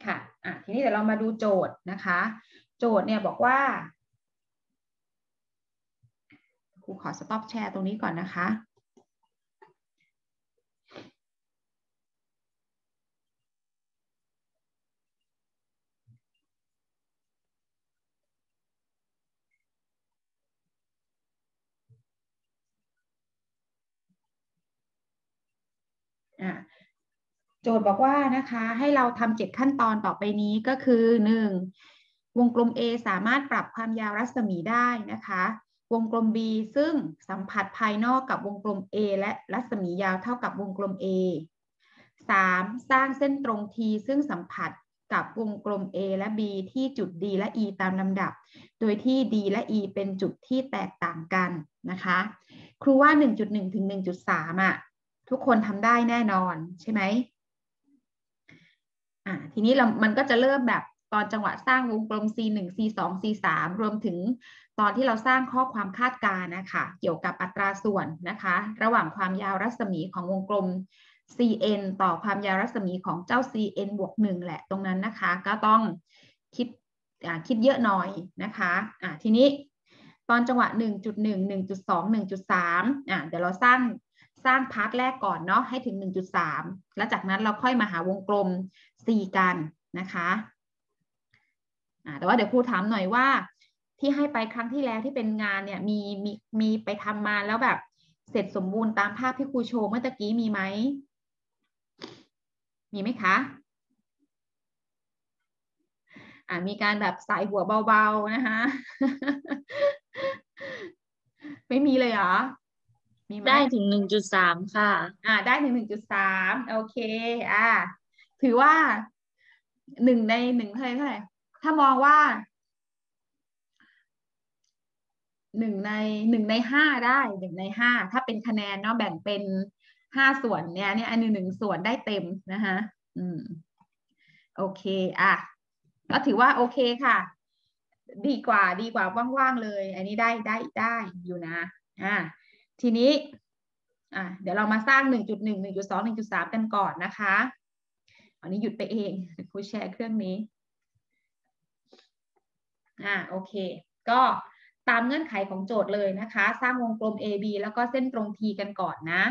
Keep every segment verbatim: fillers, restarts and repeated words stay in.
ค่ะอ่ะทีนี้เดี๋ยวเรามาดูโจทย์นะคะโจทย์เนี่ยบอกว่าครูขอสต็อปแชร์ตรงนี้ก่อนนะคะอ่ะโจทย์บอกว่านะคะให้เราทำเจ็ดขั้นตอนต่อไปนี้ก็คือหนึ่งวงกลม A สามารถปรับความยาวรัศมีได้นะคะวงกลม B ซึ่งสัมผัสภายนอกกับวงกลม A และรัศมียาวเท่ากับวงกลม A สาม สร้างเส้นตรง T ซึ่งสัมผัสกับวงกลม A และ B ที่จุด D และ E ตามลำดับโดยที่ D และ E เป็นจุดที่แตกต่างกันนะคะครูว่า หนึ่งจุดหนึ่ง ถึง หนึ่งจุดสาม อ่ะทุกคนทำได้แน่นอนใช่ไหมอ่าทีนี้เรามันก็จะเริ่มแบบตอนจังหวะสร้างวงกลม ซี หนึ่ง ซี สอง ซี สาม รวมถึงตอนที่เราสร้างข้อความคาดการณ์นะคะเกี่ยวกับอัตราส่วนนะคะระหว่างความยาวรัศมีของวงกลม ซี เอ็น ต่อความยาวรัศมีของเจ้า ซี เอ็น บวกหนึ่งแหละตรงนั้นนะคะก็ต้องคิดคิดเยอะหน่อยนะคะอ่าทีนี้ตอนจังหวะ หนึ่งจุดหนึ่ง หนึ่งจุดสอง หนึ่งจุดสามอ่าเดี๋ยวเราสร้างสร้างพาร์ทแรกก่อนเนาะให้ถึง หนึ่งจุดสาม แล้วจากนั้นเราค่อยมาหาวงกลม C กันนะคะอ่าแต่ว่าเดี๋ยวครูถามหน่อยว่าที่ให้ไปครั้งที่แล้วที่เป็นงานเนี่ยมีมีมีไปทำมาแล้วแบบเสร็จสมบูรณ์ตามภาพที่ครูโชว์เมื่อตะกี้มีไหมมีไหมคะอ่ามีการแบบสายหัวเบาๆนะคะไม่มีเลยเหรอมีไหมได้ถึงหนึ่งจุดสามค่ะอ่าได้หนึ่งหนึ่งจุดสามโอเคอ่าถือว่าหนึ่งในหนึ่งเท่าไหร่เท่าไหร่ถ้ามองว่าหนึ่งในหนึ่งในห้าได้หนึ่งในห้าถ้าเป็นคะแนนเนาะแบ่งเป็นห้าส่วนเนี่ยเนี่ยอันหนึ่งหนึ่งส่วนได้เต็มนะคะอืมโอเคอ่ะก็ถือว่าโอเคค่ะดีกว่าดีกว่าว่างๆเลยอันนี้ได้ได้ได้อยู่นะอ่าทีนี้อ่ะเดี๋ยวเรามาสร้างหนึ่งจุดหนึ่ง หนึ่งจุดสอง หนึ่งจุดสามกันก่อนนะคะอันนี้หยุดไปเองครูแชร์เครื่องนี้อ่าโอเคก็ตามเงื่อนไขของโจทย์เลยนะคะสร้างวงกลม A B แล้วก็เส้นตรง T กันก่อนนะ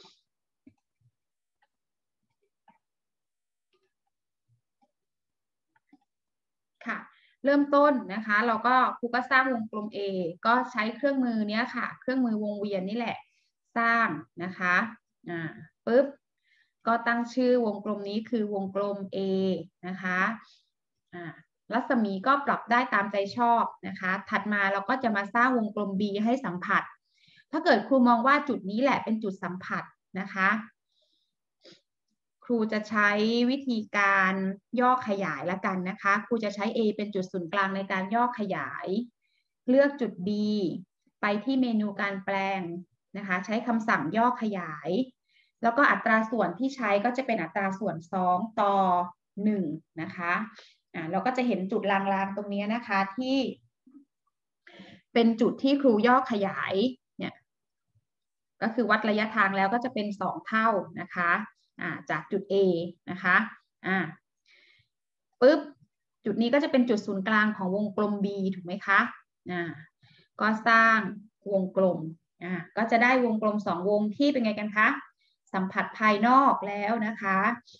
ค่ะเริ่มต้นนะคะเราก็ครูก็สร้างวงกลม A ก็ใช้เครื่องมือเนี้ยค่ะเครื่องมือวงเวียนนี่แหละสร้างนะคะอ่าปุ๊บก็ตั้งชื่อวงกลมนี้คือวงกลม A นะคะอ่ารัศมีก็ปรับได้ตามใจชอบนะคะถัดมาเราก็จะมาสร้างวงกลม B ให้สัมผัสถ้าเกิดครูมองว่าจุดนี้แหละเป็นจุดสัมผัสนะคะครูจะใช้วิธีการย่อขยายละกันนะคะครูจะใช้ A เป็นจุดศูนย์กลางในการย่อขยายเลือกจุด B ไปที่เมนูการแปลงนะคะใช้คำสั่งย่อขยายแล้วก็อัตราส่วนที่ใช้ก็จะเป็นอัตราส่วนสองต่อหนึ่งนะคะอ่าเราก็จะเห็นจุดลางๆตรงนี้นะคะที่เป็นจุดที่ครูย่อขยายเนี่ยก็คือวัดระยะทางแล้วก็จะเป็นสองเท่านะคะอ่าจากจุด A นะคะอ่าปุ๊บจุดนี้ก็จะเป็นจุดศูนย์กลางของวงกลม B ถูกไหมคะอ่าก็สร้างวงกลมอ่าก็จะได้วงกลมสองวงที่เป็นไงกันคะสัมผัสภายนอกแล้วนะคะ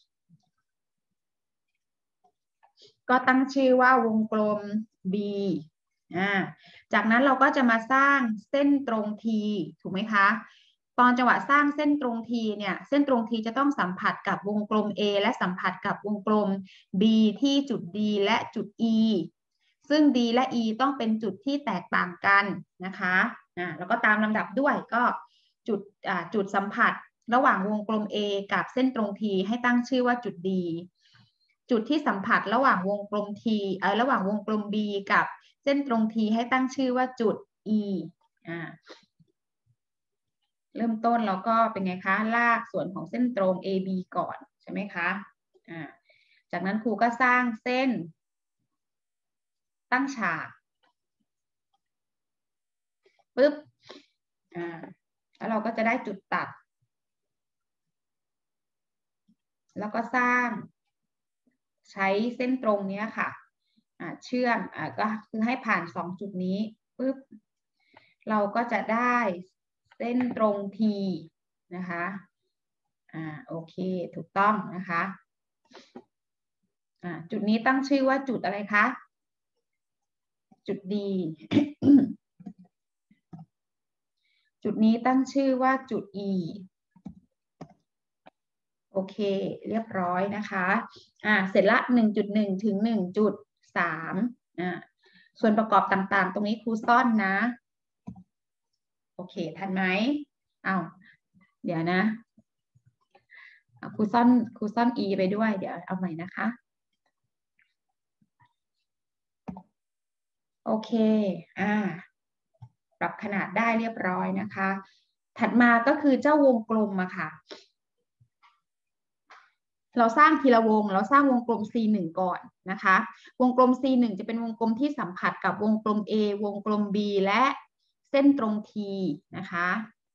ก็ตั้งชื่อว่าวงกลม B อ่าจากนั้นเราก็จะมาสร้างเส้นตรง T ถูกไหมคะตอนจังหวะสร้างเส้นตรง T เนี่ยเส้นตรง T จะต้องสัมผัสกับวงกลม A และสัมผัสกับวงกลม B ที่จุด D และจุด E ซึ่ง D และ E ต้องเป็นจุดที่แตกต่างกันนะคะอ่าแล้วก็ตามลำดับด้วยก็จุดอ่าจุดสัมผัสระหว่างวงกลม A กับเส้นตรง T ให้ตั้งชื่อว่าจุด D จุดที่สัมผัสระหว่างวงกลม T เอ่อระหว่างวงกลม B กับเส้นตรง T ให้ตั้งชื่อว่าจุด E อ่าเริ่มต้นเราก็เป็นไงคะลากส่วนของเส้นตรง เอ บี ก่อนใช่ไหมคะอ่าจากนั้นครูก็สร้างเส้นตั้งฉากปุ๊บอ่าแล้วเราก็จะได้จุดตัดแล้วก็สร้างใช้เส้นตรงนี้ค่ะเชื่อมก็คือให้ผ่านสองจุดนี้ปุ๊บเราก็จะได้เส้นตรง T นะคะอ่าโอเคถูกต้องนะคะอ่าจุดนี้ตั้งชื่อว่าจุดอะไรคะจุด D จุดนี้ตั้งชื่อว่าจุด E โอเคเรียบร้อยนะคะอ่าเสร็จละ หนึ่งจุดหนึ่ง ถึง หนึ่งจุดสาม อ่าส่วนประกอบต่างๆตรงนี้ครูซ่อนนะโอเคทันไหมอ้าวเดี๋ยวนะครูซ่อนครูซ่อน e ไปด้วยเดี๋ยวเอาใหม่นะคะโอเคอ่าปรับขนาดได้เรียบร้อยนะคะถัดมาก็คือเจ้าวงกลมอะค่ะเราสร้างทีละวงเราสร้างวงกลม ซี หนึ่ง ก่อนนะคะวงกลม ซี หนึ่ง จะเป็นวงกลมที่สัมผัสกับวงกลม A วงกลม B และเส้นตรง T นะคะ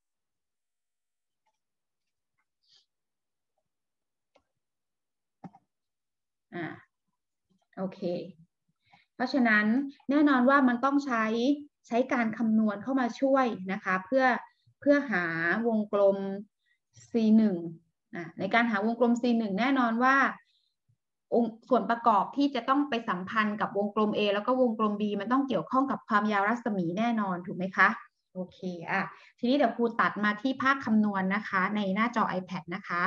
อ่าโอเคเพราะฉะนั้นแน่นอนว่ามันต้องใช้ใช้การคำนวณเข้ามาช่วยนะคะเพื่อเพื่อหาวงกลม ซี หนึ่ง ในการหาวงกลม ซี หนึ่ง แน่นอนว่าส่วนประกอบที่จะต้องไปสัมพันธ์กับวงกลม A แล้วก็วงกลม B มันต้องเกี่ยวข้องกับความยาวรัศมีแน่นอนถูกไหมคะโอเคอ่ะทีนี้เดี๋ยวครูตัดมาที่ภาคคำนวณนะคะในหน้าจอ iPad นะคะ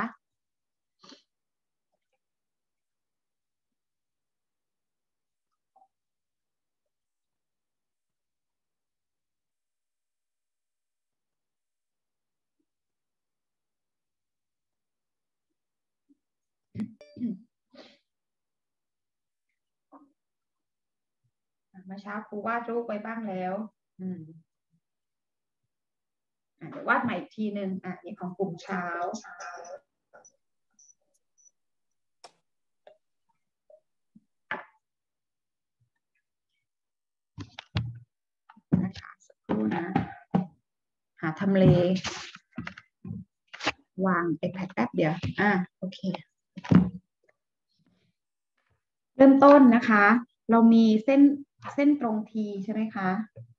เมื่อเช้าครูวาดรูปไว้บ้างแล้วอืมเดี๋ยววาดใหม่อีกทีหนึ่งอ่ะนี่ของกลุ่มเช้านะคะสักครู่นะหาทำเลวาง iPad แป๊บเดียวอ่ะโอเคเริ่มต้นนะคะเรามีเส้นเส้นตรง T ใช่ไหมคะ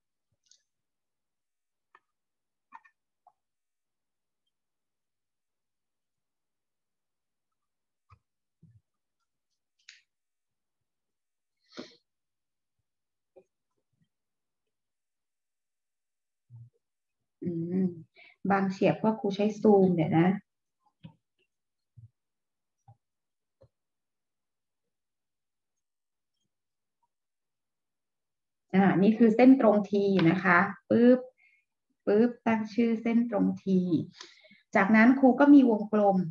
อืมบางเฉียบเพราะครูใช้ซูมเดี๋ยวนะอ่านี่คือเส้นตรง T นะคะปึ๊บปึ๊บตั้งชื่อเส้นตรง T จากนั้นครูก็มีวงกลม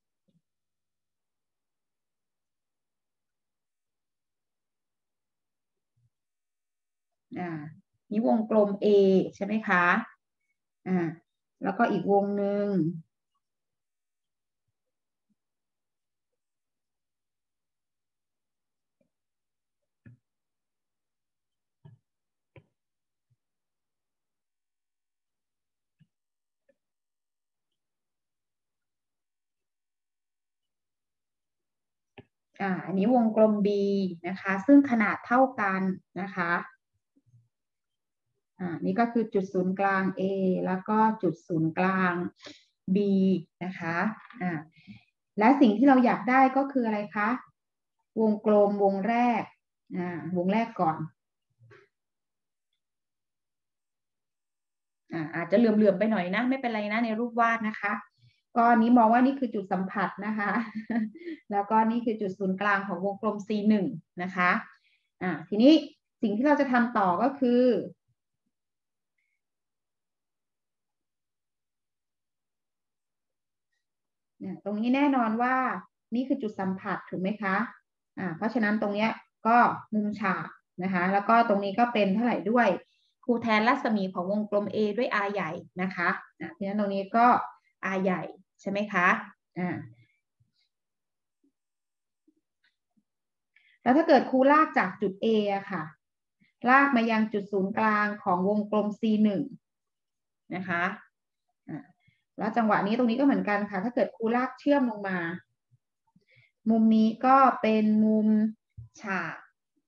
อ่านี่วงกลม A ใช่ไหมคะอ่าแล้วก็อีกวงหนึ่งอ่าอันนี้วงกลม B นะคะซึ่งขนาดเท่ากันนะคะอ่านี่ก็คือจุดศูนย์กลาง A แล้วก็จุดศูนย์กลาง B นะคะอ่าและสิ่งที่เราอยากได้ก็คืออะไรคะวงกลมวงแรกอ่าวงแรกก่อนอ่าอาจจะเหลื่อมๆไปหน่อยนะไม่เป็นไรนะในรูปวาดนะคะก็นี้มองว่านี่คือจุดสัมผัสนะคะแล้วก็นี่คือจุดศูนย์กลางของวงกลม ซี หนึ่ง นะคะอ่าทีนี้สิ่งที่เราจะทำต่อก็คือเนี่ยตรงนี้แน่นอนว่านี่คือจุดสัมผัสถูกไหมคะอ่าเพราะฉะนั้นตรงเนี้ยก็มุมฉากนะคะแล้วก็ตรงนี้ก็เป็นเท่าไหร่ด้วยครูแทนรัศมีของวงกลม A ด้วย R ใหญ่นะคะอ่าเพราะฉะนั้นตรงนี้ก็ R ใหญ่ใช่ไหมคะอ่าแล้วถ้าเกิดครูลากจากจุด A อะค่ะลากมายังจุดศูนย์กลางของวงกลม ซี หนึ่ง นะคะอ่าแล้วจังหวะนี้ตรงนี้ก็เหมือนกันค่ะถ้าเกิดครูลากเชื่อมลงมามุมนี้ก็เป็นมุมฉาก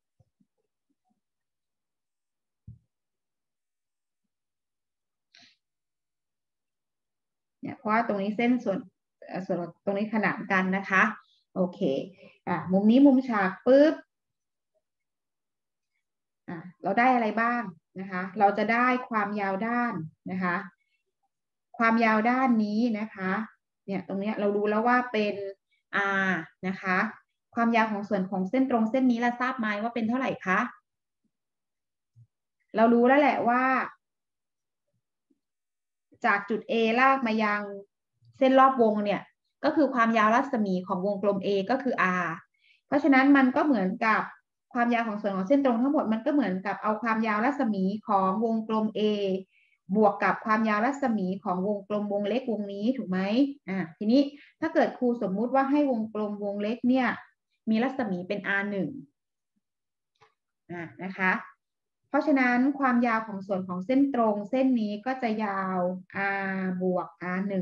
เนี่ยเพราะว่าตรงนี้เส้นส่วนส่วนตรงนี้ขนานกันนะคะโอเคอ่ะมุมนี้มุมฉากปุ๊บอ่ะเราได้อะไรบ้างนะคะเราจะได้ความยาวด้านนะคะความยาวด้านนี้นะคะเนี่ยตรงนี้เรารู้แล้วว่าเป็น r นะคะความยาวของส่วนของเส้นตรงเส้นนี้เราทราบไหมว่าเป็นเท่าไหร่คะเรารู้แล้วแหละว่าจากจุด A ลากมายังเส้นรอบวงเนี่ยก็คือความยาวรัศมีของวงกลม A ก็คือ r เพราะฉะนั้นมันก็เหมือนกับความยาวของส่วนของเส้นตรงทั้งหมดมันก็เหมือนกับเอาความยาวรัศมีของวงกลม A บวกกับความยาวรัศมีของวงกลมวงเล็กวงนี้ถูกไหมอ่าทีนี้ถ้าเกิดครูสมมุติว่าให้วงกลมวงเล็กเนี่ยมีรัศมีเป็น r หนึ่งอ่านะคะเพราะฉะนั้นความยาวของส่วนของเส้นตรงเส้นนี้ก็จะยาว r บวก r หนึ่ง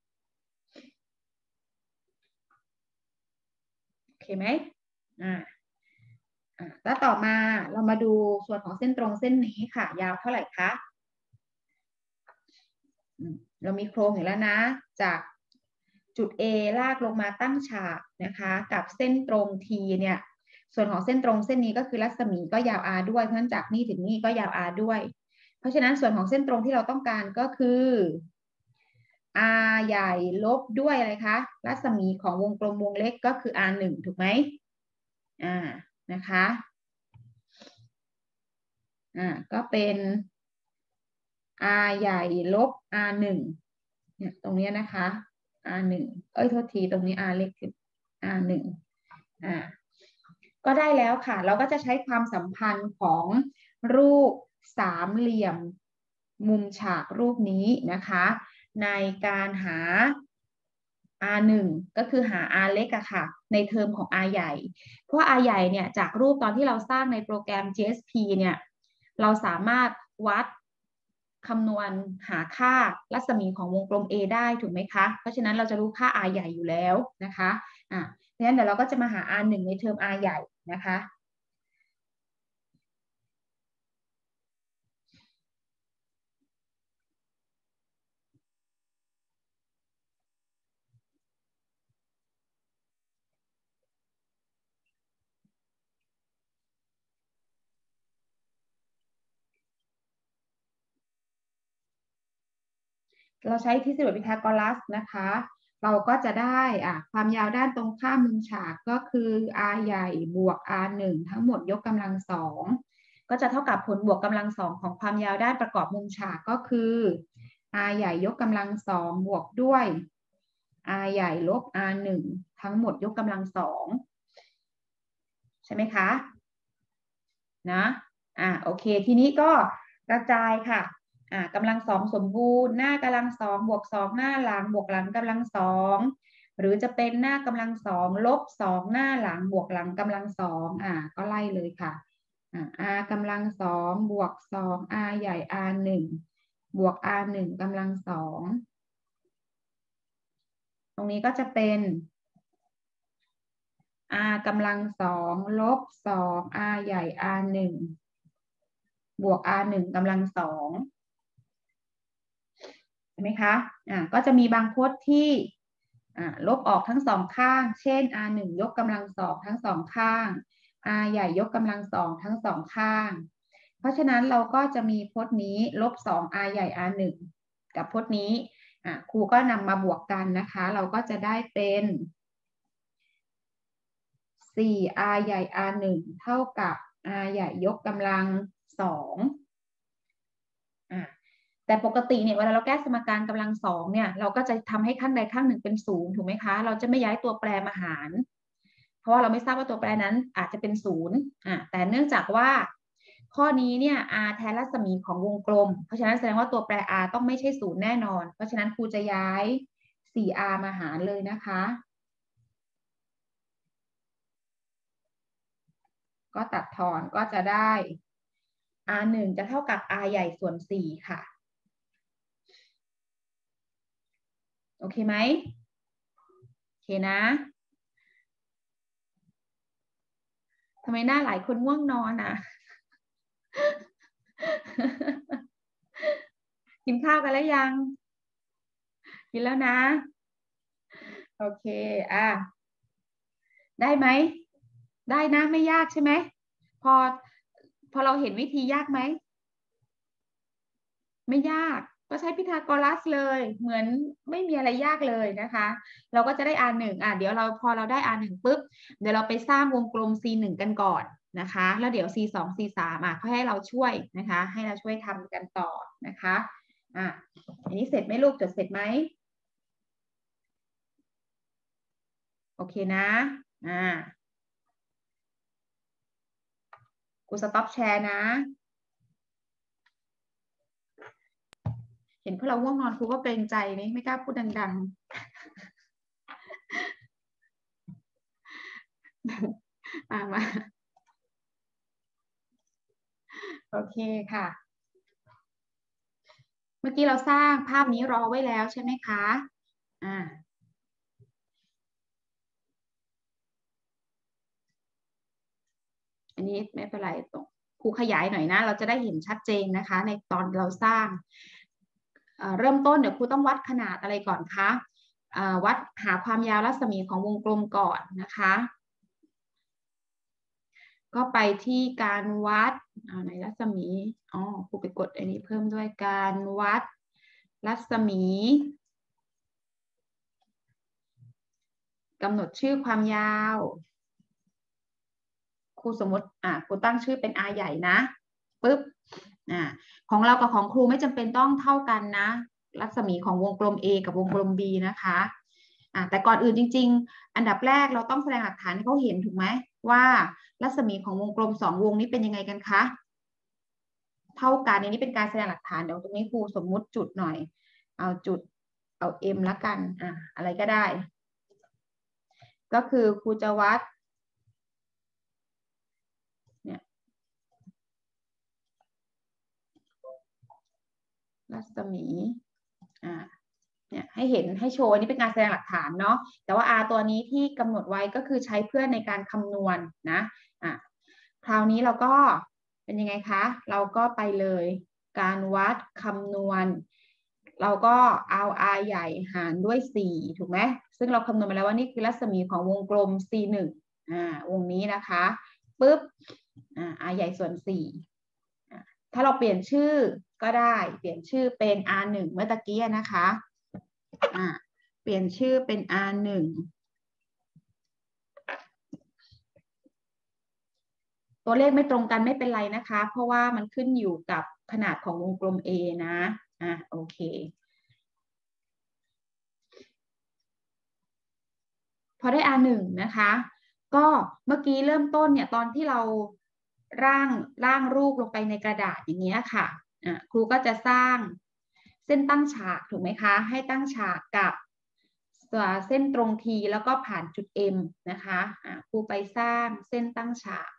โอเคไหมอ่าแล้วต่อมาเรามาดูส่วนของเส้นตรงเส้นนี้ค่ะยาวเท่าไหร่คะเรามีโครงอยู่แล้วนะจากจุด A ลากลงมาตั้งฉากนะคะกับเส้นตรง T เนี่ยส่วนของเส้นตรงเส้นนี้ก็คือรัศมีก็ยาว r ด้วยเพราะฉะนั้นจากนี่ถึงนี่ก็ยาว r ด้วยเพราะฉะนั้นส่วนของเส้นตรงที่เราต้องการก็คือ r ใหญ่ลบด้วยอะไรคะรัศมีของวงกลมวงเล็กก็คือ r หนึ่งถูกไหมอ่านะคะอ่าก็เป็น r ใหญ่ลบ r หนึ่งเนี่ยตรงนี้นะคะ r หนึ่งเอ้ยโทษทีตรงนี้ r เล็กขึ้น r หนึ่งอ่าก็ได้แล้วค่ะเราก็จะใช้ความสัมพันธ์ของรูปสามเหลี่ยมมุมฉากรูปนี้นะคะในการหา r หนึ่งก็คือหา r เล็กอะค่ะในเทอมของ r ใหญ่เพราะ r ใหญ่เนี่ยจากรูปตอนที่เราสร้างในโปรแกรม จี เอส พี เนี่ยเราสามารถวัดคำนวณหาค่ารัศมีของวงกลม A ได้ถูกไหมคะเพราะฉะนั้นเราจะรู้ค่า r ใหญ่อยู่แล้วนะคะอ่ะงั้นเดี๋ยวเราก็จะมาหา r หนึ่งในเทอม r ใหญ่นะคะเราใช้ทฤษฎีพีทาโกรัสนะคะเราก็จะได้อ่ะความยาวด้านตรงข้ามมุมฉากก็คือ r ใหญ่บวก r หนึ่งทั้งหมดยกกำลังสองก็จะเท่ากับผลบวกกำลังสองของความยาวด้านประกอบมุมฉากก็คือ r ใหญ่ยกกำลังสองบวกด้วย r ใหญ่ลบ r หนึ่งทั้งหมดยกกำลังสองใช่ไหมคะนะอ่าโอเคทีนี้ก็กระจายค่ะอ่ากำลังสองสมบูรณ์หน้ากำลังสองบวกสองหน้าหลังบวกหลังกำลังสองหรือจะเป็นหน้ากำลังสองลบสองหน้าหลังบวกหลังกำลังสองอ่าก็ไล่เลยค่ะอ่า r กำลังสองบวกสอง r ใหญ่ r หนึ่งบวก r หนึ่งกำลังสองตรงนี้ก็จะเป็น r กำลังสองลบสอง r ใหญ่ r หนึ่งบวก r หนึ่งกำลังสองใช่ไหมคะอ่าก็จะมีบางพจน์ที่อ่าลบออกทั้งสองข้าง เช่น r หนึ่งยกกำลังสองทั้งสองข้าง r ใหญ่ยกกำลังสองทั้งสองข้าง เพราะฉะนั้นเราก็จะมีพจน์นี้ลบสอง r ใหญ่ r หนึ่งกับพจน์นี้อ่าครูก็นำมาบวกกันนะคะ เราก็จะได้เป็นสี่ r ใหญ่ r หนึ่งเท่ากับ r ใหญ่ยกกำลังสองอ่าแต่ปกติเนี่ยเวลาเราแก้สมการกำลังสองเนี่ยเราก็จะทำให้ข้างใดข้างหนึ่งเป็นศูนย์ถูกไหมคะเราจะไม่ย้ายตัวแปรมาหารเพราะว่าเราไม่ทราบว่าตัวแปรนั้นอาจจะเป็นศูนย์อ่าแต่เนื่องจากว่าข้อนี้เนี่ย r แทนรัศมีของวงกลมเพราะฉะนั้นแสดงว่าตัวแปร r ต้องไม่ใช่ศูนย์แน่นอนเพราะฉะนั้นครูจะย้าย สี่ r มาหารเลยนะคะก็ตัดทอนก็จะได้ r หนึ่งจะเท่ากับ r ใหญ่ส่วนสี่ค่ะโอเคไหมโอเคนะทำไมหน้าหลายคนง่วงนอนอ่ะ กินข้าวกันแล้วยังกินแล้วนะโอเคอ่ะได้ไหมได้นะไม่ยากใช่ไหมพอพอเราเห็นวิธียากไหมไม่ยากก็ใช้พีทาโกรัสเลยเหมือนไม่มีอะไรยากเลยนะคะเราก็จะได้ อาร์ หนึ่ง อ่ะเดี๋ยวเราพอเราได้ อาร์ หนึ่ง ปุ๊บเดี๋ยวเราไปสร้างวงกลม ซี หนึ่ง กันก่อนนะคะแล้วเดี๋ยว ซี สอง ซี สาม อ่ะเขาให้เราช่วยนะคะให้เราช่วยทำกันต่อนะคะอ่ะอันนี้เสร็จไหมลูกจดเสร็จไหมโอเคนะอ่ากูสต็อปแชร์นะเห็นพวกเราง่วงนอนครูก็เกรงใจนี่ไม่กล้าพูดดังๆมามาโอเคค่ะเมื่อกี้เราสร้างภาพนี้รอไว้แล้วใช่ไหมคะอ่าอันนี้ไม่เป็นไรตรงครูขยายหน่อยนะเราจะได้เห็นชัดเจนนะคะในตอนเราสร้างเริ่มต้นเดี๋ยวครูต้องวัดขนาดอะไรก่อนคะวัดหาความยาวรัศมีของวงกลมก่อนนะคะก็ไปที่การวัดในรัศมีอ๋อครูไปกดอันนี้เพิ่มด้วยการวัดรัศมีกำหนดชื่อความยาวครูสมมติอ่ะครูตั้งชื่อเป็น R ใหญ่นะปึ๊บอ่าของเรากับของครูไม่จำเป็นต้องเท่ากันนะรัศมีของวงกลม A กับวงกลม B นะคะอ่าแต่ก่อนอื่นจริงๆอันดับแรกเราต้องแสดงหลักฐานให้เขาเห็นถูกไหมว่ารัศมีของวงกลมสองวงนี้เป็นยังไงกันคะเท่ากันในนี้เป็นการแสดงหลักฐานเดี๋ยวตรงนี้ครูสมมุติจุดหน่อยเอาจุดเอา M ละกันอ่ะอะไรก็ได้ก็คือครูจะวัดเนี่ยรัศมีอ่าเนี่ยให้เห็นให้โชว์อันนี้เป็นการแสดงหลักฐานเนาะแต่ว่า R ตัวนี้ที่กำหนดไว้ก็คือใช้เพื่อในการคำนวณ นะอ่ะคราวนี้เราก็เป็นยังไงคะเราก็ไปเลยการวัดคำนวณเราก็เอา R ใหญ่หารด้วยสี่ถูกไหมซึ่งเราคำนวณมาแล้วว่านี่คือรัศมีของวงกลม ซี หนึ่ง อ่าวงนี้นะคะปุ๊บอ่า R ใหญ่ส่วนสี่ถ้าเราเปลี่ยนชื่อก็ได้เปลี่ยนชื่อเป็น อาร์ หนึ่ง เมื่อตะกี้นะคะอ่าเปลี่ยนชื่อเป็น อาร์ หนึ่ง ตัวเลขไม่ตรงกันไม่เป็นไรนะคะเพราะว่ามันขึ้นอยู่กับขนาดของวงกลม A นะอ่ะโอเคพอได้ อาร์ หนึ่ง นะคะก็เมื่อกี้เริ่มต้นเนี่ยตอนที่เราร่างร่างรูปลงไปในกระดาษอย่างเงี้ยค่ะอ่ะครูก็จะสร้างเส้นตั้งฉากถูกไหมคะให้ตั้งฉากกับเส้นตรง T แล้วก็ผ่านจุด M นะคะอ่ะครูไปสร้างเส้นตั้งฉาก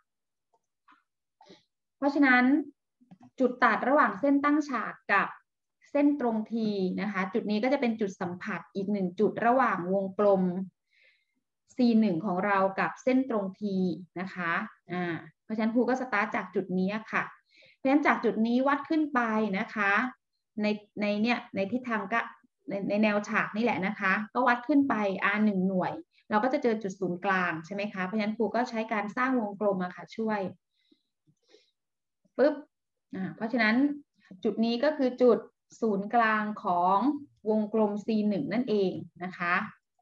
เพราะฉะนั้นจุดตัดระหว่างเส้นตั้งฉากกับเส้นตรง T นะคะจุดนี้ก็จะเป็นจุดสัมผัสอีกหนึ่งจุดระหว่างวงกลม ซี หนึ่ง ของเรากับเส้นตรง T นะคะอ่าเพราะฉะนั้นครูก็สตาร์ทจากจุดนี้ค่ะเพราะฉะนั้นจากจุดนี้วัดขึ้นไปนะคะในในเนี่ยในทิศทางก็ในในแนวฉากนี่แหละนะคะก็วัดขึ้นไป อาร์ หนึ่ง หน่วยเราก็จะเจอจุดศูนย์กลางใช่ไหมคะเพราะฉะนั้นครูก็ใช้การสร้างวงกลมมาค่ะช่วยปึ๊บอ่าเพราะฉะนั้นจุดนี้ก็คือจุดศูนย์กลางของวงกลม ซี หนึ่ง นั่นเองนะคะ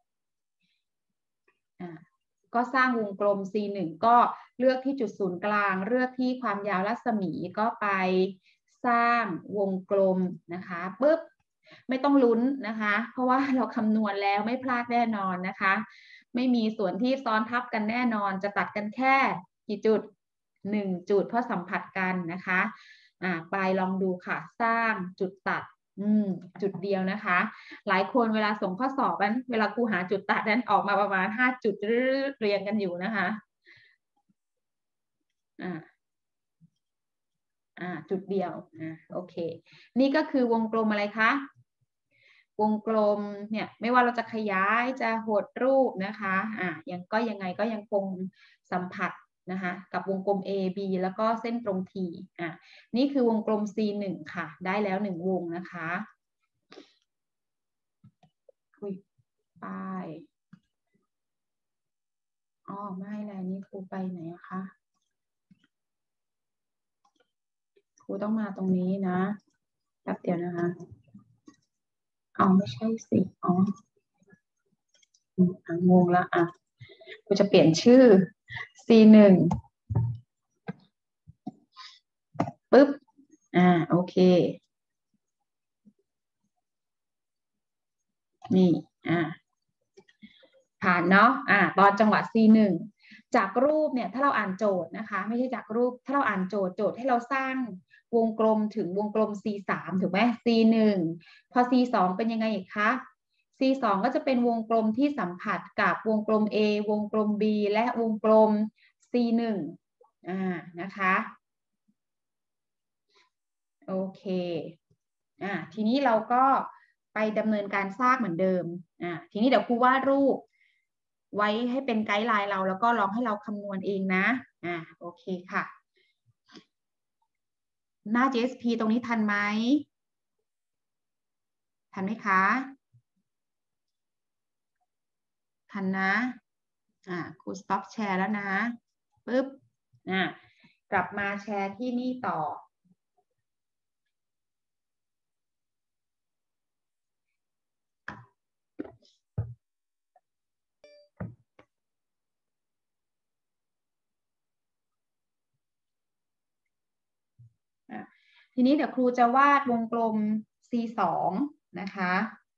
อ่าก็สร้างวงกลม ซี หนึ่ง ก็เลือกที่จุดศูนย์กลางเลือกที่ความยาวรัศมีก็ไปสร้างวงกลมนะคะปึ๊บไม่ต้องลุ้นนะคะเพราะว่าเราคำนวณแล้วไม่พลาดแน่นอนนะคะไม่มีส่วนที่ซ้อนทับกันแน่นอนจะตัดกันแค่กี่จุดหนึ่งจุดเพราะสัมผัสกันนะคะอ่าไปลองดูค่ะสร้างจุดตัดอืมจุดเดียวนะคะหลายคนเวลาส่งข้อสอบนั้นเวลาครูหาจุดตัดนั้นออกมาประมาณห้าจุดเรียงกันอยู่นะคะอ่าอ่าจุดเดียวอ่าโอเคนี่ก็คือวงกลมอะไรคะวงกลมเนี่ยไม่ว่าเราจะขยายจะหดรูปนะคะอ่ายังก็ยังไงก็ยังคงสัมผัสนะคะกับวงกลม A B แล้วก็เส้นตรง T อ่ะนี่คือวงกลม ซี หนึ่ง ค่ะได้แล้วหนึ่งวงนะคะคุยไปอ๋อไม่แล้วนี่ครูไปไหนอะคะครูต้องมาตรงนี้นะแป๊บเดียวนะคะเอาไม่ใช่สิอ๋ออ่ะงงละอ่ะครูจะเปลี่ยนชื่อ ซี หนึ่ง ปึ๊บอ่าโอเคนี่อ่าผ่านเนาะอ่าตอนจังหวะ ซี หนึ่ง จากรูปเนี่ยถ้าเราอ่านโจทย์นะคะไม่ใช่จากรูปถ้าเราอ่านโจทย์โจทย์ให้เราสร้างวงกลมถึงวงกลม ซี สาม ถูกไหม ซี หนึ่ง พอ ซี สอง เป็นยังไงอีกคะ ซี สอง ก็จะเป็นวงกลมที่สัมผัสกับวงกลม A วงกลม B และวงกลม ซี หนึ่ง อ่านะคะโอเคอ่าทีนี้เราก็ไปดำเนินการสร้างเหมือนเดิมอ่าทีนี้เดี๋ยวครูวาดรูปไว้ให้เป็นไกด์ไลน์เราแล้วก็ลองให้เราคำนวณเองนะอ่าโอเคค่ะหน้า จี เอส พี ตรงนี้ทันไหมทันไหมคะทันนะอ่าครู stop share แล้วนะปึ๊บอ่ากลับมาแชร์ที่นี่ต่อทีนี้เดี๋ยวครูจะวาดวงกลม ซี สอง นะคะ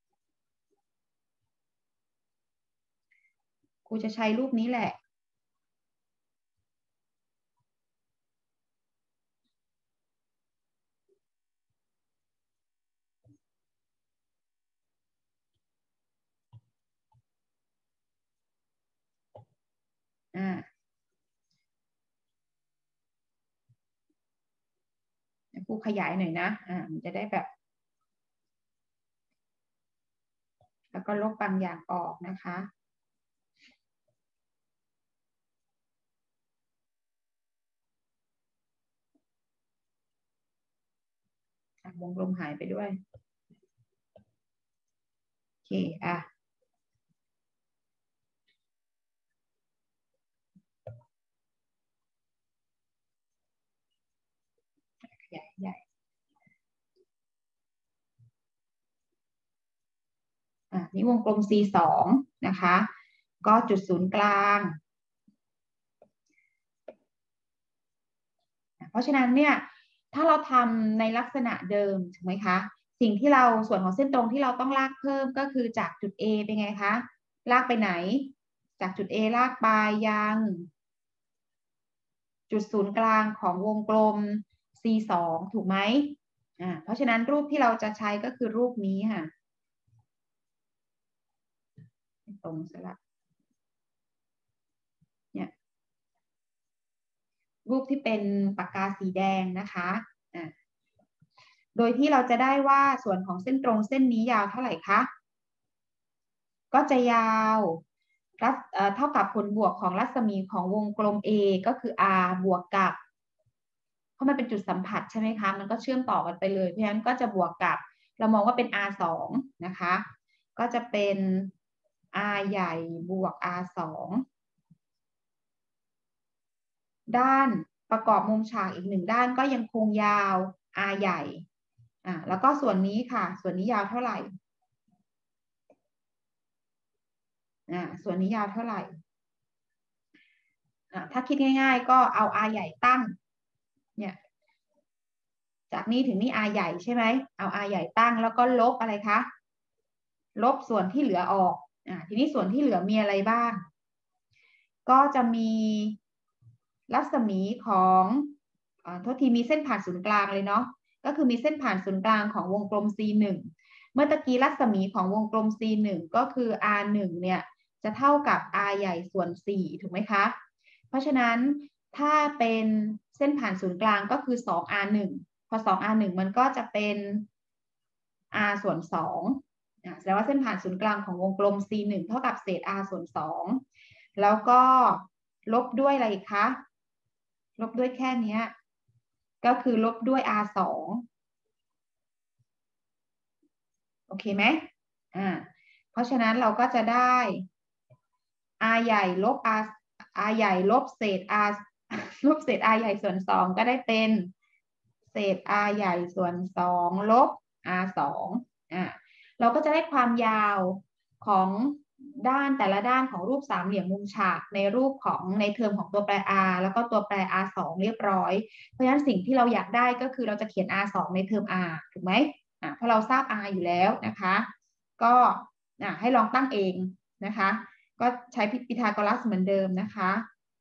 ครูจะใช้รูปนี้แหละอ่าครูขยายหน่อยนะอ่ามันจะได้แบบแล้วก็ลบบางอย่างออกนะคะวงกลมหายไปด้วยโอเคอ่ะขยายใหญ่อ่ะนี่วงกลม ซี สอง นะคะก็จุดศูนย์กลางเพราะฉะนั้นเนี่ยถ้าเราทำในลักษณะเดิมถูกไหมคะสิ่งที่เราส่วนของเส้นตรงที่เราต้องลากเพิ่มก็คือจากจุด A เป็นไงคะลากไปไหนจากจุด A ลากไปยังจุดศูนย์กลางของวงกลม ซี สอง ถูกไหมอ่าเพราะฉะนั้นรูปที่เราจะใช้ก็คือรูปนี้ค่ะตรงสลับเนี่ยรูปที่เป็นปากกาสีแดงนะคะอ่าโดยที่เราจะได้ว่าส่วนของเส้นตรงเส้นนี้ยาวเท่าไหร่คะก็จะยาวรัศเท่ากับผลบวกของรัศมีของวงกลม A ก็คือ r บวกกับเพราะมันเป็นจุดสัมผัสใช่ไหมคะมันก็เชื่อมต่อกันไปเลยเพราะฉะนั้นก็จะบวกกับเรามองว่าเป็น อาร์ สอง นะคะก็จะเป็น r ใหญ่บวก อาร์ สอง ด้านประกอบมุมฉากอีกหนึ่งด้านก็ยังคงยาว r ใหญ่อ่าแล้วก็ส่วนนี้ค่ะส่วนนี้ยาวเท่าไหร่อ่าส่วนนี้ยาวเท่าไหร่อ่าถ้าคิดง่ายๆก็เอา r ใหญ่ตั้งเนี่ยจากนี้ถึงนี่ r ใหญ่ใช่ไหมเอา r ใหญ่ตั้งแล้วก็ลบอะไรคะลบส่วนที่เหลือออกอ่าทีนี้ส่วนที่เหลือมีอะไรบ้างก็จะมีรัศมีของอ่าโทษทีมีเส้นผ่านศูนย์กลางเลยเนาะก็คือมีเส้นผ่านศูนย์กลางของวงกลม ซี หนึ่ง เมื่อตะกี้รัศมีของวงกลม ซี หนึ่ง ก็คือ อาร์ หนึ่ง เนี่ยจะเท่ากับ r ใหญ่ส่วน สี่ ถูกไหมคะเพราะฉะนั้นถ้าเป็นเส้นผ่านศูนย์กลางก็คือ สอง อาร์ หนึ่ง พอ สอง อาร์ หนึ่ง มันก็จะเป็น r ส่วน สองแสดงว่าเส้นผ่านศูนย์กลางของวงกลม ซี หนึ่ง เท่ากับเศษ r ส่วน สองแล้วก็ลบด้วยอะไรคะลบด้วยแค่นี้ก็คือลบด้วย r สองโอเคไหมอ่าเพราะฉะนั้นเราก็จะได้ r ใหญ่ลบ r r ใหญ่ลบเศษ r ลบเศษ r ใหญ่ส่วนสองก็ได้เป็นเศษ r ใหญ่ส่วนสองลบ r สองอ่าเราก็จะได้ความยาวของด้านแต่ละด้านของรูปสามเหลี่ยมมุมฉากในรูปของในเทอมของตัวแปร r แล้วก็ตัวแปร r สองเรียบร้อยเพราะฉะนั้นสิ่งที่เราอยากได้ก็คือเราจะเขียน r สองในเทอม r ถูกไหมอ่าเพราะเราทราบ r อยู่แล้วนะคะก็อ่าให้ลองตั้งเองนะคะก็ใช้พีทาโกรัสเหมือนเดิมนะคะ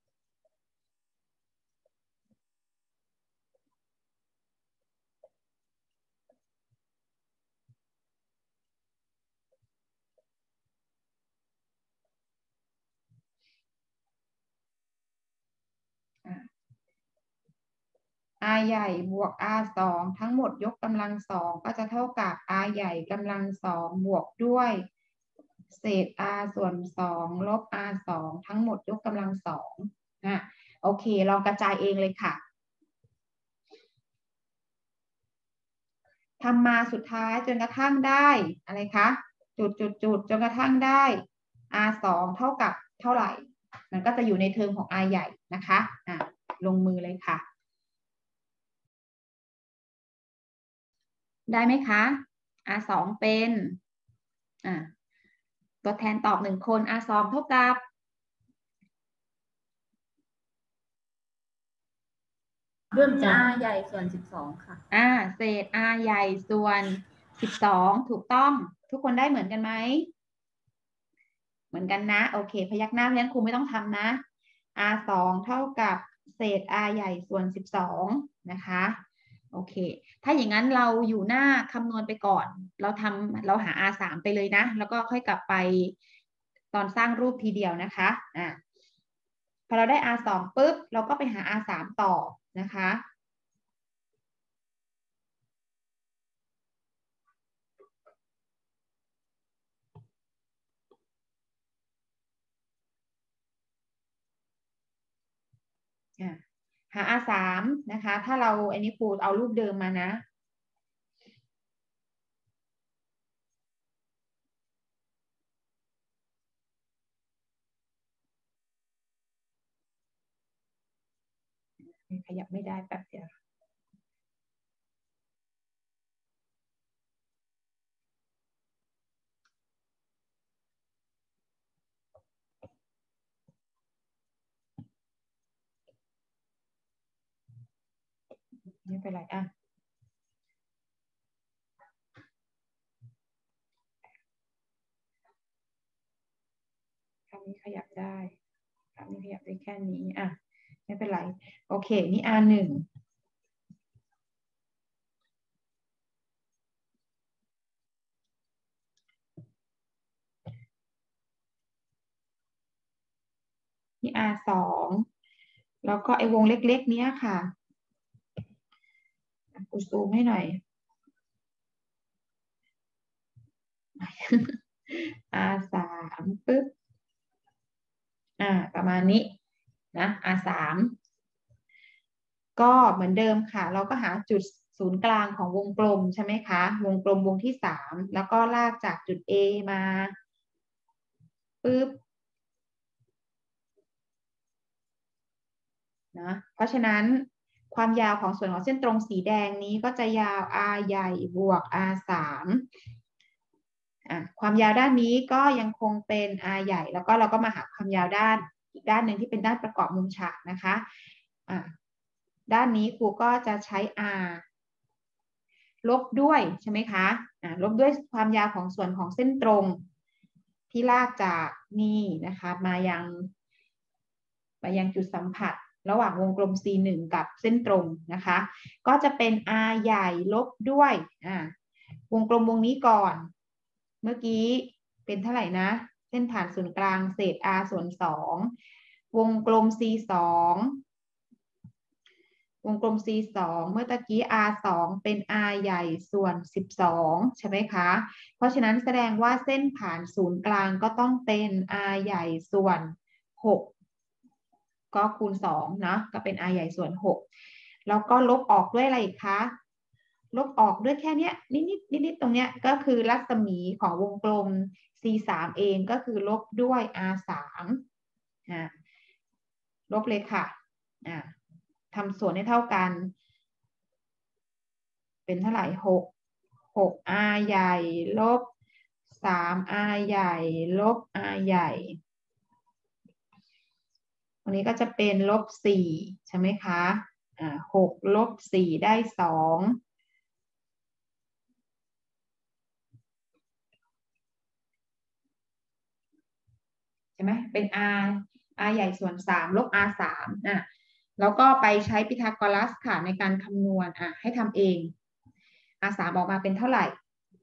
r ใหญ่บวก r สองทั้งหมดยกกำลังสองก็จะเท่ากับ r ใหญ่กำลังสองบวกด้วยเศษ r ส่วนสองลบ r สองทั้งหมดยกกำลังสองนะโอเคลองกระจายเองเลยค่ะทำมาสุดท้ายจนกระทั่งได้อะไรคะจุดจุดจุดจนกระทั่งได้ r สองเท่ากับเท่าไหร่มันก็จะอยู่ในเทอมของ r ใหญ่นะคะอ่ะลงมือเลยค่ะได้ไหมคะ r สองเป็นอ่ะตัวแทนตอบหนึ่งคน r สองเท่ากับเริ่มจาก r ใหญ่ส่วนสิบสองค่ะอ่าเศษ r ใหญ่ส่วนสิบสองถูกต้องทุกคนได้เหมือนกันไหมเหมือนกันนะโอเคพยักหน้าเพราะฉะนั้นครูไม่ต้องทำนะ r สองเท่ากับเศษ r ใหญ่ส่วนสิบสองนะคะโอเคถ้าอย่างนั้นเราอยู่หน้าคำนวณไปก่อนเราทำเราหา r สามไปเลยนะแล้วก็ค่อยกลับไปตอนสร้างรูปทีเดียวนะคะอ่าพอเราได้ r สองปุ๊บเราก็ไปหา r สามต่อนะคะอ่าหา r สามนะคะถ้าเราอันนี้ครูเอารูปเดิมมานะขยับไม่ได้แป๊บเดียวไม่เป็นไรอ่ะคำนี้ขยับได้คำนี้ขยับได้แค่นี้อ่ะไม่เป็นไรโอเคนี่ r หนึ่งนี่ r สองแล้วก็ไอ้วงเล็กๆเนี้ยค่ะกูซูมให้หน่อย r สามปึ๊บอ่าประมาณนี้นะ r สามก็เหมือนเดิมค่ะเราก็หาจุดศูนย์กลางของวงกลมใช่ไหมคะวงกลมวงที่สามแล้วก็ลากจากจุด A มาปึ๊บนะเพราะฉะนั้นความยาวของส่วนของเส้นตรงสีแดงนี้ก็จะยาว r ใหญ่บวก r สามอ่ะความยาวด้านนี้ก็ยังคงเป็น r ใหญ่แล้วก็เราก็มาหาความยาวด้านอีกด้านหนึ่งที่เป็นด้านประกอบมุมฉากนะคะอ่ะด้านนี้ครูก็จะใช้ r ลบด้วยใช่ไหมคะอ่าลบด้วยความยาวของส่วนของเส้นตรงที่ลากจากนี่นะคะมายังมายังจุดสัมผัสระหว่างวงกลม ซี หนึ่ง กับเส้นตรงนะคะก็จะเป็น r ใหญ่ลบด้วยอ่าวงกลมวงนี้ก่อนเมื่อกี้เป็นเท่าไหร่นะเส้นผ่านศูนย์กลางเศษ r ส่วนสองวงกลม ซี สองวงกลม ซี สอง เมื่อตะกี้ r สอง เป็น r ใหญ่ส่วนสิบสองใช่ไหมคะเพราะฉะนั้นแสดงว่าเส้นผ่านศูนย์กลางก็ต้องเป็น r ใหญ่ส่วนหกก็คูณสองเนาะก็เป็น r ใหญ่ส่วนหกแล้วก็ลบออกด้วยอะไรอีกคะลบออกด้วยแค่เนี้ยนิดนิดนิดนิดตรงเนี้ยก็คือรัศมีของวงกลม c สามเองก็คือลบด้วย r สามอ่าลบเลยค่ะอ่าทำส่วนให้เท่ากันเป็นเท่าไหร่หก หก r ใหญ่ลบสาม r ใหญ่ลบ r ใหญ่ตรงนี้ก็จะเป็นลบสี่ใช่ไหมคะอ่าหกลบสี่ได้สองใช่ไหมเป็น r r ใหญ่ส่วนสามลบ r สามอ่ะแล้วก็ไปใช้พีทาโกรัสค่ะในการคำนวณอ่ะให้ทำเอง r สามออกมาเป็นเท่าไหร่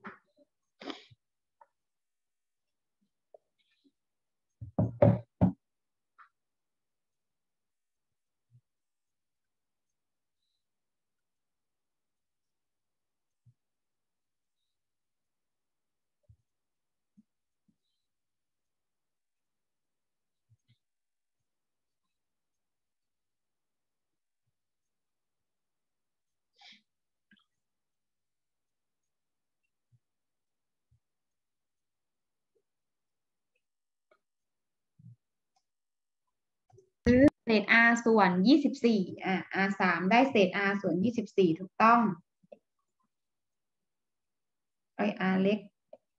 เศษ r ส่วนยี่สิบสี่อ่ะ r สามได้เศษ r ส่วนยี่สิบสี่ถูกต้องไอ้ r เล็ก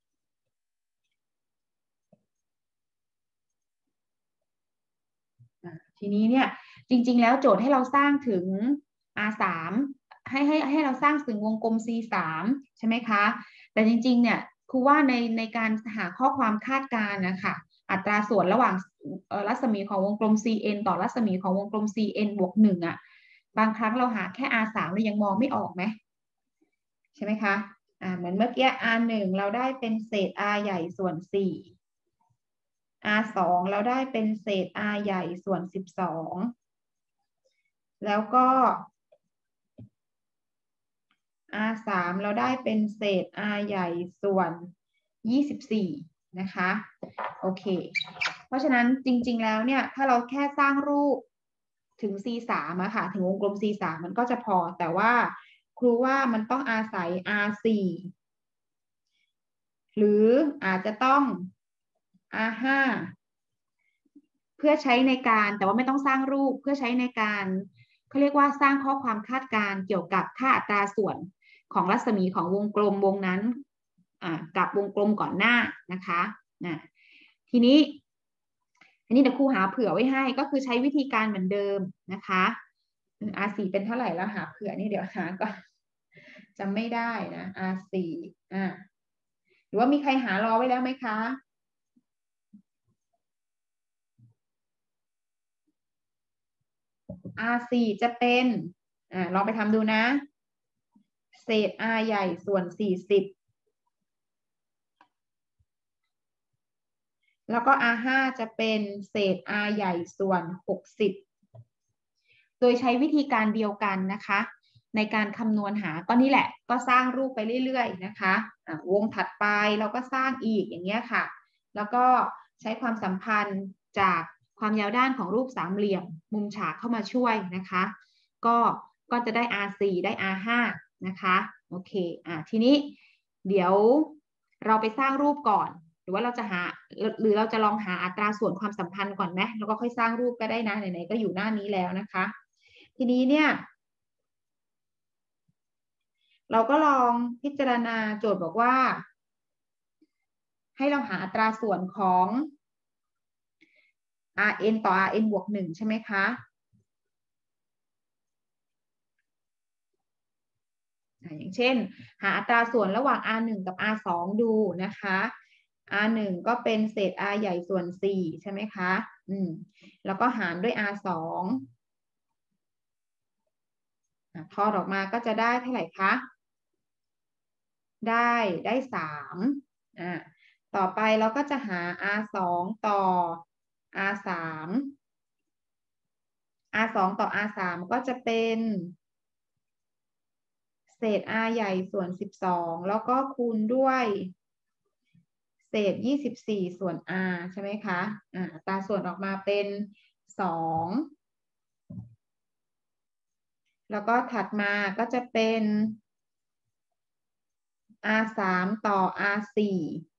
ทีนี้เนี่ยจริงๆแล้วโจทย์ให้เราสร้างถึง r สามให้ให้ให้เราสร้างถึงวงกลม c สามใช่ไหมคะแต่จริงๆเนี่ยครูว่าในในการหาข้อความคาดการณ์นะคะอัตราส่วนระหว่างรัศมีของวงกลม cn ต่อรัศมีของวงกลม cn บวกหนึ่งอ่ะบางครั้งเราหาแค่ r สามเรายังมองไม่ออกไหมใช่ไหมคะอ่าเหมือนเมื่อกี้ r หนึ่งเราได้เป็นเศษ r ใหญ่ส่วนสี่ r สองเราได้เป็นเศษ r ใหญ่ส่วนสิบสองแล้วก็ r สามเราได้เป็นเศษ r ใหญ่ส่วนยี่สิบสี่นะคะโอเคเพราะฉะนั้นจริงๆแล้วเนี่ยถ้าเราแค่สร้างรูปถึง c สามอะค่ะถึงวงกลม c สามมันก็จะพอแต่ว่าครูว่ามันต้องอาศัย r สี่หรืออาจจะต้อง r ห้าเพื่อใช้ในการแต่ว่าไม่ต้องสร้างรูปเพื่อใช้ในการเขาเรียกว่าสร้างข้อความคาดการณ์เกี่ยวกับค่าอัตราส่วนของรัศมีของวงกลมวงนั้นกับวงกลมก่อนหน้านะคะทีนี้อันนี้เดี๋ยวครูหาเผื่อไว้ให้ก็คือใช้วิธีการเหมือนเดิมนะคะ r สี่เป็นเท่าไหร่แล้วหาเผื่อนี่เดี๋ยวหาก่อนจำไม่ได้นะ r สี่อ่าหรือว่ามีใครหารอไว้แล้วไหมคะr สี่จะเป็นอ่าลองไปทำดูนะเศษ r ใหญ่ส่วนสี่สิบแล้วก็ r ห้าจะเป็นเศษ r ใหญ่ส่วนหกสิบโดยใช้วิธีการเดียวกันนะคะในการคำนวณหาก็นี่แหละก็สร้างรูปไปเรื่อยๆนะคะะวงถัดไปเราก็สร้างอีกอย่างเงี้ยค่ะแล้วก็ใช้ความสัมพันธ์จากความยาวด้านของรูปสามเหลี่ยมมุมฉากเข้ามาช่วยนะคะก็ก็จะได้ r สี่ได้ r ห้านะคะโอเคอ่ะทีนี้เดี๋ยวเราไปสร้างรูปก่อนหรือว่าเราจะหาหรือเราจะลองหาอัตราส่วนความสัมพันธ์ก่อนไหมแล้วก็ค่อยสร้างรูปก็ได้นะไหนๆก็อยู่หน้านี้แล้วนะคะทีนี้เนี่ยเราก็ลองพิจารณาโจทย์บอกว่าให้เราหาอัตราส่วนของ rn ต่อ rn บวกหนึ่งใช่ไหมคะอย่างเช่นหาอัตราส่วนระหว่าง r หนึ่งกับ r สองดูนะคะ r หนึ่งก็เป็นเศษ r ใหญ่ส่วนสี่ใช่ไหมคะอืมแล้วก็หารด้วย r สองทอดออกมาก็จะได้เท่าไหร่คะได้ได้สามอ่าต่อไปเราก็จะหา r สองต่อ r สาม r สองต่อ r สามก็จะเป็นเศษ r ใหญ่ส่วนสิบสองแล้วก็คูณด้วยเศษยี่สิบสี่ส่วน r ใช่ไหมคะอ่าอัตราส่วนออกมาเป็นสองแล้วก็ถัดมาก็จะเป็น อาร์ สาม ต่อ อาร์ สี่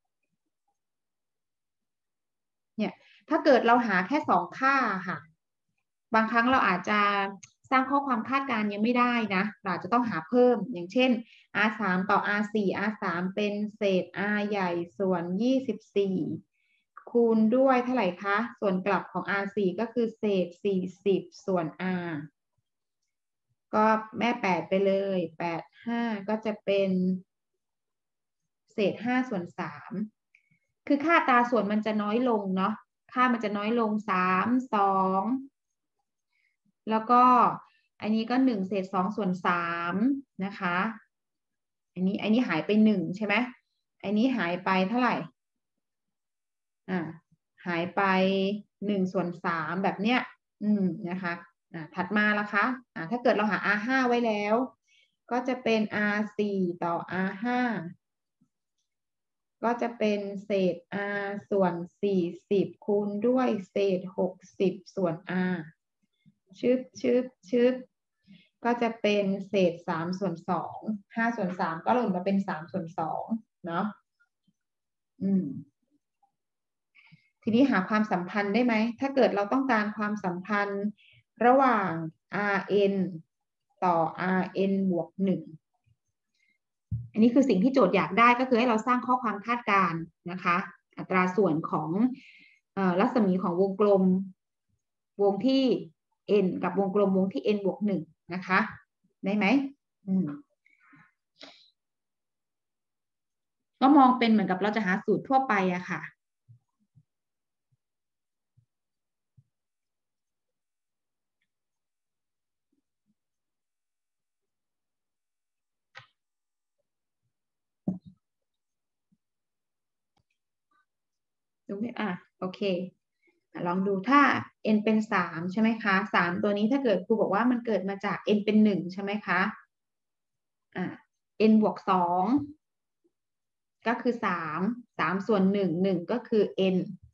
เนี่ยถ้าเกิดเราหาแค่สองค่าค่ะบางครั้งเราอาจจะสร้างข้อความคาดการณ์ยังไม่ได้นะเราอาจจะต้องหาเพิ่มอย่างเช่น อาร์ สาม ต่อ อาร์ สี่ อาร์ สาม เป็นเศษ R ใหญ่ส่วนยี่สิบสี่คูณด้วยเท่าไหร่คะส่วนกลับของ อาร์ สี่ ก็คือเศษสี่สิบส่วน R ก็แม่แปดไปเลยแปด ห้าก็จะเป็นเศษห้าส่วนสามคือค่าอัตราส่วนมันจะน้อยลงเนาะค่ามันจะน้อยลงสาม สองแล้วก็อันนี้ก็หนึ่งเศษสองส่วนสามนะคะอันนี้อันนี้หายไปหนึ่งใช่ไหมอันนี้หายไปเท่าไหร่อ่าหายไปหนึ่งส่วนสามแบบเนี้ยอืมนะคะอ่าถัดมาละคะอ่าถ้าเกิดเราหา อาร์ ห้า ไว้แล้วก็จะเป็น อาร์ สี่ ต่อ อาร์ ห้า ก็จะเป็นเศษ R ส่วนสี่สิบคูณด้วยเศษหกสิบส่วน R ชึบชึบชึบก็จะเป็นเศษสามส่วนสอง ห้าส่วนสามก็หล่นมาเป็นสามส่วนสองเนาะอืมทีนี้หาความสัมพันธ์ได้ไหมถ้าเกิดเราต้องการความสัมพันธ์ระหว่าง Rn ต่อ Rn บวกหนึ่งอันนี้คือสิ่งที่โจทย์อยากได้ก็คือให้เราสร้างข้อความคาดการณ์นะคะอัตราส่วนของรัศมีของวงกลมวงที่ n กับวงกลมวงที่ n บวกหนึ่งนะคะได้ไหมอืมก็มองเป็นเหมือนกับเราจะหาสูตรทั่วไปอะค่ะดูไหมอ่ะโอเคลองดูถ้า n เป็นสามใช่ไหมคะสามตัวนี้ถ้าเกิดครูบอกว่ามันเกิดมาจาก n เป็นหนึ่งใช่ไหมคะอ่ะ n บวกสองก็คือสาม สามส่วนหนึ่ง หนึ่งก็คือ n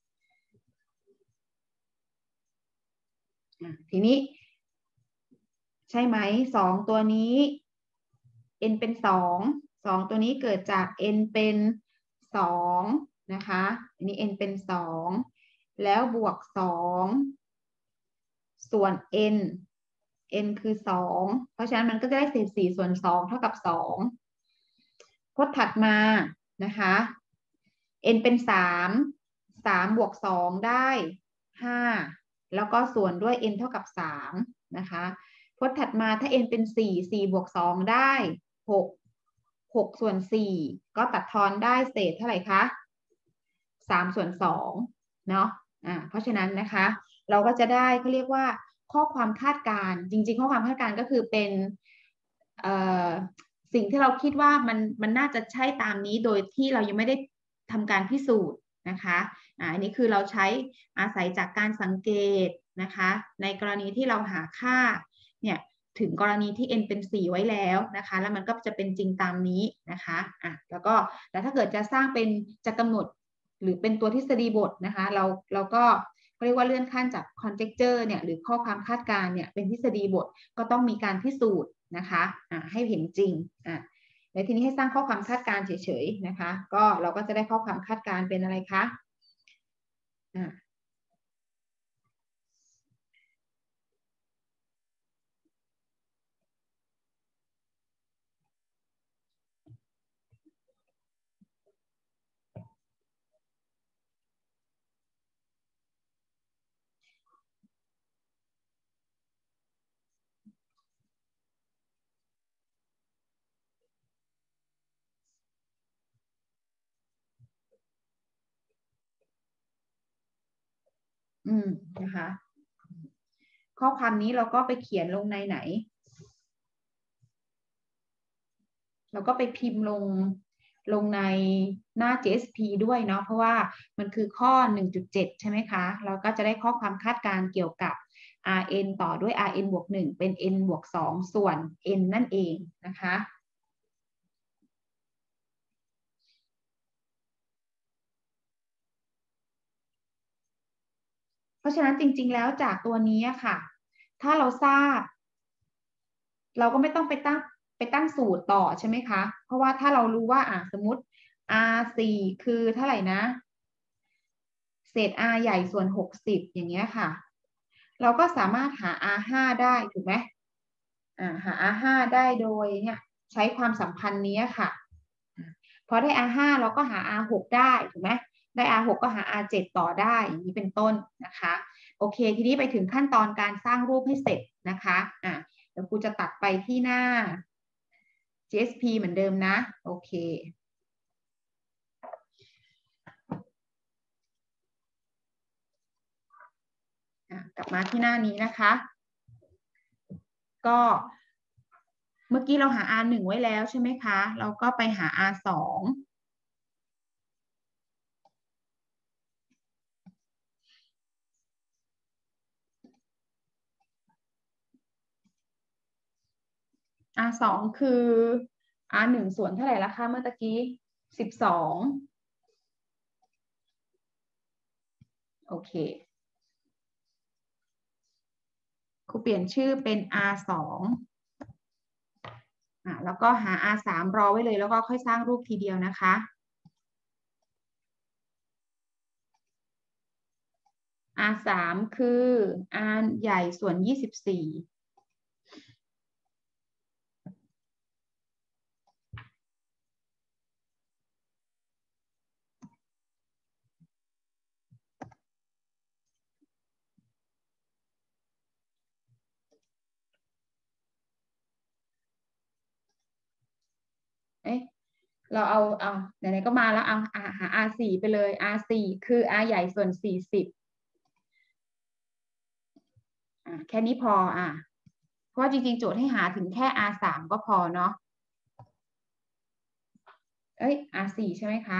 ทีนี้ใช่ไหมสองตัวนี้ n เป็นสอง สองตัวนี้เกิดจาก n เป็นสองนะคะอันนี้ n เป็นสองแล้วบวกสองส่วน n n คือสองเพราะฉะนั้นมันก็จะได้เศษสี่ส่วนสองเท่ากับสองพจน์ถัดมานะคะ n เป็นสาม สามบวกสองได้ห้าแล้วก็ส่วนด้วย n เท่ากับสามนะคะพจน์ถัดมาถ้า n เป็นสี่ สี่บวกสองได้หก หกส่วนสี่ก็ตัดทอนได้เศษเท่าไหร่คะสามส่วนสองเนาะอ่าเพราะฉะนั้นนะคะเราก็จะได้เขาเรียกว่าข้อความคาดการณ์จริงๆข้อความคาดการณ์ก็คือเป็นเอ่อสิ่งที่เราคิดว่ามันมันน่าจะใช่ตามนี้โดยที่เรายังไม่ได้ทำการพิสูจน์นะคะอ่าอันนี้คือเราใช้อาศัยจากการสังเกตนะคะในกรณีที่เราหาค่าเนี่ยถึงกรณีที่ n เป็นสี่ไว้แล้วนะคะแล้วมันก็จะเป็นจริงตามนี้นะคะอ่ะแล้วก็แต่ถ้าเกิดจะสร้างเป็นจะกำหนดหรือเป็นตัวทฤษฎีบทนะคะเราเราก็เรียกว่าเลื่อนขั้นจาก conjecture เนี่ยหรือข้อความคาดการณ์เนี่ยเป็นทฤษฎีบทก็ต้องมีการพิสูจน์นะคะอ่ะให้เห็นจริงอ่ะแล้วทีนี้ให้สร้างข้อความคาดการณ์เฉยๆนะคะก็เราก็จะได้ข้อความคาดการณ์เป็นอะไรคะอ่ะอืมนะคะข้อความนี้เราก็ไปเขียนลงในไหนเราก็ไปพิมพ์ลงลงในหน้า จี เอส พี ด้วยเนาะเพราะว่ามันคือข้อ หนึ่งจุดเจ็ด ใช่ไหมคะเราก็จะได้ข้อความคาดการณ์เกี่ยวกับ Rn ต่อด้วย Rn บวกหนึ่งเป็น n บวกสองส่วน n นั่นเองนะคะเพราะฉะนั้นจริงๆแล้วจากตัวนี้ค่ะถ้าเราทราบเราก็ไม่ต้องไปตั้งไปตั้งสูตรต่อใช่ไหมคะเพราะว่าถ้าเรารู้ว่าอ่ะสมมติ อาร์ สี่ คือเท่าไหร่นะเศษ R ใหญ่ส่วนหกสิบอย่างเงี้ยค่ะเราก็สามารถหา อาร์ ห้า ได้ถูกไหมอ่าหา อาร์ ห้า ได้โดยเนี่ยใช้ความสัมพันธ์นี้ค่ะพอได้ อาร์ ห้า เราก็หา อาร์ หก ได้ถูกไหมได้ อาร์ หก ก็หา อาร์ เจ็ด ต่อได้อย่างนี้เป็นต้นนะคะโอเคทีนี้ไปถึงขั้นตอนการสร้างรูปให้เสร็จนะคะอ่ะเดี๋ยวครูจะตัดไปที่หน้า จี เอส พี เหมือนเดิมนะโอเคกลับมาที่หน้านี้นะคะก็เมื่อกี้เราหา อาร์ หนึ่ง ไว้แล้วใช่ไหมคะเราก็ไปหา อาร์ สอง อาร์ สอง คือ อาร์ หนึ่ง ส่วนเท่าไหร่ละคะเมื่อตะกี้สิบสองโอเคครูเปลี่ยนชื่อเป็น อาร์ สอง อ่ะแล้วก็หา อาร์ สาม รอไว้เลยแล้วก็ค่อยสร้างรูปทีเดียวนะคะ อาร์ สาม คือ R ใหญ่ส่วนยี่สิบสี่เอ๊ะเราเอาเอาไหนๆก็มาแล้วเอาหา อาร์ สี่ ไปเลย อาร์ สี่ คือ R ใหญ่ส่วนสี่สิบอ่ะแค่นี้พออ่ะเพราะว่าจริงๆโจทย์ให้หาถึงแค่ อาร์ สาม ก็พอเนาะเอ้ย อาร์ สี่ ใช่ไหมคะ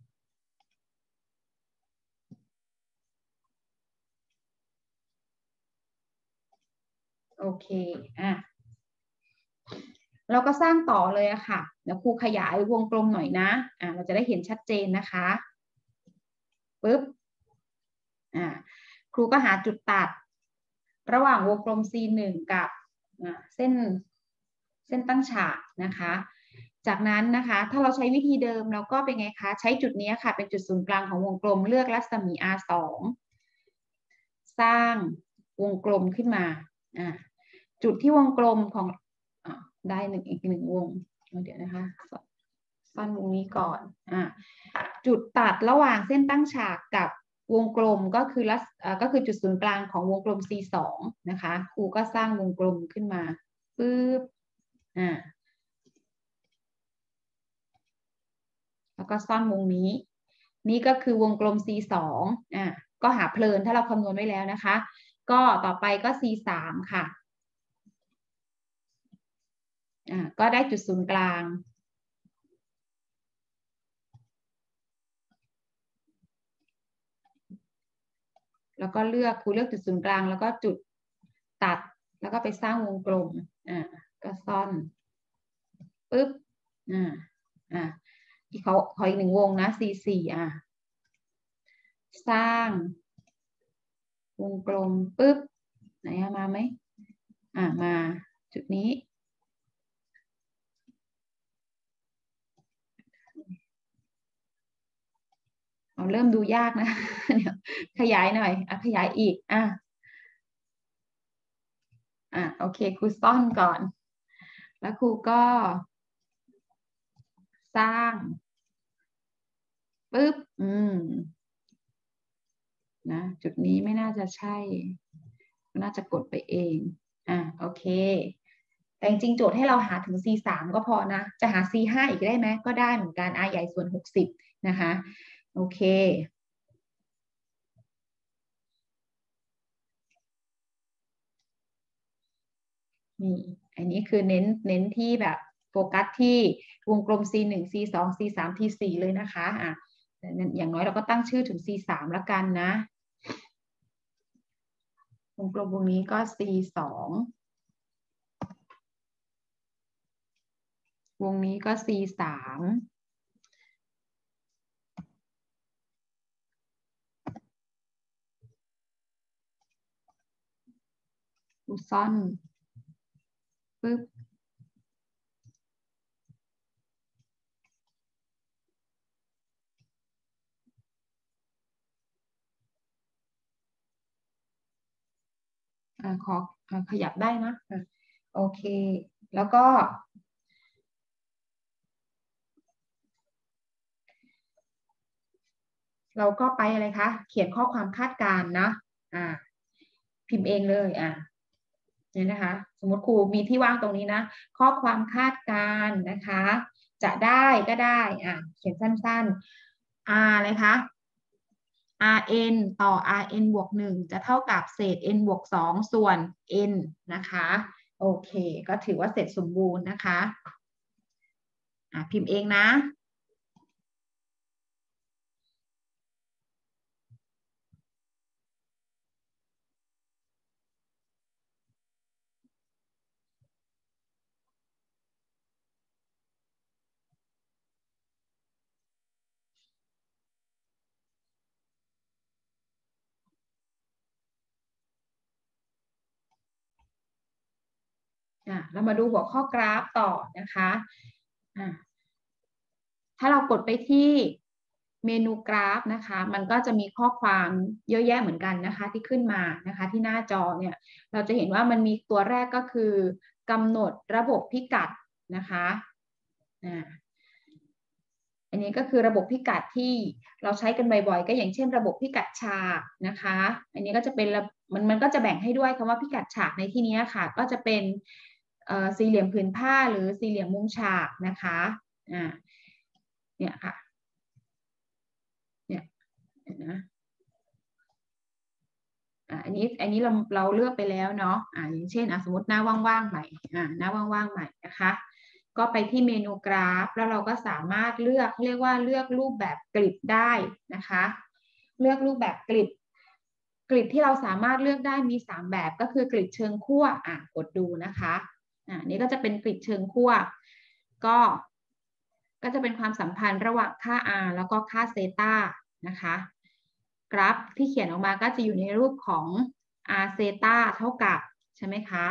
โอเคอ่ะเราก็สร้างต่อเลยอะค่ะเดี๋ยวครูขยายวงกลมหน่อยนะอ่ะเราจะได้เห็นชัดเจนนะคะปึ๊บอ่ะครูก็หาจุดตัดระหว่างวงกลม ซี หนึ่ง กับเส้นเส้นตั้งฉากนะคะจากนั้นนะคะถ้าเราใช้วิธีเดิมเราก็เป็นไงคะใช้จุดนี้ค่ะเป็นจุดศูนย์กลางของวงกลมเลือกรัศมี อาร์ สอง สร้างวงกลมขึ้นมาอ่าจุดที่วงกลมของอ่าได้หนึ่งอีกหนึ่งวงเดี๋ยวนะคะซ่อนวงนี้ก่อนอ่าจุดตัดระหว่างเส้นตั้งฉากกับวงกลมก็คือลักก็คือจุดศูนย์กลางของวงกลม ซี สอง นะคะครูก็สร้างวงกลมขึ้นมาปึ๊บอ่าแล้วก็ซ่อนวงนี้นี่ก็คือวงกลม ซี สอง อ่าก็หาเพลินถ้าเราคำนวณไว้แล้วนะคะก็ต่อไปก็ ซี สาม ค่ะอ่าก็ได้จุดศูนย์กลางแล้วก็เลือกครูเลือกจุดศูนย์กลางแล้วก็จุดตัดแล้วก็ไปสร้างวงกลมอ่าก็ซ่อนปึ๊บอ่าอ่าอีกเขาขออีกหนึ่งวงนะ ซี สี่ อ่าสร้างวงกลมปึ๊บไหนมาไหมอ่ามาจุดนี้เอาเริ่มดูยากนะเดี๋ยวขยายหน่อยอ่ะขยายอีกอ่ะอ่ะโอเคครูซ่อนก่อน แล้วครูก็สร้างปึ๊บอืมนะจุดนี้ไม่น่าจะใช่น่าจะกดไปเองอ่ะโอเคแต่จริงๆโจทย์ให้เราหาถึง ซี สาม ก็พอนะจะหา ซี ห้า อีกได้ไหมก็ได้เหมือนกัน R ใหญ่ส่วนหกสิบนะคะโอเคนี่อันนี้คือเน้นเน้นที่แบบโฟกัสที่วงกลม ซี หนึ่ง ซี สอง ซี สาม ที สี่ เลยนะคะอ่ะอย่างน้อยเราก็ตั้งชื่อถึง ซี สาม แล้วกันนะวงกลมวงนี้ก็ ซี สอง วงนี้ก็ ซี สาม อูซ่อนปึ๊บอ่าขออ่าขยับได้นะอ่าโอเค แล้วก็เราก็ไปอะไรคะเขียนข้อความคาดการณ์นะอ่าพิมพ์เองเลยอ่าเนี่ยนะคะสมมติครูมีที่ว่างตรงนี้นะข้อความคาดการณ์นะคะจะได้ก็ได้อ่าเขียนสั้นๆ r อะไรคะ rn ต่อ rn บวกหนึ่งจะเท่ากับเศษ n บวกสองส่วน n นะคะโอเคก็ถือว่าเสร็จสมบูรณ์นะคะอ่าพิมพ์เองนะอ่ะเรามาดูหัวข้อกราฟต่อนะคะอ่ะถ้าเรากดไปที่เมนูกราฟนะคะมันก็จะมีข้อความเยอะแยะเหมือนกันนะคะที่ขึ้นมานะคะที่หน้าจอเนี่ยเราจะเห็นว่ามันมีตัวแรกก็คือกำหนดระบบพิกัดนะคะอ่าอันนี้ก็คือระบบพิกัดที่เราใช้กันบ่อยๆก็อย่างเช่นระบบพิกัดฉากนะคะอันนี้ก็จะเป็นมันมันก็จะแบ่งให้ด้วยคำว่าพิกัดฉากในที่นี้ค่ะก็จะเป็นสี่เหลี่ยมผืนผ้าหรือสี่เหลี่ยมมุมฉากนะคะอ่าเนี่ยค่ะเนี่ยนะอ่าอันนี้อันนี้เราเราเลือกไปแล้วเนาะอ่าอย่างเช่นอ่ะสมมติหน้าว่างๆใหม่อ่าหน้าว่างๆใหม่นะคะก็ไปที่เมนูกราฟแล้วเราก็สามารถเลือกเรียกว่าเลือกรูปแบบกริดได้นะคะเลือกรูปแบบกริดกริดที่เราสามารถเลือกได้มีสามแบบก็คือกริดเชิงขั้วอ่ะกดดูนะคะอ่านี่ก็จะเป็นกริดเชิงขั้วก็ก็จะเป็นความสัมพันธ์ระหว่างค่า r แล้วก็ค่าเซตานะคะกราฟที่เขียนออกมาก็จะอยู่ในรูปของ r เซตาเท่ากับใช่ไหมคะ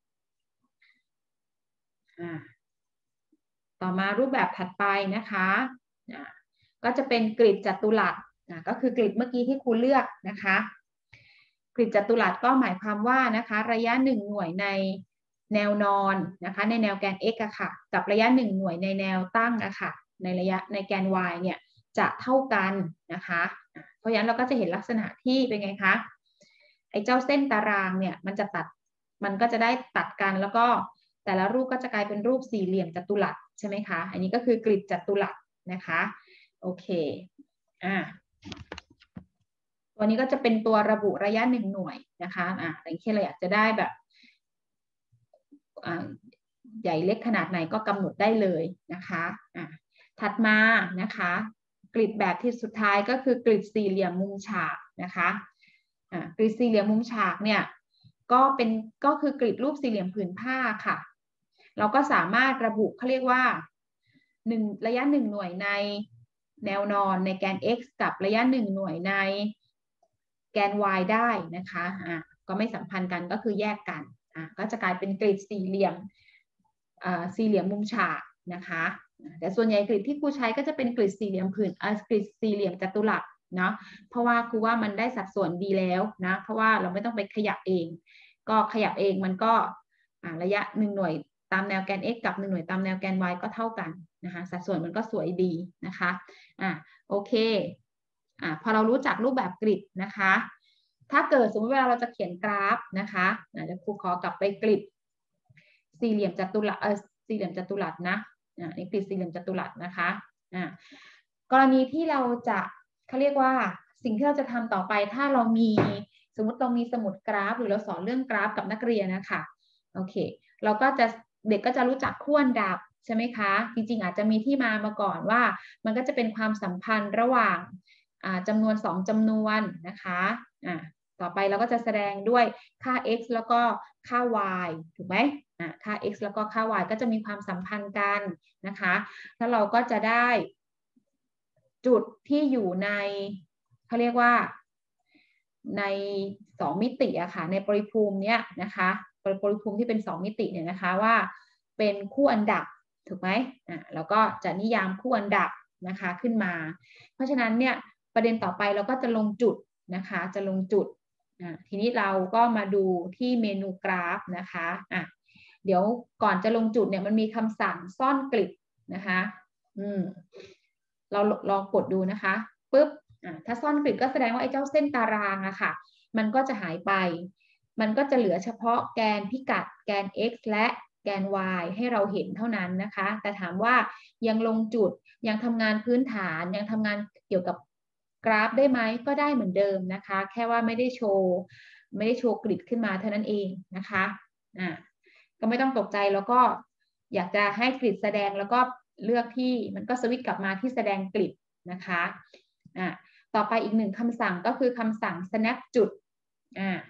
อ่าต่อมารูปแบบถัดไปนะคะอ่าก็จะเป็นกริดจัตุรัสอ่าก็คือกริดเมื่อกี้ที่ครูเลือกนะคะกริดจัตุรัสก็หมายความว่านะคะระยะหนึ่งหน่วยในแนวนอนนะคะในแนวแกน x อะค่ะกับระยะหนึ่งหน่วยในแนวตั้งอะค่ะในระยะในแกน y เนี่ยจะเท่ากันนะคะเพราะฉะนั้นเราก็จะเห็นลักษณะที่เป็นไงคะไอ้เจ้าเส้นตารางเนี่ยมันจะตัดมันก็จะได้ตัดกันแล้วก็แต่ละรูปก็จะกลายเป็นรูปสี่เหลี่ยมจัตุรัสใช่ไหมคะอันนี้ก็คือกริดจัตุรัสนะคะโอเคอ่าตัวนี้ก็จะเป็นตัวระบุระยะหนึ่งหน่วยนะคะอ่าอย่างเช่นเราอยากจะได้แบบอ่าใหญ่เล็กขนาดไหนก็กำหนดได้เลยนะคะอ่าถัดมานะคะกริดแบบที่สุดท้ายก็คือกริดสี่เหลี่ยมมุมฉากนะคะอ่ากริดสี่เหลี่ยมมุมฉากเนี่ยก็เป็นก็คือกริดรูปสี่เหลี่ยมผืนผ้าค่ะเราก็สามารถระบุเขาเรียกว่าหนึ่งระยะหนึ่งหน่วยในแนวนอนในแกน x กับระยะหนึ่งหน่วยในแกน y ได้นะคะอ่าก็ไม่สัมพันธ์กันก็คือแยกกันอ่าก็จะกลายเป็นกริดสี่เหลี่ยมอ่าสี่เหลี่ยมมุมฉากนะคะแต่ส่วนใหญ่กริดที่ครูใช้ก็จะเป็นกริดสี่เหลี่ยมผืนอ่ากริดสี่เหลี่ยมจัตุรัสเนาะเพราะว่าครูว่ามันได้สัดส่วนดีแล้วนะเพราะว่าเราไม่ต้องไปขยับเองก็ขยับเองมันก็ระยะหนึ่งหน่วยตามแนวแกน x กับหนึ่งหน่วยตามแนวแกน y ก็เท่ากันนะคะสัดส่วนมันก็สวยดีนะคะอ่ะโอเคอ่ะพอเรารู้จักรูปแบบกริดนะคะถ้าเกิดสมมติเวลาเราจะเขียนกราฟนะคะเดี๋ยวครูขอกลับไปกริดสี่เหลี่ยมจัตุรัสเออสี่เหลี่ยมจัตุรัสนะอ่ะนี่กริดสี่เหลี่ยมจัตุรัสนะคะอ่ะกรณีที่เราจะเขาเรียกว่าสิ่งที่เราจะทำต่อไปถ้าเรามีสมมติเรามีสมุดกราฟหรือเราสอนเรื่องกราฟกับนักเรียนนะคะโอเคเราก็จะเด็กก็จะรู้จักขั้วดับใช่ไหมคะจริงๆอาจจะมีที่มามาก่อนว่ามันก็จะเป็นความสัมพันธ์ระหว่างจำนวนสองจำนวนนะคะอ่าต่อไปเราก็จะแสดงด้วยค่า x แล้วก็ค่า y ถูกไหมอ่าค่า x แล้วก็ค่า y ก็จะมีความสัมพันธ์กันนะคะแล้วเราก็จะได้จุดที่อยู่ในเขาเรียกว่าในสองมิติอะค่ะในปริภูมิเนี้ยนะคะโพลีคูมที่เป็นสองมิติเนี่ยนะคะว่าเป็นคู่อันดับถูกไหมอ่ะแล้วก็จะนิยามคู่อันดับนะคะขึ้นมาเพราะฉะนั้นเนี่ยประเด็นต่อไปเราก็จะลงจุดนะคะจะลงจุดอ่ะทีนี้เราก็มาดูที่เมนูกราฟนะคะอ่ะเดี๋ยวก่อนจะลงจุดเนี่ยมันมีคำสั่งซ่อนกริดนะคะอืมเราลองกดดูนะคะปุ๊บอ่ะถ้าซ่อนกริดก็แสดงว่าไอ้เจ้าเส้นตารางอะค่ะมันก็จะหายไปมันก็จะเหลือเฉพาะแกนพิกัดแกน x และแกน y ให้เราเห็นเท่านั้นนะคะแต่ถามว่ายังลงจุดยังทำงานพื้นฐานยังทำงานเกี่ยวกับกราฟได้ไหมก็ได้เหมือนเดิมนะคะแค่ว่าไม่ได้โชว์ไม่ได้โชว์กริดขึ้นมาเท่านั้นเองนะคะอ่าก็ไม่ต้องตกใจแล้วก็อยากจะให้กริดแสดงแล้วก็เลือกที่มันก็สวิตช์กลับมาที่แสดงกริดนะคะอ่าต่อไปอีกหนึ่งคำสั่งก็คือคำสั่ง snap จุดอ่า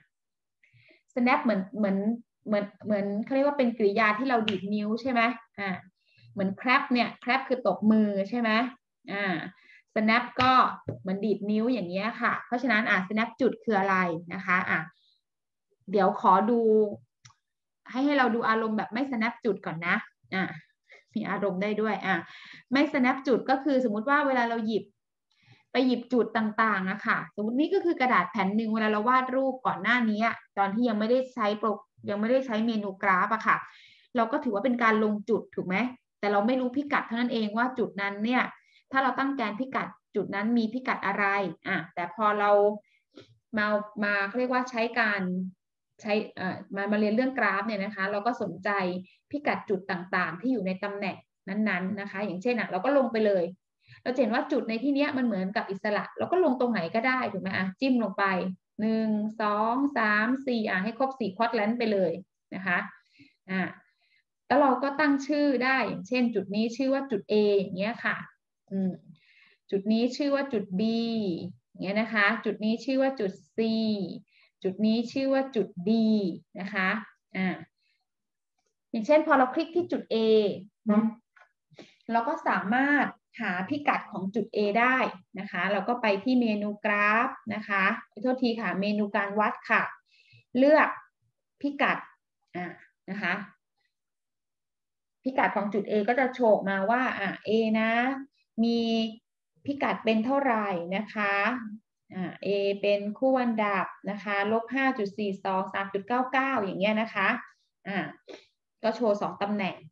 snap เหมือนเหมือนเหมือนเหมือนเขาเรียกว่าเป็นกริยาที่เราดีดนิ้วใช่ไหมอ่าเหมือน clap เนี่ย clap คือตบมือใช่ไหมอ่า snap ก็เหมือนดีดนิ้วอย่างเงี้ยค่ะเพราะฉะนั้นอ่า snap จุดคืออะไรนะคะอ่าเดี๋ยวขอดูให้ให้เราดูอารมณ์แบบไม่ snap จุดก่อนนะอ่ามีอารมณ์ได้ด้วยอ่าไม่ snap จุดก็คือสมมุติว่าเวลาเราหยิบไปหยิบจุดต่างๆอะค่ะสมมตินี่ก็คือกระดาษแผ่นหนึ่งเวลาเราวาดรูปก่อนหน้านี้ตอนที่ยังไม่ได้ใช้โปรยังไม่ได้ใช้เมนูกราฟอะค่ะเราก็ถือว่าเป็นการลงจุดถูกไหมแต่เราไม่รู้พิกัดเท่านั้นเองว่าจุดนั้นเนี่ยถ้าเราตั้งแกนพิกัดจุดนั้นมีพิกัดอะไรอ่ะแต่พอเรามามาเรียกว่าใช้การใช้อ่ามามาเรียนเรื่องกราฟเนี่ยนะคะเราก็สนใจพิกัดจุดต่างๆที่อยู่ในตำแหน่งนั้นๆนะคะอย่างเช่นอ่ะเราก็ลงไปเลยเราเห็นว่าจุดในที่นี้มันเหมือนกับอิสระเราก็ลงตรงไหนก็ได้ถูกไหมอ่ะจิ้มลงไปหนึ่งสองสามสี่อ่ะให้ครบสี่ควอดแลนต์ไปเลยนะคะอ่าแล้วเราก็ตั้งชื่อได้อย่างเช่นจุดนี้ชื่อว่าจุด A อย่างเงี้ยค่ะอืมจุดนี้ชื่อว่าจุด B อย่างเงี้ยนะคะจุดนี้ชื่อว่าจุด C จุดนี้ชื่อว่าจุด D นะคะอ่าอย่างเช่นพอเราคลิกที่จุด A เราก็สามารถหาพิกัดของจุด A ได้นะคะเราก็ไปที่เมนูกราฟนะคะขอโทษทีค่ะเมนูการวัดค่ะเลือกพิกัดอ่านะคะพิกัดของจุด A ก็จะโชว์มาว่าอ่า A นะมีพิกัดเป็นเท่าไหร่นะคะอ่า A เป็นคู่อันดับนะคะลบห้าจุดสี่สอง สามจุดเก้าเก้าอย่างเงี้ยนะคะอ่าก็โชว์สองตำแหน่ง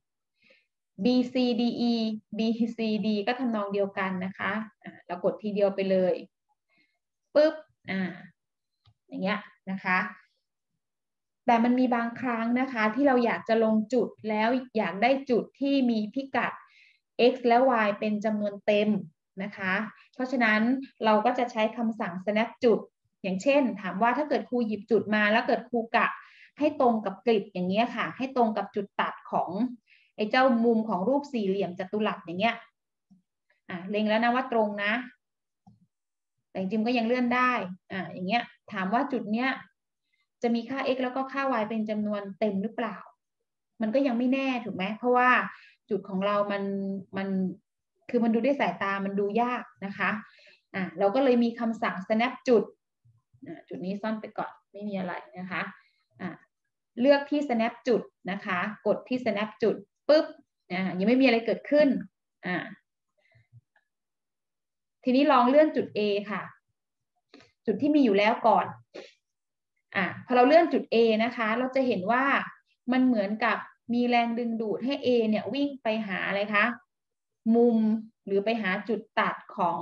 B C D E B C D ก็ทำนองเดียวกันนะคะอ่าเรากดทีเดียวไปเลยปึ๊บอ่าอย่างเงี้ยนะคะแต่มันมีบางครั้งนะคะที่เราอยากจะลงจุดแล้วอยากได้จุดที่มีพิกัด x และ y เป็นจำนวนเต็มนะคะเพราะฉะนั้นเราก็จะใช้คำสั่ง snap จุดอย่างเช่นถามว่าถ้าเกิดครูหยิบจุดมาแล้วเกิดครูกะให้ตรงกับกริดอย่างเงี้ยค่ะให้ตรงกับจุดตัดของไอ้เจ้ามุมของรูปสี่เหลี่ยมจัตุรัสอย่างเงี้ยอ่ะเล็งแล้วนะว่าตรงนะแต่จริงๆก็ยังเลื่อนได้อ่ะอย่างเงี้ยถามว่าจุดเนี้ยจะมีค่า x แล้วก็ค่า y เป็นจำนวนเต็มหรือเปล่ามันก็ยังไม่แน่ถูกไหมเพราะว่าจุดของเรามันมันคือมันดูด้วยสายตามันดูยากนะคะอ่ะเราก็เลยมีคำสั่ง snap จุดอ่ะจุดนี้ซ่อนไปก่อนไม่มีอะไรนะคะอ่ะเลือกที่ snap จุดนะคะกดที่ snap จุดปุ๊บอ่ะยังไม่มีอะไรเกิดขึ้นอ่ะทีนี้ลองเลื่อนจุด A ค่ะจุดที่มีอยู่แล้วก่อนอ่ะพอเราเลื่อนจุด A นะคะเราจะเห็นว่ามันเหมือนกับมีแรงดึงดูดให้ A เนี่ยวิ่งไปหาอะไรคะมุมหรือไปหาจุดตัดของ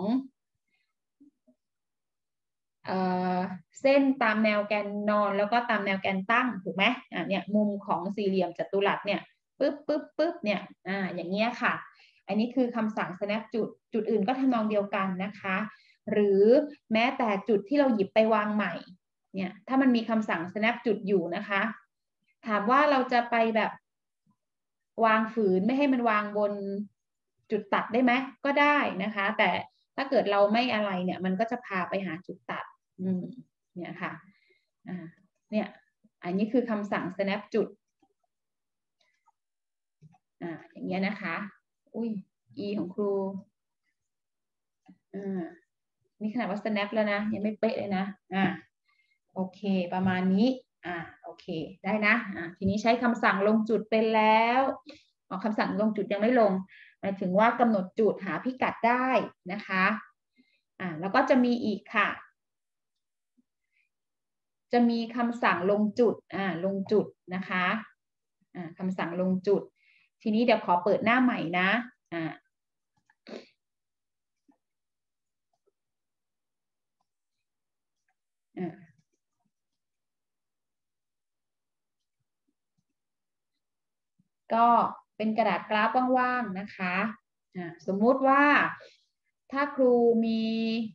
เอ่อเส้นตามแนวแกนนอนแล้วก็ตามแนวแกนตั้งถูกไหมอ่ะเนี่ยมุมของสี่เหลี่ยมจัตุรัสเนี่ยปึ๊บปึ๊บปึ๊บเนี่ยอ่าอย่างเงี้ยค่ะอันนี้คือคำสั่ง snap จุดจุดอื่นก็ทำนองเดียวกันนะคะหรือแม้แต่จุดที่เราหยิบไปวางใหม่เนี่ยถ้ามันมีคำสั่ง snap จุดอยู่นะคะถามว่าเราจะไปแบบวางฝืนไม่ให้มันวางบนจุดตัดได้ไหมก็ได้นะคะแต่ถ้าเกิดเราไม่อะไรเนี่ยมันก็จะพาไปหาจุดตัดอืมเนี่ยค่ะอ่าเนี่ยอันนี้คือคำสั่ง snap จุดอ่าอย่างเงี้ยนะคะอุ้ย e ของครูอ่านี่ขนาดว่า snap แล้วนะยังไม่เป๊ะเลยนะอ่าโอเคประมาณนี้อ่าโอเคได้นะอ่าทีนี้ใช้คำสั่งลงจุดเป็นแล้วอ๋อคำสั่งลงจุดยังไม่ลงหมายถึงว่ากำหนดจุดหาพิกัดได้นะคะอ่าแล้วก็จะมีอีกค่ะจะมีคำสั่งลงจุดอ่าลงจุดนะคะอ่าคำสั่งลงจุดทีนี้เดี๋ยวขอเปิดหน้าใหม่นะอ่าอ่าก็เป็นกระดาษกราฟว่างๆนะคะอ่าสมมุติว่าถ้าครูมี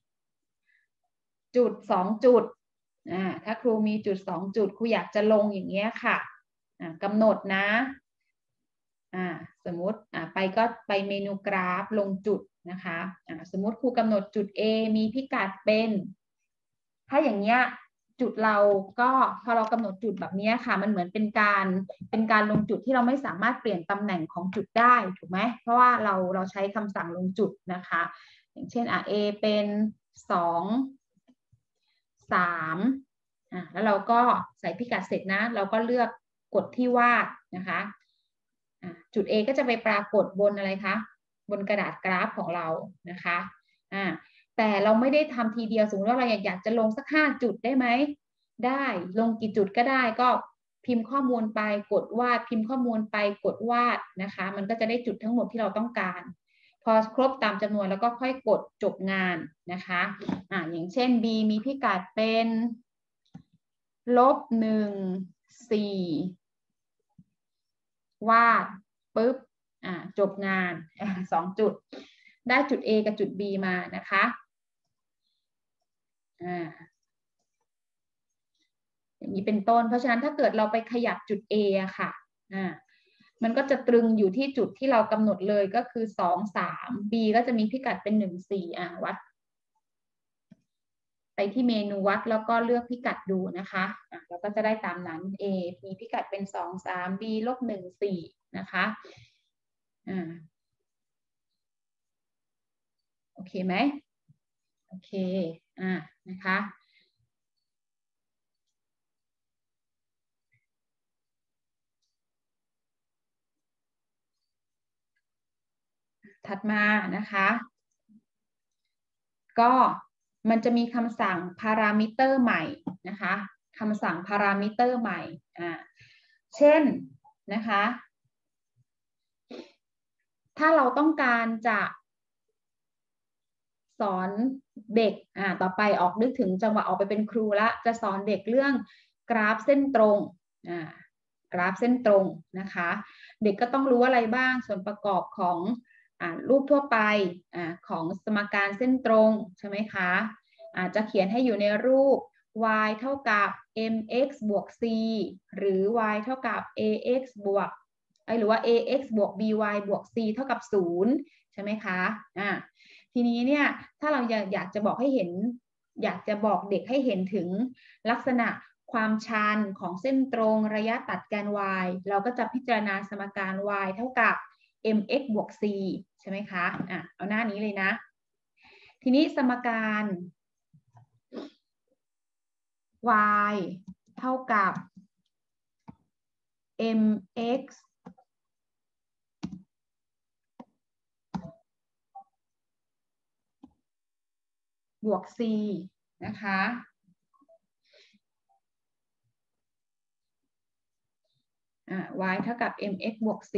จุดสองจุดอ่าถ้าครูมีจุดสองจุดครูอยากจะลงอย่างเงี้ยค่ะอ่ากำหนดนะอ่าสมมุติอ่าไปก็ไปเมนูกราฟลงจุดนะคะอ่าสมมุติครูกำหนดจุด A มีพิกัดเป็นถ้าอย่างเงี้ยจุดเราก็พอเรากำหนดจุดแบบนี้ค่ะมันเหมือนเป็นการเป็นการลงจุดที่เราไม่สามารถเปลี่ยนตำแหน่งของจุดได้ถูกไหมเพราะว่าเราเราใช้คำสั่งลงจุดนะคะอย่างเช่นอ่ะ A เป็นสองสามอ่ะแล้วเราก็ใส่พิกัดเสร็จนะเราก็เลือกกดที่วาดนะคะอ่ะจุด A ก็จะไปปรากฏบนอะไรคะบนกระดาษกราฟของเรานะคะอ่าแต่เราไม่ได้ทำทีเดียวสมมติว่าเราอยากอยากจะลงสักห้าจุดได้ไหมได้ลงกี่จุดก็ได้ก็พิมพ์ข้อมูลไปกดวาดพิมพ์ข้อมูลไปกดวาดนะคะมันก็จะได้จุดทั้งหมดที่เราต้องการพอครบตามจำนวนแล้วก็ค่อยกดจบงานนะคะอ่าอย่างเช่น B มีพิกัดเป็นลบหนึ่งสี่วาดปุ๊บอ่าจบงานสองจุดได้จุด A กับจุด B มานะคะอ่าอย่างนี้เป็นต้นเพราะฉะนั้นถ้าเกิดเราไปขยับจุด A อะค่ะอ่ามันก็จะตรึงอยู่ที่จุดที่เรากำหนดเลยก็คือสองสาม B ก็จะมีพิกัดเป็นหนึ่งสี่อ่าวัดไปที่เมนูวัดแล้วก็เลือกพิกัดดูนะคะอ่ะเราก็จะได้ตามนั้น A มีพิกัดเป็นสองสาม B ลบหนึ่งสี่นะคะอ่าโอเคไหมโอเคอ่านะคะถัดมานะคะก็มันจะมีคำสั่งพารามิเตอร์ใหม่นะคะคำสั่งพารามิเตอร์ใหม่อ่าเช่นนะคะถ้าเราต้องการจะสอนเด็กอ่าต่อไปออกนึกถึงจังหวะออกไปเป็นครูละจะสอนเด็กเรื่องกราฟเส้นตรงอ่ากราฟเส้นตรงนะคะเด็กก็ต้องรู้อะไรบ้างส่วนประกอบของอ่ารูปทั่วไปอ่าของสมการเส้นตรงใช่ไหมคะอาจจะเขียนให้อยู่ในรูป y เท่ากับ mx บวก c หรือ y เท่ากับ ax บวกหรือว่า ax บวก by บวก c เท่ากับศูนย์ใช่ไหมคะอ่าทีนี้เนี่ยถ้าเราอยากอยากจะบอกให้เห็นอยากจะบอกเด็กให้เห็นถึงลักษณะความชันของเส้นตรงระยะตัดแกน y เราก็จะพิจารณาสมการ y เท่ากับ mx บวก c ใช่ไหมคะอ่ะเอาหน้านี้เลยนะทีนี้สมการ y เท่ากับ mx บวก c นะคะอ่า y เท่ากับ mx บวก c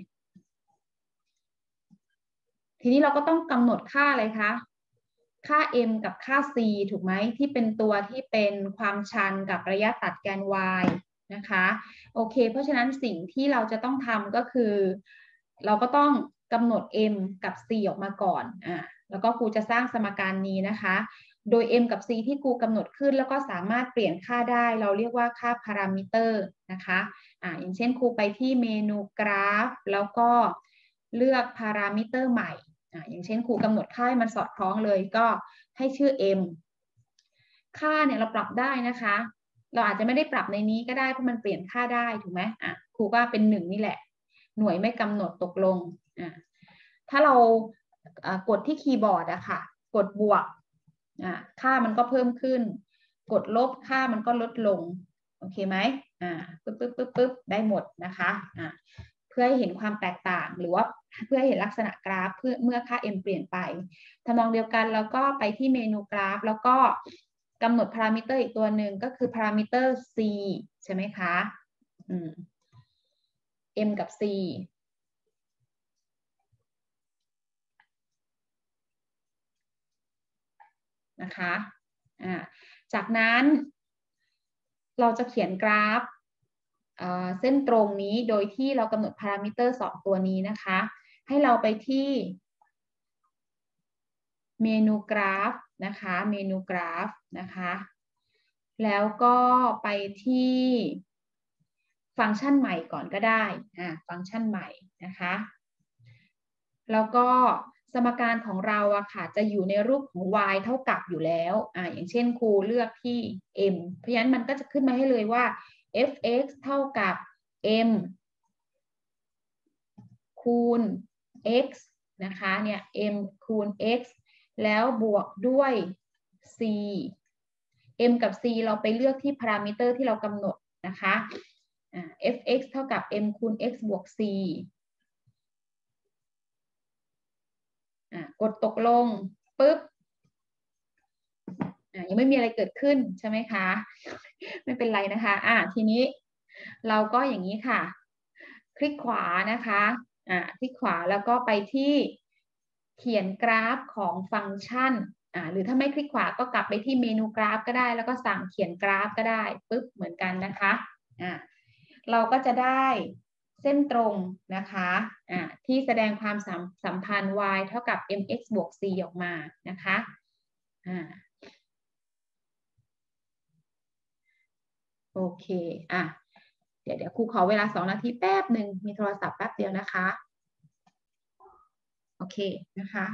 ทีนี้เราก็ต้องกำหนดค่าอะไรคะค่า m กับค่า c ถูกไหมที่เป็นตัวที่เป็นความชันกับระยะตัดแกน y นะคะโอเคเพราะฉะนั้นสิ่งที่เราจะต้องทำก็คือเราก็ต้องกำหนด m กับ c ออกมาก่อนอ่าแล้วก็ครูจะสร้างสมการนี้นะคะโดย m กับ c ที่ครูกำหนดขึ้นแล้วก็สามารถเปลี่ยนค่าได้เราเรียกว่าค่าพารามิเตอร์นะคะอ่าอย่างเช่นครูไปที่เมนูกราฟแล้วก็เลือกพารามิเตอร์ใหม่อ่าอย่างเช่นครูกำหนดค่าให้มันสอดคล้องเลยก็ให้ชื่อ m ค่าเนี่ยเราปรับได้นะคะเราอาจจะไม่ได้ปรับในนี้ก็ได้เพราะมันเปลี่ยนค่าได้ถูกไหมอ่ะครูก็เป็นหนึ่งนี่แหละหน่วยไม่กำหนดตกลงอ่ะถ้าเรากดที่คีย์บอร์ดอะค่ะกดบวกอ่ะค่ามันก็เพิ่มขึ้นกดลบค่ามันก็ลดลงโอเคไหมอ่าปึ๊บปึ๊บปึ๊บปึ๊บได้หมดนะคะอ่าเพื่อให้เห็นความแตกต่างหรือว่าเพื่อให้เห็นลักษณะกราฟเพื่อเมื่อค่า m เปลี่ยนไปทำนองเดียวกันแล้วก็ไปที่เมนูกราฟแล้วก็กำหนดพารามิเตอร์อีกตัวหนึ่งก็คือพารามิเตอร์ c ใช่ไหมคะอืม m กับ c นะคะอ่าจากนั้นเราจะเขียนกราฟเส้นตรงนี้โดยที่เรากำหนดพารามิเตอร์สองตัวนี้นะคะให้เราไปที่เมนูกราฟนะคะเมนูกราฟนะคะแล้วก็ไปที่ฟังก์ชันใหม่ก่อนก็ได้อ่าฟังก์ชันใหม่นะคะแล้วก็สมการของเราอะค่ะจะอยู่ในรูปของ y เท่ากับอยู่แล้วอ่าอย่างเช่นครูเลือกที่ m เพราะฉะนั้นมันก็จะขึ้นมาให้เลยว่า f(x) เท่ากับ m คูณ x นะคะเนี่ย m คูณ x แล้วบวกด้วย c m กับ c เราไปเลือกที่พารามิเตอร์ที่เรากำหนดนะคะอ่า f(x) เท่ากับ m คูณ x บวก cกดตกลงปุ๊บยังไม่มีอะไรเกิดขึ้นใช่ไหมคะไม่เป็นไรนะคะอ่ะทีนี้เราก็อย่างนี้ค่ะคลิกขวานะคะอ่ะคลิกขวาแล้วก็ไปที่เขียนกราฟของฟังก์ชันอ่ะหรือถ้าไม่คลิกขวาก็กลับไปที่เมนูกราฟก็ได้แล้วก็สั่งเขียนกราฟก็ได้ปุ๊บเหมือนกันนะคะอ่ะเราก็จะได้เส้นตรงนะคะอ่ะที่แสดงความสัมสัมพันธ์ y เท่ากับ mx บวก c ออกมานะคะอ่าโอเคอ่ะเดี๋ยวเดี๋ยวครูขอเวลาสองนาทีแป๊บหนึ่งมีโทรศัพท์แป๊บเดียวนะคะโอเคนะคะ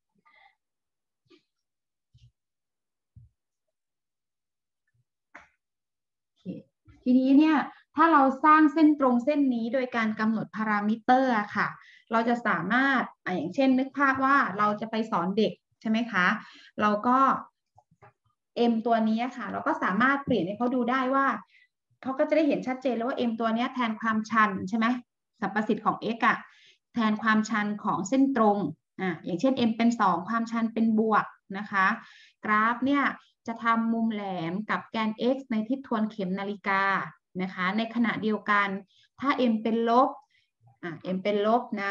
ทีนี้เนี่ยถ้าเราสร้างเส้นตรงเส้นนี้โดยการกำหนดพารามิเตอร์ค่ะเราจะสามารถออย่างเช่นนึกภาพว่าเราจะไปสอนเด็กใช่ไหมคะเราก็ m ตัวนี้ค่ะเราก็สามารถเปลี่ยนให้เขาดูได้ว่าเขาก็จะได้เห็นชัดเจนแล้วว่า m ตัวนี้แทนความชันใช่ไหมสรรพสิทธิ์ของ x อะแทนความชันของเส้นตรงอ่ะอย่างเช่น m เป็นสองความชันเป็นบวกนะคะกราฟเนี่ยจะทำมุมแหลมกับแกน x ในทิศทวนเข็มนาฬิกานะคะในขณะเดียวกันถ้า m เป็นลบอ่ะ m เป็นลบนะ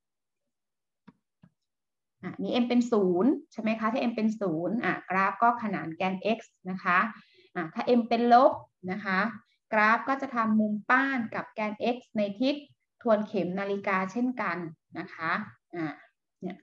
อ่ะนี่ m เป็นศูนย์ใช่ไหมคะถ้า m เป็นศูนย์อ่ะกราฟก็ขนานแกน x นะคะอ่ะถ้า m เป็นลบนะคะกราฟก็จะทำมุมป้านกับแกน x ในทิศทวนเข็มนาฬิกาเช่นกันนะคะอ่ะเนี่ย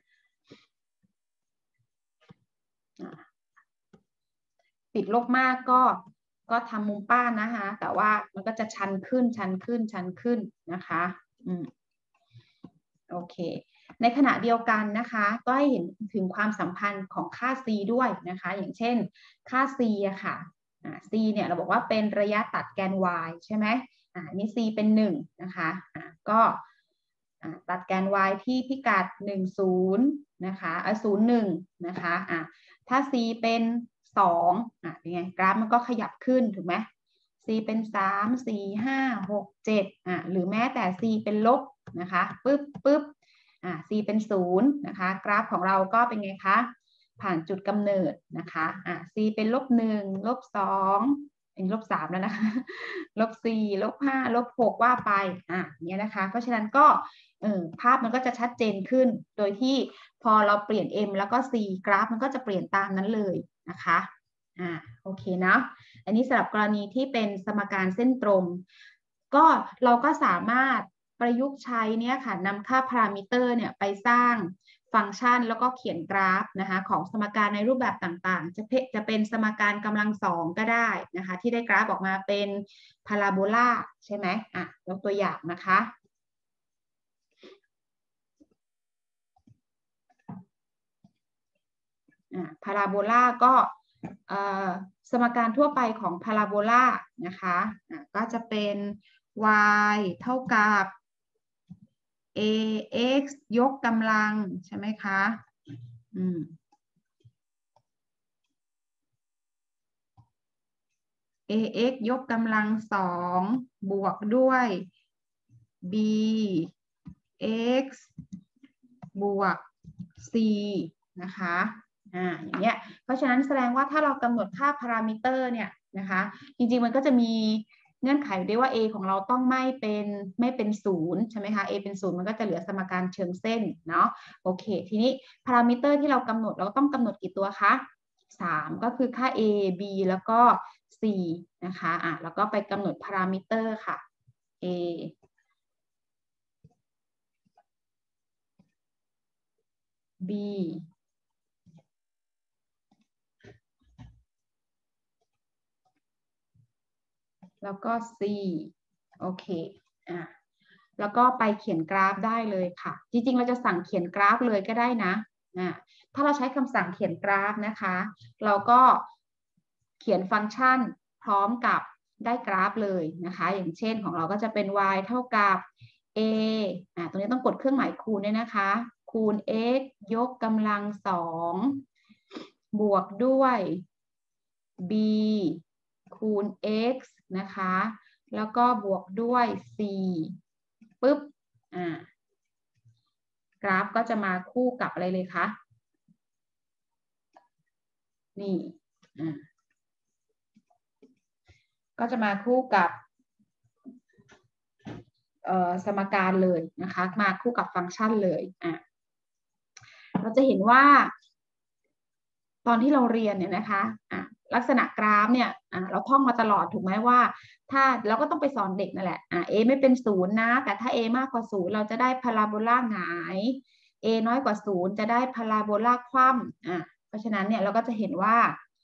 ติดลบมากก็ก็ทำมุมป้านนะคะแต่ว่ามันก็จะชันขึ้นชันขึ้นชันขึ้นนะคะอืมโอเคในขณะเดียวกันนะคะก็ให้เห็นถึงความสัมพันธ์ของค่า c ด้วยนะคะอย่างเช่นค่า c อะค่ะอ่า c เนี่ยเราบอกว่าเป็นระยะตัดแกน y ใช่ไหมอ่านี่ c เป็นหนึ่งนะคะอ่าก็ตัดแกน y ที่พิกัดหนึ่ง ศูนย์นะคะอ่าศูนย์ หนึ่งนะคะอ่าถ้า c เป็นสองอ่ะเป็นไงกราฟมันก็ขยับขึ้นถูกไหม c เป็นสาม สี่ ห้า หก เจ็ดอ่ะหรือแม้แต่ c เป็นลบนะคะปึ๊บปึ๊บอ่า c เป็นศูนย์นะคะกราฟของเราก็เป็นไงคะผ่านจุดกำเนิดนะคะอ่า c เป็นลบหนึ่งลบสองเป็นลบสามแล้วนะคะลบสี่ลบห้าลบหกว่าไปอ่ะเนี้ยนะคะเพราะฉะนั้นก็เออภาพมันก็จะชัดเจนขึ้นโดยที่พอเราเปลี่ยน m แล้วก็ c กราฟมันก็จะเปลี่ยนตามนั้นเลยนะคะอ่าโอเคนะอันนี้สำหรับกรณีที่เป็นสมการเส้นตรงก็เราก็สามารถประยุกต์ใช้เนี่ยค่ะนำค่าพารามิเตอร์เนี่ยไปสร้างฟังก์ชันแล้วก็เขียนกราฟนะคะของสมการในรูปแบบต่างๆจะจะเป็นสมการกำลังสองก็ได้นะคะที่ได้กราฟออกมาเป็นพาราโบลาใช่ไหมอ่ะยกตัวอย่างนะคะพาราโบลาก็สมการทั่วไปของพาราโบลานะคะก็จะเป็น y เท่ากับ ax ยกกำลังใช่ไหมคะอืม ax ยกกำลังสองบวกด้วย bx บวก c นะคะอ่าอย่างเงี้ยเพราะฉะนั้นแสดงว่าถ้าเรากำหนดค่าพารามิเตอร์เนี่ยนะคะจริงๆมันก็จะมีเงื่อนไขด้วยว่า a ของเราต้องไม่เป็นไม่เป็นศูนย์ใช่ไหมคะ a เป็นศูนย์มันก็จะเหลือสมการเชิงเส้นเนาะโอเคทีนี้พารามิเตอร์ที่เรากำหนดเราต้องกำหนดกี่ตัวคะสามก็คือค่า a b แล้วก็ c นะคะอ่ะแล้วก็ไปกำหนดพารามิเตอร์ค่ะ a b แล้วก็ c โอเคอ่ะแล้วก็ไปเขียนกราฟได้เลยค่ะจริงๆเราจะสั่งเขียนกราฟเลยก็ได้นะอ่ะถ้าเราใช้คำสั่งเขียนกราฟนะคะเราก็เขียนฟังก์ชันพร้อมกับได้กราฟเลยนะคะอย่างเช่นของเราก็จะเป็น y เท่ากับ a อ่ะตรงนี้ต้องกดเครื่องหมายคูณด้วยนะคะคูณ x ยกกำลังสองบวกด้วย b คูณ x นะคะแล้วก็บวกด้วย c ปึ๊บอ่ากราฟก็จะมาคู่กับอะไรเลยคะนี่อ่าก็จะมาคู่กับเอ่อสมการเลยนะคะมาคู่กับฟังก์ชันเลยอ่ะเราจะเห็นว่าตอนที่เราเรียนเนี่ยนะคะอ่ะลักษณะกราฟเนี่ยอ่ะเราท่องมาตลอดถูกไหมว่าถ้าเราก็ต้องไปสอนเด็กนั่นแหละอ่ะ a ไม่เป็นศูนย์นะแต่ถ้า a มากกว่าศูนย์เราจะได้พาราโบลาหงาย a น้อยกว่าศูนย์จะได้พาราโบลาคว่ำอ่ะเพราะฉะนั้นเนี่ยเราก็จะเห็นว่า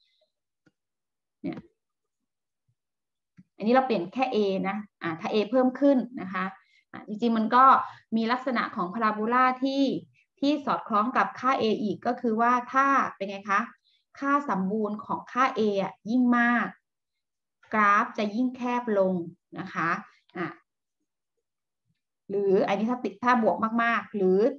เนี่ยอันนี้เราเปลี่ยนแค่ a นะอ่ะถ้า a เพิ่มขึ้นนะคะอ่ะจริงๆมันก็มีลักษณะของพาราโบลาที่ที่สอดคล้องกับค่า a อีกก็คือว่าถ้าเป็นไงคะค่าสมบูรณ์ของค่า a อ่ะยิ่งมากกราฟจะยิ่งแคบลงนะคะอ่ะหรืออันนี้ถ้าติดถ้าบวกมากๆหรือ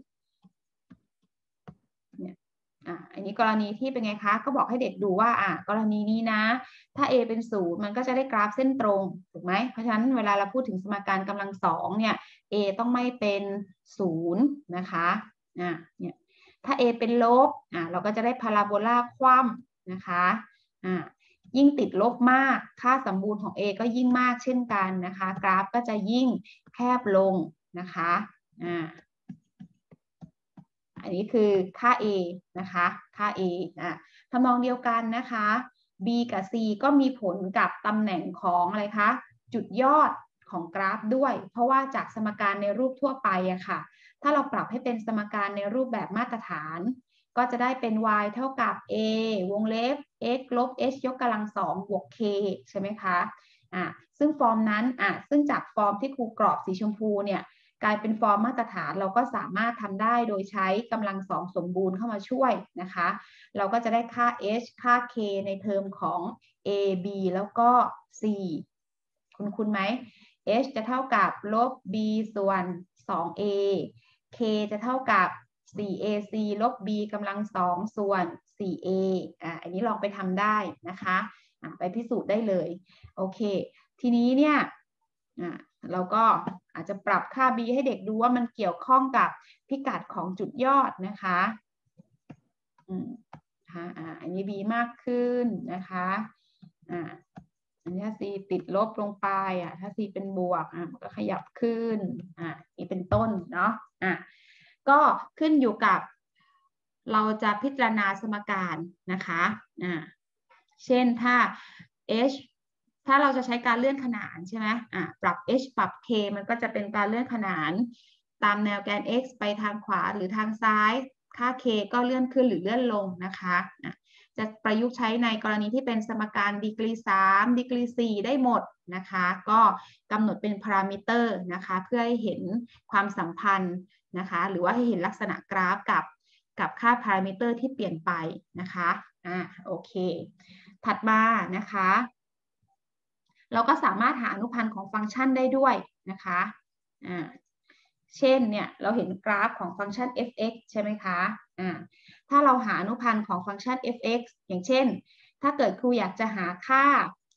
เนี่ยอ่ะอันนี้กรณีที่เป็นไงคะก็บอกให้เด็กดูว่าอ่ะกรณีนี้นะถ้า a เป็นศูนย์มันก็จะได้กราฟเส้นตรงถูกไหมเพราะฉะนั้นเวลาเราพูดถึงสมการกำลังสองเนี่ย a ต้องไม่เป็นศูนย์นะคะอ่ะเนี่ยถ้า a เป็นลบอ่ะเราก็จะได้พาราโบลาคว่ำนะคะอ่ะยิ่งติดลบมากค่าสมบูรณ์ของ a ก็ยิ่งมากเช่นกันนะคะกราฟก็จะยิ่งแคบลงนะคะอ่าอันนี้คือค่า a นะคะค่า a อ่ะทำนองเดียวกันนะคะ b กับ c ก็มีผลกับตำแหน่งของอะไรคะจุดยอดของกราฟด้วยเพราะว่าจากสมการในรูปทั่วไปอะค่ะถ้าเราปรับให้เป็นสมการในรูปแบบมาตรฐานก็จะได้เป็น y เท่ากับ a วงเล็บ x ลบ h ยกกำลังสองบวก k ใช่ไหมคะอ่ะซึ่งฟอร์มนั้นอ่ะซึ่งจากฟอร์มที่ครูกรอบสีชมพูเนี่ยกลายเป็นฟอร์มมาตรฐานเราก็สามารถทำได้โดยใช้กำลังสองสมบูรณ์เข้ามาช่วยนะคะเราก็จะได้ค่า h ค่า k ในเทอมของ a b แล้วก็ c คุณคุณไหม h จะเท่ากับลบ b ส่วน สอง a k จะเท่ากับ สี่ เอ ซี ลบ b กำลังสองส่วน สี่ เอ อ่ะอันนี้ลองไปทำได้นะคะอ่ะไปพิสูจน์ได้เลยโอเคทีนี้เนี่ยอ่ะเราก็อาจจะปรับค่า b ให้เด็กดูว่ามันเกี่ยวข้องกับพิกัดของจุดยอดนะคะอืมค่ะอ่าอันนี้ b มากขึ้นนะคะอ่าอันนี้ c ติดลบลงไปอ่ะถ้า c เป็นบวกอ่ะมันก็ขยับขึ้นอ่านี่เป็นต้นเนาะอ่ะก็ขึ้นอยู่กับเราจะพิจารณาสมการนะคะอ่าเช่นถ้า h ถ้าเราจะใช้การเลื่อนขนานใช่ไหมอ่ะปรับ h ปรับ k มันก็จะเป็นการเลื่อนขนานตามแนวแกน x ไปทางขวาหรือทางซ้ายค่า k ก็เลื่อนขึ้นหรือเลื่อนลงนะคะอ่ะจะประยุกต์ใช้ในกรณีที่เป็นสมการดีกรีสามดีกรีสี่ได้หมดนะคะก็กำหนดเป็นพารามิเตอร์นะคะเพื่อให้เห็นความสัมพันธ์นะคะหรือว่าให้เห็นลักษณะกราฟกับกับค่าพารามิเตอร์ที่เปลี่ยนไปนะคะอ่าโอเคถัดมานะคะเราก็สามารถหาอนุพันธ์ของฟังก์ชันได้ด้วยนะคะอ่าเช่นเนี่ยเราเห็นกราฟของฟังก์ชัน f(x) ใช่ไหมคะอ่าถ้าเราหาอนุพันธ์ของฟังก์ชัน f(x) อย่างเช่นถ้าเกิดครูอยากจะหาค่า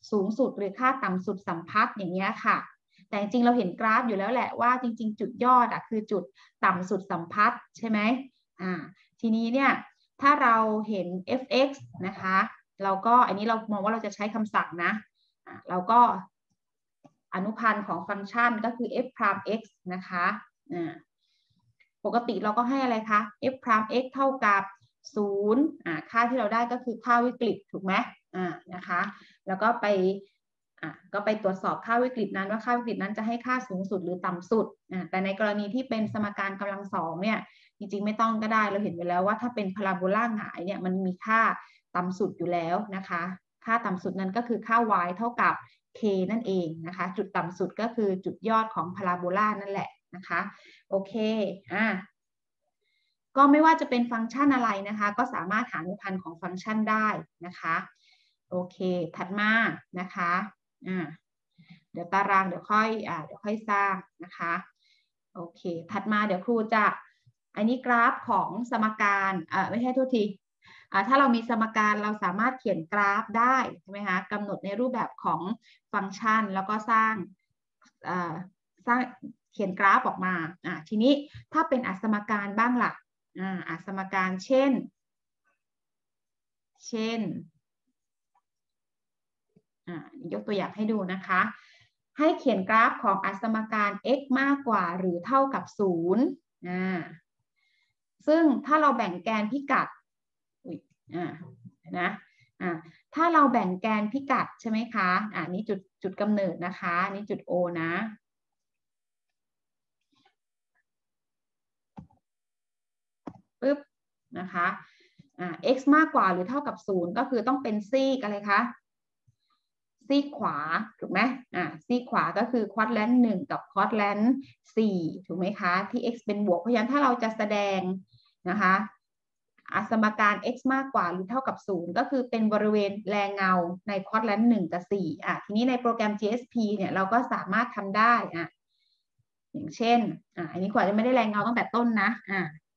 สูงสุดหรือค่าต่ำสุดสัมพัทธ์อย่างเงี้ยค่ะแต่จริงๆเราเห็นกราฟอยู่แล้วแหละว่าจริงๆจุดยอดอะคือจุดต่ำสุดสัมพัทธ์ใช่ไหมอ่าทีนี้เนี่ยถ้าเราเห็น เอฟ เอ็กซ์ นะคะเราก็อันนี้เรามองว่าเราจะใช้คำสั่งนะอ่าเราก็อนุพันธ์ของฟังก์ชันก็คือ f พราม x นะคะอ่าปกติเราก็ให้อะไรคะ f พราม x เท่ากับศูนย์อ่าค่าที่เราได้ก็คือค่าวิกฤตถูกไหมอ่านะคะแล้วก็ไปอ่ะก็ไปตรวจสอบค่าวิกฤตนั้นว่าค่าวิกฤตนั้นจะให้ค่าสูงสุดหรือต่ำสุดอ่ะแต่ในกรณีที่เป็นสมการกำลังสองเนี่ยจริงๆไม่ต้องก็ได้เราเห็นไปแล้วว่าถ้าเป็นพาราโบลาหงายเนี่ยมันมีค่าต่ำสุดอยู่แล้วนะคะค่าต่ำสุดนั้นก็คือค่า y เท่ากับ k นั่นเองนะคะจุดต่ำสุดก็คือจุดยอดของพาราโบลานั่นแหละนะคะโอเคอ่ะก็ไม่ว่าจะเป็นฟังก์ชันอะไรนะคะก็สามารถหาอนุพันธ์ของฟังก์ชันได้นะคะโอเคถัดมานะคะอ่าเดี๋ยวตารางเดี๋ยวค่อยอ่าเดี๋ยวค่อยสร้างนะคะโอเคถัดมาเดี๋ยวครูจะอันนี้กราฟของสมการอ่าไม่ใช่ทุกทีอ่าถ้าเรามีสมการเราสามารถเขียนกราฟได้ใช่ไหมคะกำหนดในรูปแบบของฟังก์ชันแล้วก็สร้างอ่าสร้างเขียนกราฟออกมาอ่าทีนี้ถ้าเป็นอัสมการบ้างล่ะอ่าอัสมการเช่นเช่นยกตัวอย่างให้ดูนะคะให้เขียนกราฟของอัสมการ x มากกว่าหรือเท่ากับศูนย์ซึ่งถ้าเราแบ่งแกนพิกัดนะถ้าเราแบ่งแกนพิกัดใช่ไหมคะอ่านี่จุดจุดกำเนิดนะคะนี่จุด O นะปึ๊บนะคะอ่า x มากกว่าหรือเท่ากับศูนย์ก็คือต้องเป็นซีกอะไรคะซีกขวาถูกไหมอ่าซีกขวาก็คือควอดแลนต์หนึ่งกับควอดแลนต์สี่ถูกไหมคะที่ x เป็นบวกเพราะฉะนั้นถ้าเราจะแสดงนะคะสมการ x มากกว่าหรือเท่ากับศูนย์ก็คือเป็นบริเวณแรงเงาในควอดแลนต์หนึ่งกับสี่อ่ะทีนี้ในโปรแกรม จี เอส พี เนี่ยเราก็สามารถทำได้อ่ะอย่างเช่นอ่ะอันนี้กว่าจะไม่ได้แรงเงาตั้งแต่ต้นนะอ่ะ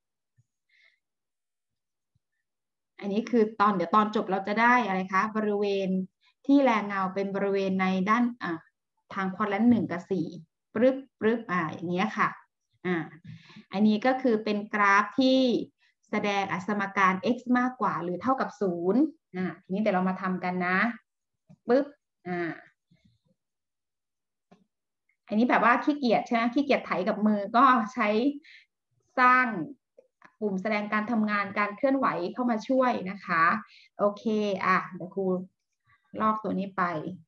อันนี้คือตอนเดี๋ยวตอนจบเราจะได้อะไรคะบริเวณที่แรงเงาเป็นบริเวณในด้านอ่าทางควอดแลนต์หนึ่งกับสี่ปรึ๊บปรึ๊บอ่าอย่างเงี้ยค่ะอ่าอันนี้ก็คือเป็นกราฟที่แสดงสมการ x มากกว่าหรือเท่ากับศูนย์อ่าทีนี้เดี๋ยวเรามาทำกันนะปึ๊บอ่าอันนี้แบบว่าขี้เกียจใช่ไหมขี้เกียจไถกับมือก็ใช้สร้างปุ่มแสดงการทำงานการเคลื่อนไหวเข้ามาช่วยนะคะโอเคอ่ะเดี๋ยวครูลอกตัวนี้ไป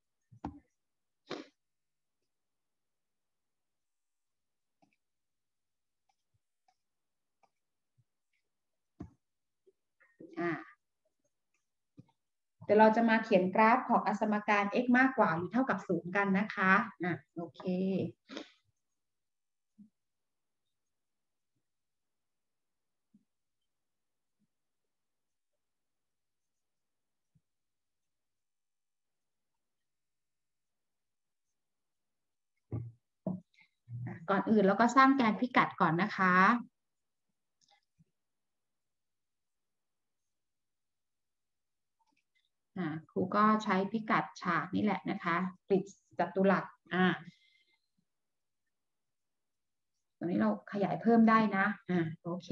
อ่ะเดี๋ยวเราจะมาเขียนกราฟของอสมการ x มากกว่าหรือเท่ากับศูนย์กันนะคะอ่ะโอเคก่อนอื่นเราก็สร้างแกนพิกัดก่อนนะคะครูก็ใช้พิกัดฉากนี่แหละนะคะกริดจัตุรัสอ่าตรงนี้เราขยายเพิ่มได้นะอ่าโอเค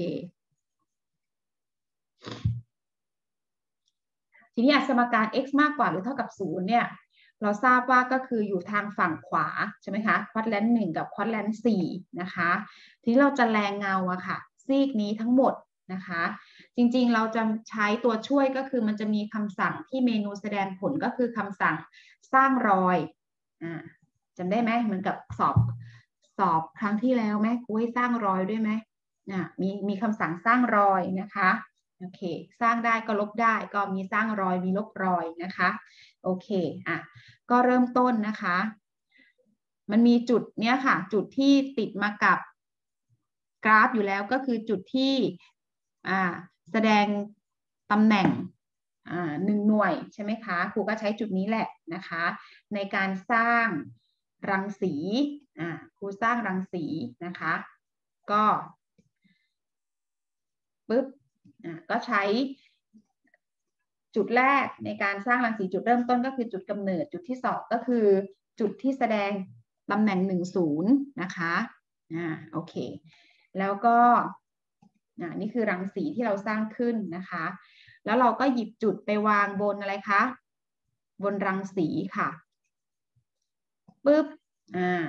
ทีนี้สมการ x มากกว่าหรือเท่ากับศูนย์เนี่ยเราทราบว่าก็คืออยู่ทางฝั่งขวาใช่ไหมคะควอดแลนต์หนึ่งกับควอดแลนต์สี่นะคะทีนี้เราจะแรงเงาอะค่ะซีกนี้ทั้งหมดนะคะจริงๆเราจะใช้ตัวช่วยก็คือมันจะมีคำสั่งที่เมนูแสดงผลก็คือคำสั่งสร้างรอยอ่าจำได้ไหมเหมือนกับสอบสอบครั้งที่แล้วไหมกูให้สร้างรอยด้วยไหมอ่ามีมีคำสั่งสร้างรอยนะคะโอเคสร้างได้ก็ลบได้ก็มีสร้างรอยมีลบรอยนะคะโอเคอ่ะก็เริ่มต้นนะคะมันมีจุดเนี้ยค่ะจุดที่ติดมากับกราฟอยู่แล้วก็คือจุดที่อ่าแสดงตำแหน่งอ่าหนึ่งหน่วยใช่ไหมคะครูก็ใช้จุดนี้แหละนะคะในการสร้างรังสีอ่าครูสร้างรังสีนะคะก็ปึ๊บอ่าก็ใช้จุดแรกในการสร้างรังสีจุดเริ่มต้นก็คือจุดกำเนิดจุดที่สองก็คือจุดที่แสดงตำแหน่งหนึ่งศูนย์นะคะอ่าโอเคแล้วก็อ่านี่คือรังสีที่เราสร้างขึ้นนะคะแล้วเราก็หยิบจุดไปวางบนอะไรคะบนรังสีค่ะปึ๊บอ่า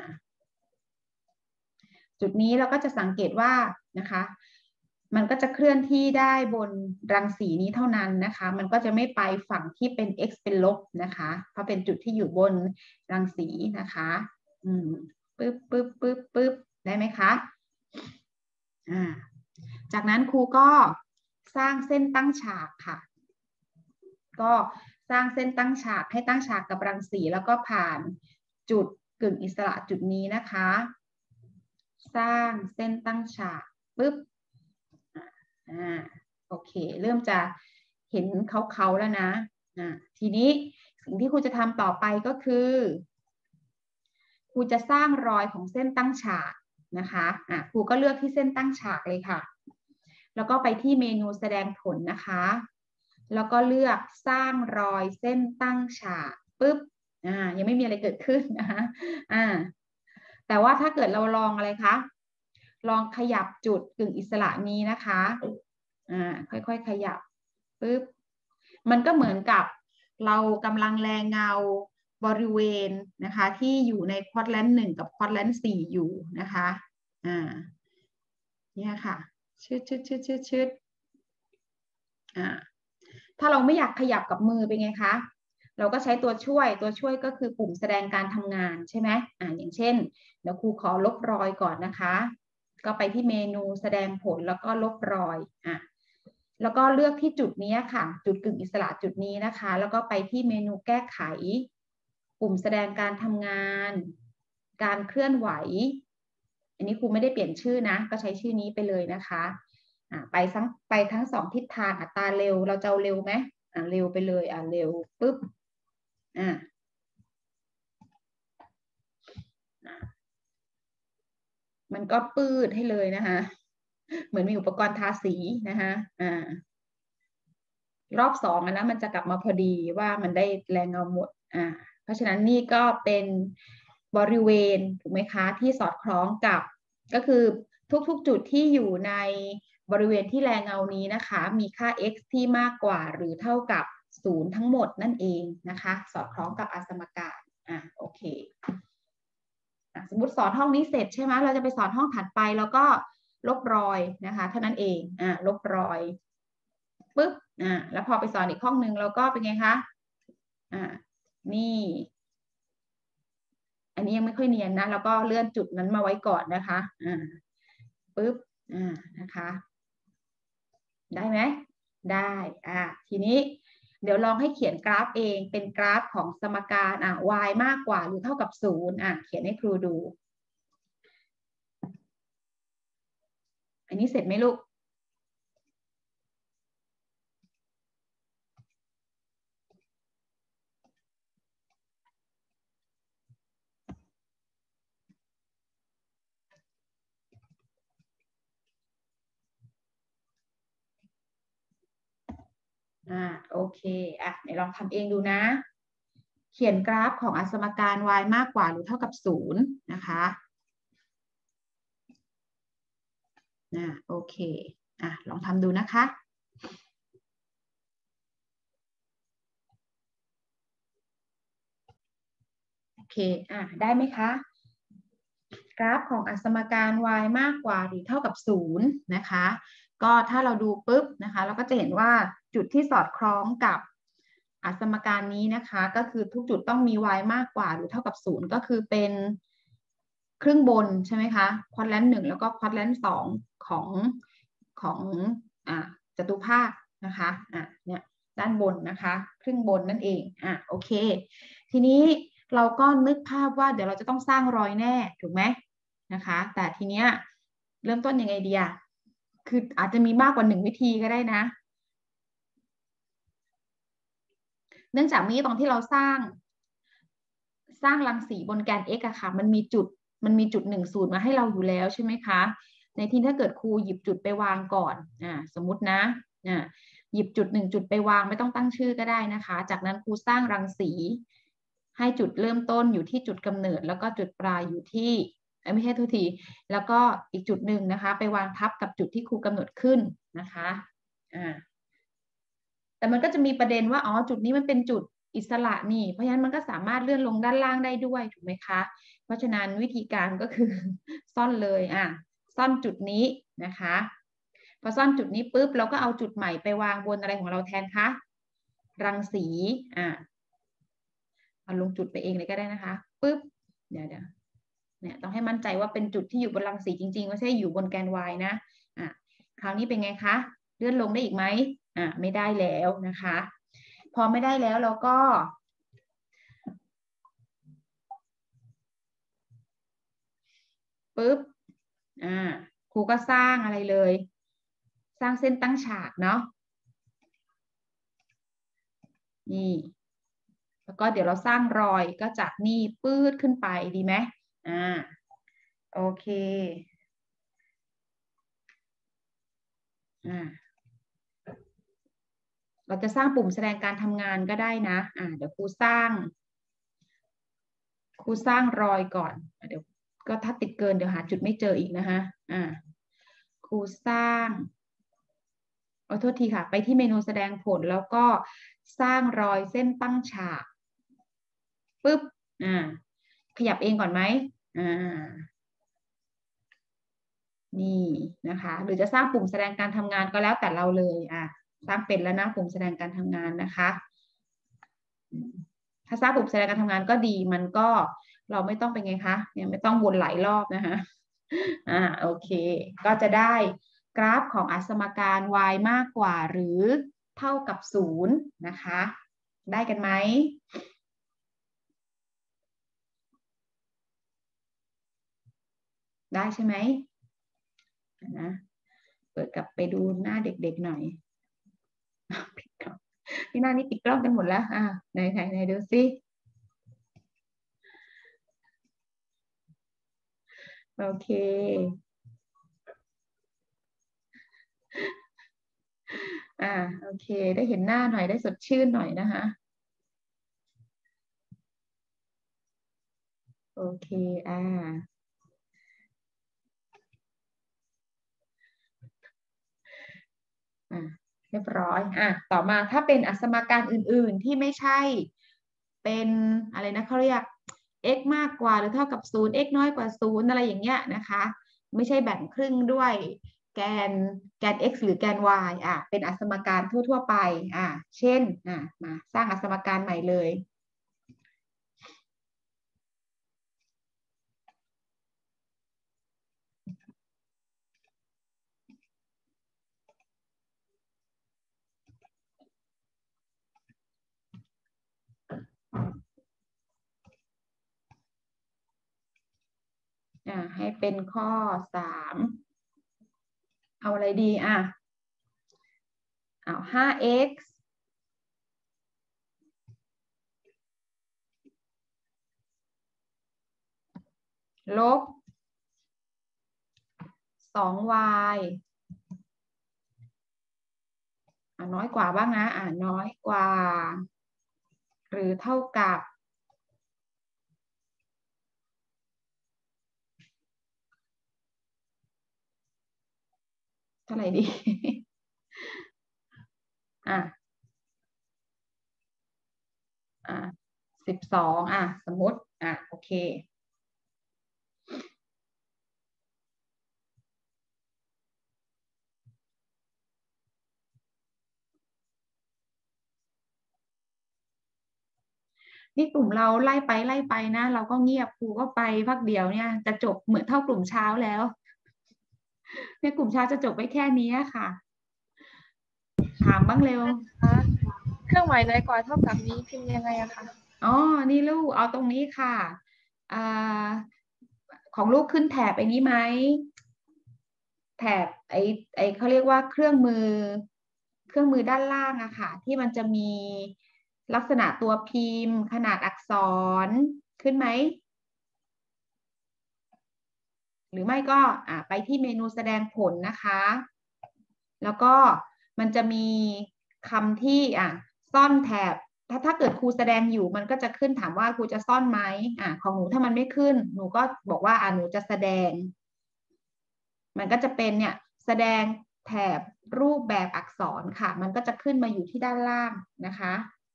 จุดนี้เราก็จะสังเกตว่านะคะมันก็จะเคลื่อนที่ได้บนรังสีนี้เท่านั้นนะคะมันก็จะไม่ไปฝั่งที่เป็น x เป็นลบนะคะเพราะเป็นจุดที่อยู่บนรังสีนะคะอืมปึ๊บปึ๊บปึ๊บปึ๊บได้ไหมคะอ่าจากนั้นครูก็สร้างเส้นตั้งฉากค่ะก็สร้างเส้นตั้งฉากให้ตั้งฉากกับรังสีแล้วก็ผ่านจุดกึ่งอิสระจุดนี้นะคะสร้างเส้นตั้งฉากปึ๊บอ่าโอเคเริ่มจะเห็นเขาๆแล้วนะอ่าทีนี้สิ่งที่ครูจะทำต่อไปก็คือครูจะสร้างรอยของเส้นตั้งฉากนะคะอ่าครูก็เลือกที่เส้นตั้งฉากเลยค่ะแล้วก็ไปที่เมนูแสดงผลนะคะแล้วก็เลือกสร้างรอยเส้นตั้งฉากปึ๊บอ่ายังไม่มีอะไรเกิดขึ้นนะคะอ่าแต่ว่าถ้าเกิดเราลองอะไรคะลองขยับจุดกึ่งอิสระนี้นะคะอ่าค่อยๆขยับปึ๊บมันก็เหมือนกับเรากำลังแลเงาบริเวณนะคะที่อยู่ในควอดแลนต์หนึ่งกับควอดแลนต์สี่อยู่นะคะอ่าเนี่ยค่ะชืดชืดชืดชืดชืดอ่าถ้าเราไม่อยากขยับกับมือเป็นไงคะเราก็ใช้ตัวช่วยตัวช่วยก็คือปุ่มแสดงการทำงานใช่ไหมอ่าอย่างเช่นเดี๋ยวครูขอลบรอยก่อนนะคะก็ไปที่เมนูแสดงผลแล้วก็ลบรอยอ่ะแล้วก็เลือกที่จุดนี้ค่ะจุดกึ่งอิสระจุดนี้นะคะแล้วก็ไปที่เมนูแก้ไขปุ่มแสดงการทำงานการเคลื่อนไหวอันนี้ครูไม่ได้เปลี่ยนชื่อนะก็ใช้ชื่อนี้ไปเลยนะคะอ่าไปทั้งไปทั้งสองทิศทางอัตราเร็วเราจะเอาเร็วไหมอ่าเร็วไปเลยอ่าเร็วปุ๊บอ่ามันก็ปืดให้เลยนะคะเหมือนมีอุปกรณ์ทาสีนะคะอ่ารอบสองนะมันจะกลับมาพอดีว่ามันได้แรงเงาหมดอ่าเพราะฉะนั้นนี่ก็เป็นบริเวณถูกไหมคะที่สอดคล้องกับก็คือทุกๆจุดที่อยู่ในบริเวณที่แรงเงานี้นะคะมีค่า x ที่มากกว่าหรือเท่ากับศูนย์ทั้งหมดนั่นเองนะคะสอดคล้องกับอสมการอ่ะโอเคสมมติสอนห้องนี้เสร็จใช่ไหมเราจะไปสอนห้องถัดไปแล้วก็ลบรอยนะคะเท่านั้นเองอ่ะลบรอยปึ๊บอ่าแล้วพอไปสอนอีกห้องหนึ่งเราก็เป็นไงคะอ่านี่อันนี้ยังไม่ค่อยเนียนนะแล้วก็เลื่อนจุดนั้นมาไว้ก่อนนะคะอ่าปึ๊บอ่านะคะได้ไหมได้อ่าทีนี้เดี๋ยวลองให้เขียนกราฟเองเป็นกราฟของสมการอ่ะ y มากกว่าหรือเท่ากับศูนย์อ่ะเขียนให้ครูดูอันนี้เสร็จไหมลูกอ่าโอเคอ่ะเดี๋ยวลองทำเองดูนะเขียนกราฟของอสมการ y มากกว่าหรือเท่ากับศูนย์นะคะอ่าโอเคอ่ะลองทำดูนะคะโอเคอ่ะได้ไหมคะกราฟของอสมการ y มากกว่าหรือเท่ากับศูนย์นะคะก็ถ้าเราดูปุ๊บนะคะเราก็จะเห็นว่าจุดที่สอดคล้องกับอสมการนี้นะคะก็คือทุกจุดต้องมี y มากกว่าหรือเท่ากับศูนย์ก็คือเป็นครึ่งบนใช่ไหมคะควอดแลนต์หนึ่งแล้วก็ควอดแลนต์สองของของอ่าจตุภาคนะคะอ่ะเนี่ยด้านบนนะคะครึ่งบนนั่นเองอ่ะโอเคทีนี้เราก็นึกภาพว่าเดี๋ยวเราจะต้องสร้างรอยแน่ถูกไหมนะคะแต่ทีเนี้ยเริ่มต้นยังไงดีอะคืออาจจะมีมากกว่าหนึ่งวิธีก็ได้นะเนื่องจากนี้ตรงที่เราสร้างสร้างรังสีบนแกน x อะค่ะมันมีจุดมันมีจุดหนึ่งศูนย์มาให้เราอยู่แล้วใช่ไหมคะในที่ถ้าเกิดครูหยิบจุดไปวางก่อนอ่าสมมุตินะอ่าหยิบจุดหนึ่งจุดไปวางไม่ต้องตั้งชื่อก็ได้นะคะจากนั้นครูสร้างรังสีให้จุดเริ่มต้นอยู่ที่จุดกำเนิดแล้วก็จุดปลายอยู่ที่ไม่ใช่ทุกทีแล้วก็อีกจุดหนึ่งนะคะไปวางทับกับจุดที่ครูกำหนดขึ้นนะคะอ่าแต่มันก็จะมีประเด็นว่าอ๋อจุดนี้มันเป็นจุดอิสระนี่เพราะฉะนั้นมันก็สามารถเลื่อนลงด้านล่างได้ด้วยถูกไหมคะเพราะฉะนั้นวิธีการก็คือ ซ่อนเลยอ่ะซ่อนจุดนี้นะคะพอซ่อนจุดนี้ปุ๊บเราก็เอาจุดใหม่ไปวางบนอะไรของเราแทนคะรังสีอ่ะเอาลงจุดไปเองเลยก็ได้นะคะปุ๊บเดี๋ยวเดี๋ยวเนี่ยต้องให้มั่นใจว่าเป็นจุดที่อยู่บนรังสีจริงๆไม่ใช่อยู่บนแกน y นะอ่ะคราวนี้เป็นไงคะเลื่อนลงได้อีกไหมอ่ะไม่ได้แล้วนะคะพอไม่ได้แล้วเราก็ปุ๊บอ่าครูก็สร้างอะไรเลยสร้างเส้นตั้งฉากเนาะนี่แล้วก็เดี๋ยวเราสร้างรอยก็จากนี่ปื้ดขึ้นไปดีไหมอ่าโอเคอ่าเราจะสร้างปุ่มแสดงการทำงานก็ได้นะอ่าเดี๋ยวครูสร้างครูสร้างรอยก่อนเดี๋ยวก็ถ้าติดเกินเดี๋ยวหาจุดไม่เจออีกนะคะอ่าครูสร้างขอโทษทีค่ะไปที่เมนูแสดงผลแล้วก็สร้างรอยเส้นตั้งฉากปุ๊บอ่าขยับเองก่อนไหมอ่านี่นะคะหรือจะสร้างปุ่มแสดงการทำงานก็แล้วแต่เราเลยอ่ะสร้างเป็นแล้วนะปุ่มแสดงการทำงานนะคะถ้าสร้างปุ่มแสดงการทำงานก็ดีมันก็เราไม่ต้องเป็นไงคะเนี่ยไม่ต้องวนหลายรอบนะคะอ่าโอเคก็จะได้กราฟของอสมการ y มากกว่าหรือเท่ากับศูนย์นะคะได้กันไหมได้ใช่ไหมนะเปิดกลับไปดูหน้าเด็กๆหน่อยที่หน้านี้ปิดกล้องกันหมดแล้วอ่าไหนไหนไหนดูสิโอเคอ่าโอเคได้เห็นหน้าหน่อยได้สดชื่นหน่อยนะคะโอเคอ่าอ่าเรียบร้อยอ่ะต่อมาถ้าเป็นอสมการอื่นๆที่ไม่ใช่เป็นอะไรนะเขาเรียก x มากกว่าหรือเท่ากับศูนย์ x น้อยกว่าศูนย์อะไรอย่างเงี้ยนะคะไม่ใช่แบ่งครึ่งด้วยแกนแกน x หรือแกน y อ่ะเป็นอสมการทั่วๆไปอ่ะเช่นอ่ะมาสร้างอสมการใหม่เลยอ่ะให้เป็นข้อสามเอาอะไรดีอ่ะเอา ห้า x ลบ สอง y อ่ะน้อยกว่าบ้างนะอ่ะน้อยกว่าหรือเท่ากับเท่าไหร่ดี อ่ะอ่ะสิบสองอ่ะสมมติอ่ะโอเคนี่กลุ่มเราไล่ไปไล่ไปนะเราก็เงียบครูก็ไปพักเดียวเนี่ยจะจบเหมือนเท่ากลุ่มเช้าแล้วเนี่ยกลุ่มเช้าจะจบไปแค่นี้ค่ะถามบ้างเร็วเครื่องหมายน้อยกว่าเท่ากับนี้พิมพ์ยังไงอะคะอ๋อนี่ลูกเอาตรงนี้ค่ะอ่าของลูกขึ้นแถบไอ้นี้ไหมแถบไอ้ไอ้เขาเรียกว่าเครื่องมือเครื่องมือด้านล่างอะค่ะที่มันจะมีลักษณะตัวพิมพ์ขนาดอักษรขึ้นไหมหรือไม่ก็อ่าไปที่เมนูแสดงผลนะคะแล้วก็มันจะมีคำที่อ่ะซ่อนแถบถ้าถ้าเกิดครูแสดงอยู่มันก็จะขึ้นถามว่าครูจะซ่อนไหมอ่ะของหนูถ้ามันไม่ขึ้นหนูก็บอกว่าอ่ะหนูจะแสดงมันก็จะเป็นเนี่ยแสดงแถบรูปแบบอักษรค่ะมันก็จะขึ้นมาอยู่ที่ด้านล่างนะคะ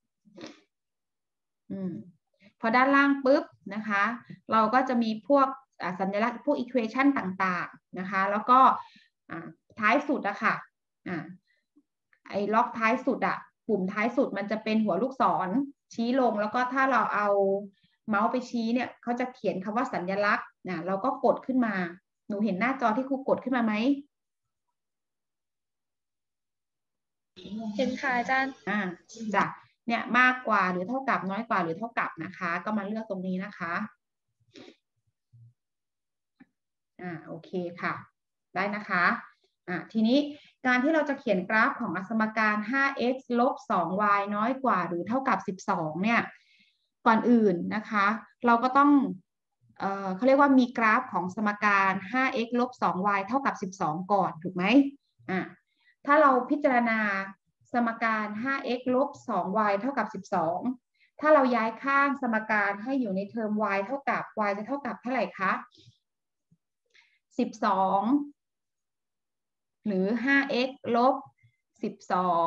อืมพอด้านล่างปุ๊บนะคะเราก็จะมีพวกสัญลักษณ์พวก equation ต่างๆนะคะแล้วก็ท้ายสุดอะค่ะไอ้ล็อกท้ายสุดอะปุ่มท้ายสุดมันจะเป็นหัวลูกศรชี้ลงแล้วก็ถ้าเราเอาเมาส์ไปชี้เนี่ยเขาจะเขียนคำว่าสัญลักษณ์นะเราก็กดขึ้นมาหนูเห็นหน้าจอที่ครูกดขึ้นมาไหมเห็นค่ะอาจารย์อ่าจ้ะเนี่ยมากกว่าหรือเท่ากับน้อยกว่าหรือเท่ากับนะคะก็มาเลือกตรงนี้นะคะอ่าโอเคค่ะได้นะคะอ่าทีนี้การที่เราจะเขียนกราฟของสมการ ห้า x ลบ สอง y น้อยกว่าหรือเท่ากับสิบสองเนี่ยก่อนอื่นนะคะเราก็ต้องเอ่อเขาเรียกว่ามีกราฟของสมการ ห้า x ลบ สอง y เท่ากับสิบสองก่อนถูกไหมอ่าถ้าเราพิจารณาสมการ ห้า x ลบ สอง y เท่ากับสิบสองถ้าเราย้ายข้างสมการให้อยู่ในเทอม y เท่ากับ y จะเท่ากับเท่าไหร่คะสิบสองหรือ ห้า x ลบ สิบสอง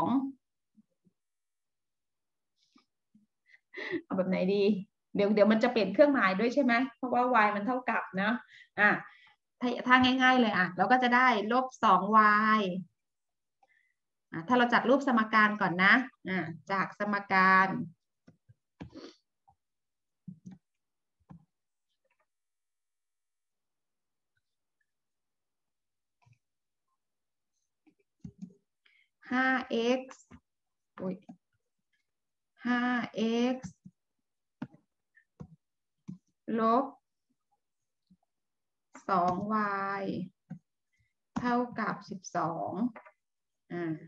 เอาแบบไหนดีเดี๋ยวเดี๋ยวมันจะเปลี่ยนเครื่องหมายด้วยใช่ไหมเพราะว่า y มันเท่ากับนะอ่ะถ้าถ้าง่ายๆเลยอ่ะเราก็จะได้ลบ สอง y อ่ะถ้าเราจัดรูปสมการก่อนนะอ่ะจากสมการห้า x อุ้ย ห้า x ลบ สอง y เท่ากับสิบสองอ่า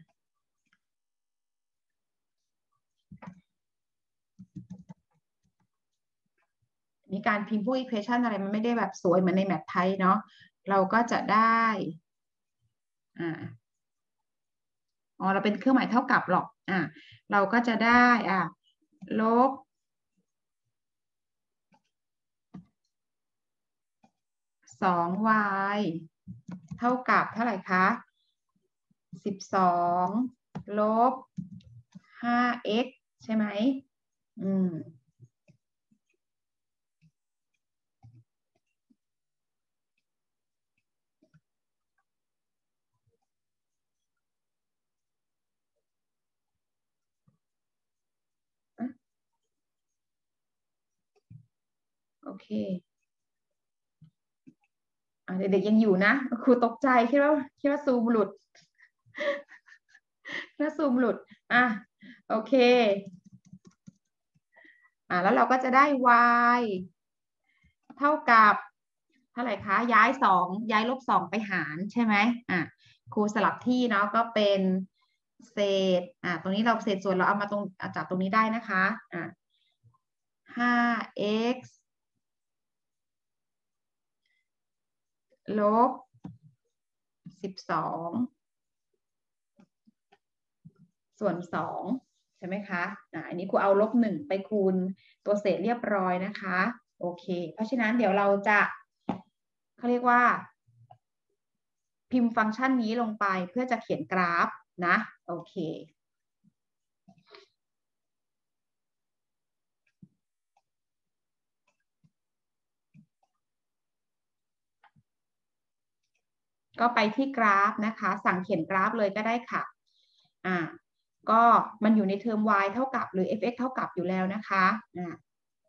มีการพิมพ์พวก equation อะไรมันไม่ได้แบบสวยเหมือนในแมทไทยเนาะเราก็จะได้อ่าอ๋อเราเป็นเครื่องหมายเท่ากับหรอกอ่าเราก็จะได้อ่าลบสอง y เท่ากับเท่าไหร่คะสิบสองลบ ห้า x ใช่ไหมอืมโอเคอ่าเด็กๆยังอยู่นะครูตกใจคิดว่าคิดว่าซูมหลุดคิดว่าซูมหลุดอ่ะโอเคอ่าแล้วเราก็จะได้ y เท่ากับเท่าไหร่คะย้ายสองย้ายลบสองไปหารใช่ไหมอ่ะครูสลับที่เนาะก็เป็นเศษอ่ะตรงนี้เราเศษส่วนเราเอามาตรงจากตรงนี้ได้นะคะอ่ะ ห้า x ลบสิบสองส่วนสองใช่ไหมคะอ่ะอันนี้ครูเอาลบหนึ่งไปคูณตัวเศษเรียบร้อยนะคะโอเคเพราะฉะนั้นเดี๋ยวเราจะเขาเรียกว่าพิมพ์ฟังก์ชันนี้ลงไปเพื่อจะเขียนกราฟนะโอเคก็ไปที่กราฟนะคะสั่งเขียนกราฟเลยก็ได้ค่ะอ่าก็มันอยู่ในเทอม y เท่ากับหรือ f(x) เท่ากับอยู่แล้วนะคะอ่า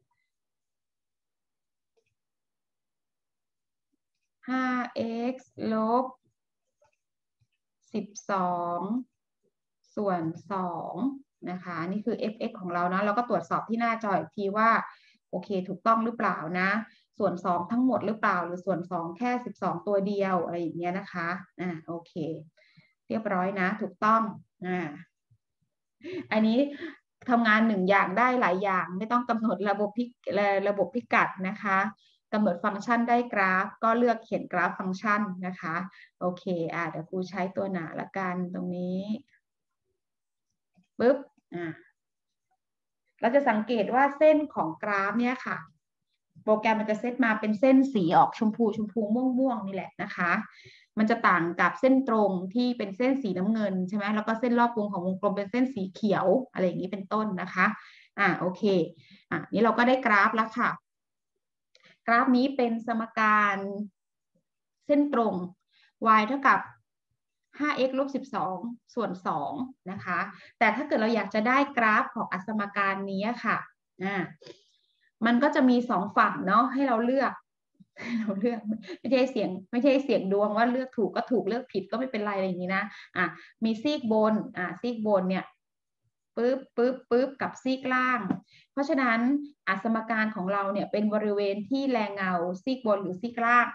ห้า x ลบสิบสองส่วนสองนะคะนี่คือ f(x) ของเรานะเราก็ตรวจสอบที่หน้าจออีกทีว่าโอเคถูกต้องหรือเปล่านะส่วนสองทั้งหมดหรือเปล่าหรือส่วนสองแค่สิบสองตัวเดียวอะไรอย่างเงี้ยนะคะอ่าโอเคเรียบร้อยนะถูกต้องอ่าอันนี้ทำงานหนึ่งอย่างได้หลายอย่างไม่ต้องกำหนดระบบพิระบบพิกัดนะคะกำหนดฟังก์ชันได้กราฟก็เลือกเขียนกราฟฟังก์ชันนะคะโอเคอ่าเดี๋ยวครูใช้ตัวหนาละกันตรงนี้ปุ๊บอ่าเราจะสังเกตว่าเส้นของกราฟเนี่ยค่ะโปรแกรมมันจะเซตมาเป็นเส้นสีออกชมพูชมพูม่วงม่วงนี่แหละนะคะมันจะต่างกับเส้นตรงที่เป็นเส้นสีน้ำเงินใช่ไหมแล้วก็เส้นรอบวงของวงกลมเป็นเส้นสีเขียวอะไรอย่างนี้เป็นต้นนะคะอ่าโอเคอ่ะนี่เราก็ได้กราฟแล้วค่ะกราฟนี้เป็นสมการเส้นตรง y เท่ากับ ห้า x ลบสิบสองส่วนสองนะคะแต่ถ้าเกิดเราอยากจะได้กราฟของอสมการนี้ค่ะอ่ามันก็จะมีสองฝั่งเนาะให้เราเลือกเราเลือกไม่ใช่เสียงไม่ใช่เสียงดวงว่าเลือกถูกก็ถูกเลือกผิดก็ไม่เป็นไรอะไรอย่างนี้นะอ่ะมีซีกบนอ่ะซีกบนเนี่ยปึ๊บปึ๊บปึ๊บกับซีกล่างเพราะฉะนั้นอสมการของเราเนี่ยเป็นบริเวณที่แรงเงาซีกบนหรือซีกล่าง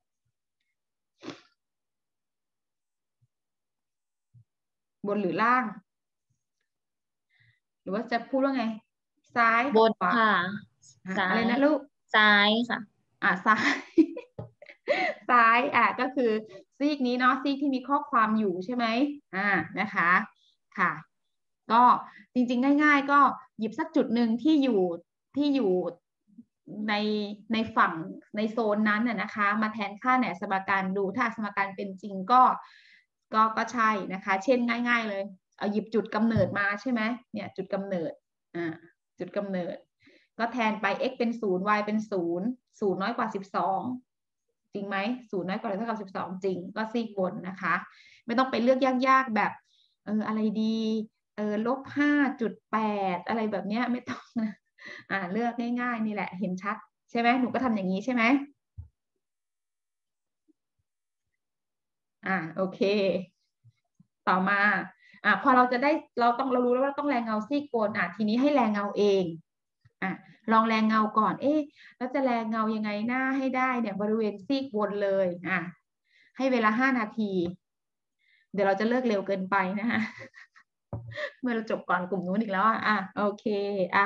บนหรือล่างหรือว่าจะพูดว่าไงซ้ายกับบนขวาค่ะอ่ะซ้าอะไรยนะลูกซ้ายค่ะอ่ะซ้าย ซ้ายอ่ะก็คือซีกนี้เนาะซีกที่มีข้อความอยู่ใช่ไหมอ่านะคะค่ะก็จริงๆง่ายๆก็หยิบสักจุดหนึ่งที่อยู่ที่อยู่ในในฝั่งในโซนนั้นน่ะนะคะมาแทนค่าเนี่ยสมการดูถ้าสมการเป็นจริงก็ก็ก็ใช่นะคะเช่นง่ายๆเลยเอาหยิบจุดกำเนิดมาใช่ไหมเนี่ยจุดกำเนิดอ่าจุดกำเนิดก็แทนไป x เป็นศูนย์ y เป็นศูนย์ศูนย์น้อยกว่าสิบสองจริงไหมศูนย์น้อยกว่าหรือเท่ากับสิบสองจริงก็ซีกบนนะคะไม่ต้องไปเลือกยากๆแบบเอออะไรดีเออลบห้าจุดแปดอะไรแบบเนี้ยไม่ต้องนะอ่าเลือกง่ายๆนี่แหละเห็นชัดใช่ไหมหนูก็ทำอย่างนี้ใช่ไหมอ่าโอเคต่อมาอ่าพอเราจะได้เราต้องเรารู้แล้วว่าต้องแรงเงาซีกบนอ่ะทีนี้ให้แรงเงาเองอ่ะลองแรงเงาก่อนเอ๊ะแล้วจะแรงเงายังไงหน้าให้ได้เนี่ยบริเวณซีกบนเลยอ่ะให้เวลาห้านาทีเดี๋ยวเราจะเลิกเร็วเกินไปนะคะเมื่อเราจบก่อนกลุ่มนู้นอีกแล้วอ่ะอ่ะโอเคอ่ะ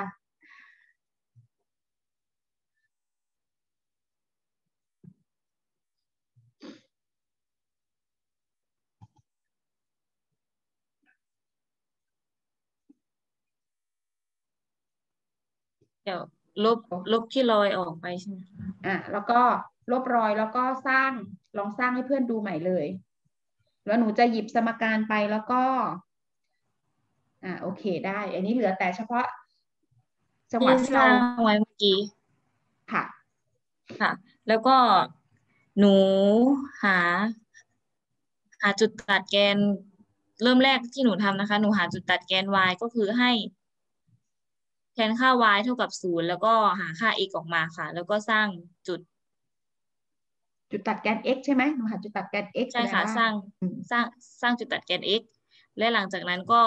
เดี๋ยวลบลบที่รอยออกไปใช่ไหมคะอ่ะแล้วก็ลบรอยแล้วก็สร้างลองสร้างให้เพื่อนดูใหม่เลยแล้วหนูจะหยิบสมการไปแล้วก็อ่าโอเคได้อันนี้เหลือแต่เฉพาะจังหที่วะที่เราสร้างไว้เมื่อกี้ค่ะค่ะ แล้วก็หนูหา หาจุดตัดแกนเริ่มแรกที่หนูทำนะคะ หนูหาจุดตัดแกน y ก็คือให้แทนค่า y เท่ากับศูนย์แล้วก็หาค่า x ออกมาค่ะ แล้วก็สร้างจุดจุดตัดแกน x ใช่ไหมหนูหาจุดตัดแกน x แสใช่ค่ะดงว่าสร้างอืมสร้างสร้างจุดตัดแกน x และหลังจากนั้นก็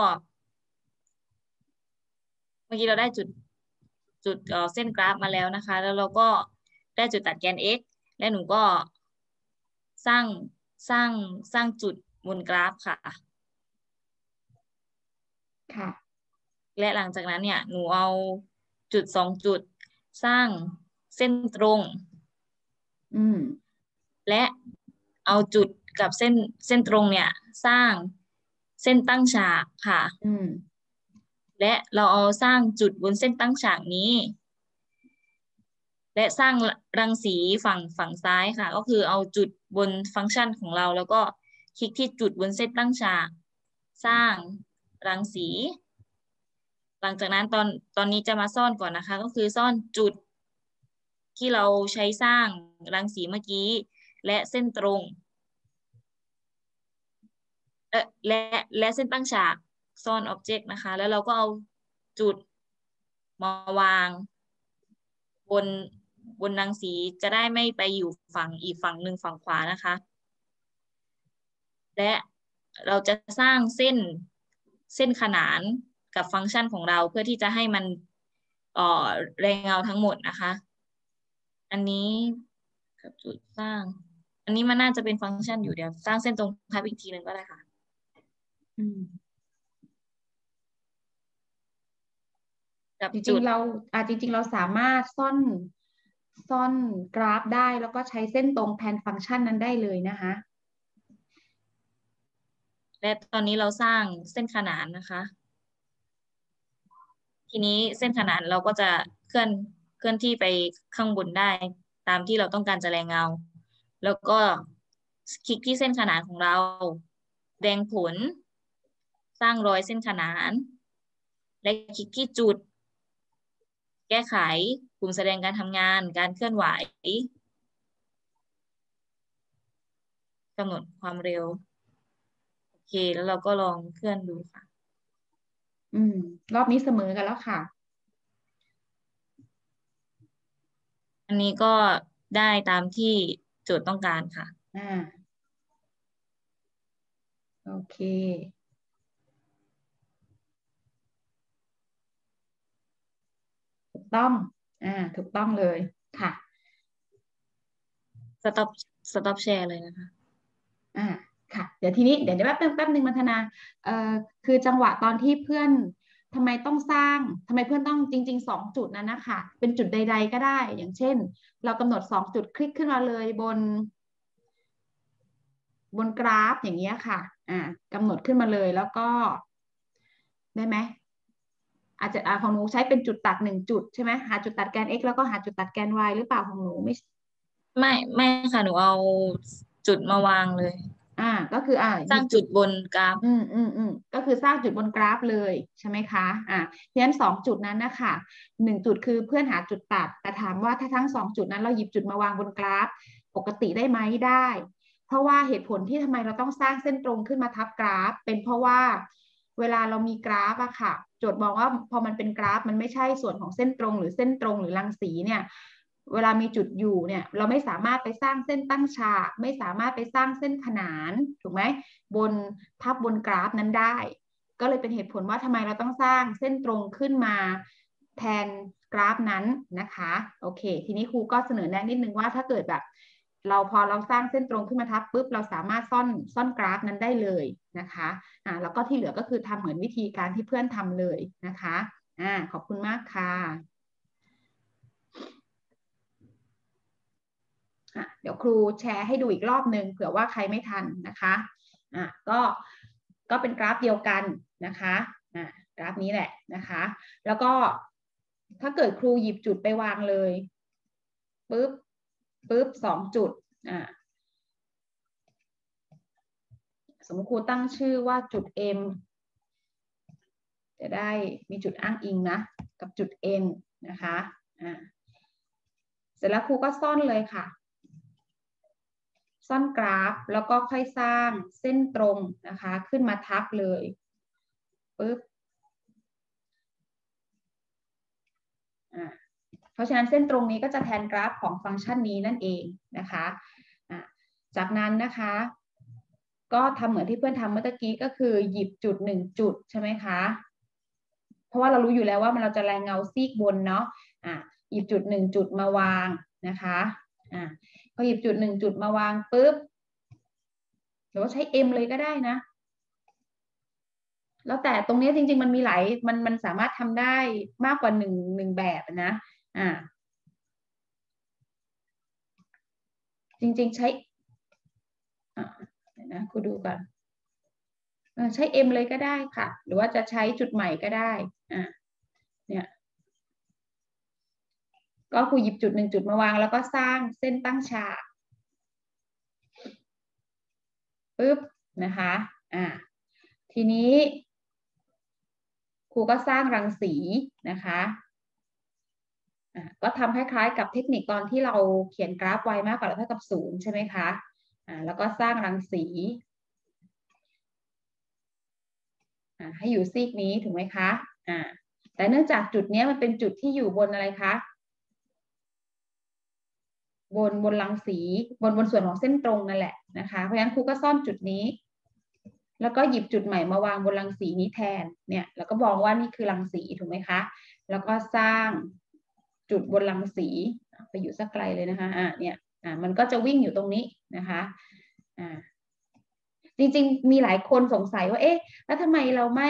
เมื่อกี้เราได้จุดจุดเอ่อเส้นกราฟมาแล้วนะคะ แล้วเราก็ได้จุดตัดแกน x และหนูก็สร้างสร้างสร้างจุดบนกราฟค่ะค่ะและหลังจากนั้นเนี่ยหนูเอาจุดสองจุดสร้างเส้นตรงอืมและเอาจุดกับเส้นเส้นตรงเนี่ยสร้างเส้นตั้งฉากค่ะอืมและเราเอาสร้างจุดบนเส้นตั้งฉากนี้ และสร้างรังสีฝั่งฝั่งซ้ายค่ะก็คือเอาจุดบนฟังก์ชันของเราแล้วก็คลิกที่จุดบนเส้นตั้งฉากสร้างรังสีหลังจากนั้นตอนตอนนี้จะมาซ่อนก่อนนะคะก็คือซ่อนจุดที่เราใช้สร้างรังสีเมื่อกี้และเส้นตรงเออและและเส้นตั้งฉากซ่อนอ็อบเจกต์นะคะแล้วเราก็เอาจุดมาวางบนบนรังสีจะได้ไม่ไปอยู่ฝั่งอีกฝั่งหนึ่งฝั่งขวานะคะและเราจะสร้างเส้นเส้นขนานกับฟังก์ชันของเราเพื่อที่จะให้มันเอ่อแรงเงาทั้งหมดนะคะอันนี้กับจุดสร้างอันนี้มันน่าจะเป็นฟังก์ชันอยู่เดี๋ยวสร้างเส้นตรงทับอีกทีหนึ่งก็ได้ค่ะอืมกับจุดจริงๆเราอ่าจริงๆเราสามารถซ่อนซ่อนกราฟได้แล้วก็ใช้เส้นตรงแทนฟังก์ชันนั้นได้เลยนะคะและตอนนี้เราสร้างเส้นขนานนะคะทีนี้เส้นขนานเราก็จะเคลื่อนเคลื่อนที่ไปข้างบนได้ตามที่เราต้องการจะแรงเงาแล้วก็คลิกที่เส้นขนานของเราแสดงผลสร้างรอยเส้นขนานและคลิกที่จุดแก้ไขกลุ่มแสดงการทำงานการเคลื่อนไหวกำหนดความเร็วโอเคแล้วเราก็ลองเคลื่อนดูค่ะอืมรอบนี้เสมอกันแล้วค่ะอันนี้ก็ได้ตามที่โจทย์ต้องการค่ะอ่าโอเคถูกต้องอ่าถูกต้องเลยค่ะสต็อปสต็อปแชร์เลยนะคะอ่าค่ะเดี๋ยวทีนี้เดี๋ยวแป๊บนึงแป๊บนึงมัทนาเอ่อคือจังหวะตอนที่เพื่อนทำไมต้องสร้างทำไมเพื่อนต้องจริงๆสองจุดนั้นนะคะเป็นจุดใดๆก็ได้อย่างเช่นเรากำหนดสองจุดคลิกขึ้นมาเลยบนบนกราฟอย่างเงี้ยค่ะอ่ากำหนดขึ้นมาเลยแล้วก็ได้ไหมอาจจะอ่าของหนูใช้เป็นจุดตัดหนึ่งจุดใช่ไหมหาจุดตัดแกน x แล้วก็หาจุดตัดแกน y หรือเปล่าของหนูไม่ไม่ไม่ค่ะหนูเอาจุดมาวางเลยอ่าก็คืออ่าหยิบจุดสร้างจุดบนกราฟอืมอืมอืมก็คือสร้างจุดบนกราฟเลยใช่ไหมคะอ่าเพราะฉะนั้นสองจุดนั้นนะคะหนึ่งจุดคือเพื่อนหาจุดตัดแต่ถามว่าถ้าทั้งสองจุดนั้นเราหยิบจุดมาวางบนกราฟปกติได้ไหมได้เพราะว่าเหตุผลที่ทำไมเราต้องสร้างเส้นตรงขึ้นมาทับกราฟเป็นเพราะว่าเวลาเรามีกราฟอะค่ะโจทย์มองว่าพอมันเป็นกราฟมันไม่ใช่ส่วนของเส้นตรงหรือเส้นตรงหรือรังสีเนี่ย เวลามีจุดอยู่เนี่ยเราไม่สามารถไปสร้างเส้นตั้งฉากไม่สามารถไปสร้างเส้นขนานถูกไหมบนทับบนกราฟนั้นได้ก็เลยเป็นเหตุผลว่าทำไมเราต้องสร้างเส้นตรงขึ้นมาแทนกราฟนั้นนะคะโอเคทีนี้ครูก็เสนอแนะนิดนึงว่าถ้าเกิดแบบเราพอเราสร้างเส้นตรงขึ้นมาทับปุ๊บเราสามารถซ่อนซ่อนกราฟนั้นได้เลยนะคะอ่าแล้วก็ที่เหลือก็คือทำเหมือนวิธีการที่เพื่อนทำเลยนะคะอ่าขอบคุณมากค่ะ อ่ะเดี๋ยวครูแชร์ให้ดูอีกรอบหนึ่งเผื่อว่าใครไม่ทันนะคะอ่ะก็ก็เป็นกราฟเดียวกันนะคะอ่ะกราฟนี้แหละนะคะแล้วก็ถ้าเกิดครูหยิบจุดไปวางเลยปุ๊บปุ๊บสองจุดอ่ะสมมติครูตั้งชื่อว่าจุด M จะได้มีจุดอ้างอิงนะกับจุด N นะคะอ่ะเสร็จแล้วครูก็ซ่อนเลยค่ะ ซ่อนกราฟแล้วก็ค่อยสร้างเส้นตรงนะคะขึ้นมาทับเลยปึ๊บอ่าเพราะฉะนั้นเส้นตรงนี้ก็จะแทนกราฟของฟังก์ชันนี้นั่นเองนะคะอ่าจากนั้นนะคะก็ทำเหมือนที่เพื่อนทำเมื่อกี้ก็คือหยิบจุดหนึ่งจุดใช่ไหมคะเพราะว่าเรารู้อยู่แล้วว่ามันเราจะแรงเงาซีกบนเนาะอ่าหยิบจุดหนึ่งจุดมาวางนะคะอ่าพอหยิบจุดหนึ่งจุดมาวางปุ๊บหรือว่าใช้ M เลยก็ได้นะ แล้วแต่ตรงนี้จริงๆมันมีหลายมันมันสามารถทำได้มากกว่าหนึ่งหนึ่งแบบนะอ่าจริงๆใช้อ่าเดี๋ยวนะคุณดูก่อนใช้ M เลยก็ได้ค่ะ หรือว่าจะใช้จุดใหม่ก็ได้อ่าเนี่ยก็คุณหยิบจุดหนึ่งจุดมาวางแล้วก็สร้างเส้นตั้งฉากปุ๊บนะคะอ่าทีนี้ครูก็สร้างรังสีนะคะก็ทำคล้ายๆกับเทคนิคตอนที่เราเขียนกราฟ y มากกว่าหรือเท่ากับศูนย์ใช่ไหมคะอ่าแล้วก็สร้างรังสีอ่าให้อยู่ซีกนี้ถูกไหมคะอ่าแต่เนื่องจากจุดนี้มันเป็นจุดที่อยู่บนอะไรคะบนบนรังสีบนบนส่วนของเส้นตรงนั่นแหละนะคะเพราะฉะนั้นครูก็ซ่อนจุดนี้แล้วก็หยิบจุดใหม่มาวางบนรังสีนี้แทนเนี่ยแล้วก็บอกว่านี่คือรังสีถูกไหมคะแล้วก็สร้างจุดบนรังสีไปอยู่สักไกลเลยนะคะอ่าเนี่ยอ่ามันก็จะวิ่งอยู่ตรงนี้นะคะอ่าจริงๆมีหลายคนสงสัยว่าเอ๊ะแล้วทำไมเราไม่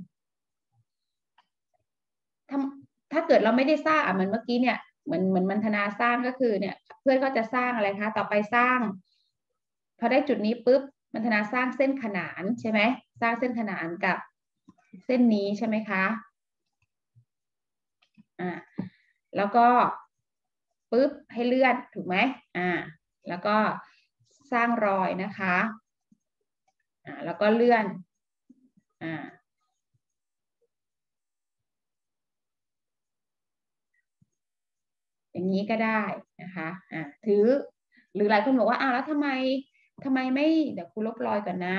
ทำถ้าเกิดเราไม่ได้สร้างอ่ะเหมือนเมื่อกี้เนี่ยเหมือนเหมือนมันธนาสร้างก็คือเนี่ยเพื่อนก็จะสร้างอะไรคะต่อไปสร้างพอได้จุดนี้ปุ๊บมันธนาสร้างเส้นขนานใช่ไหมสร้างเส้นขนานกับเส้นนี้ใช่ไหมคะอ่าแล้วก็ปุ๊บให้เลื่อนถูกไหมอ่าแล้วก็สร้างรอยนะคะอ่าแล้วก็เลื่อนอ่าอย่างนี้ก็ได้นะคะอ่าถือหรือหลายคนบอกว่าอ้าวแล้วทำไมทำไมไม่เดี๋ยวครูลบรอยก่อนนะ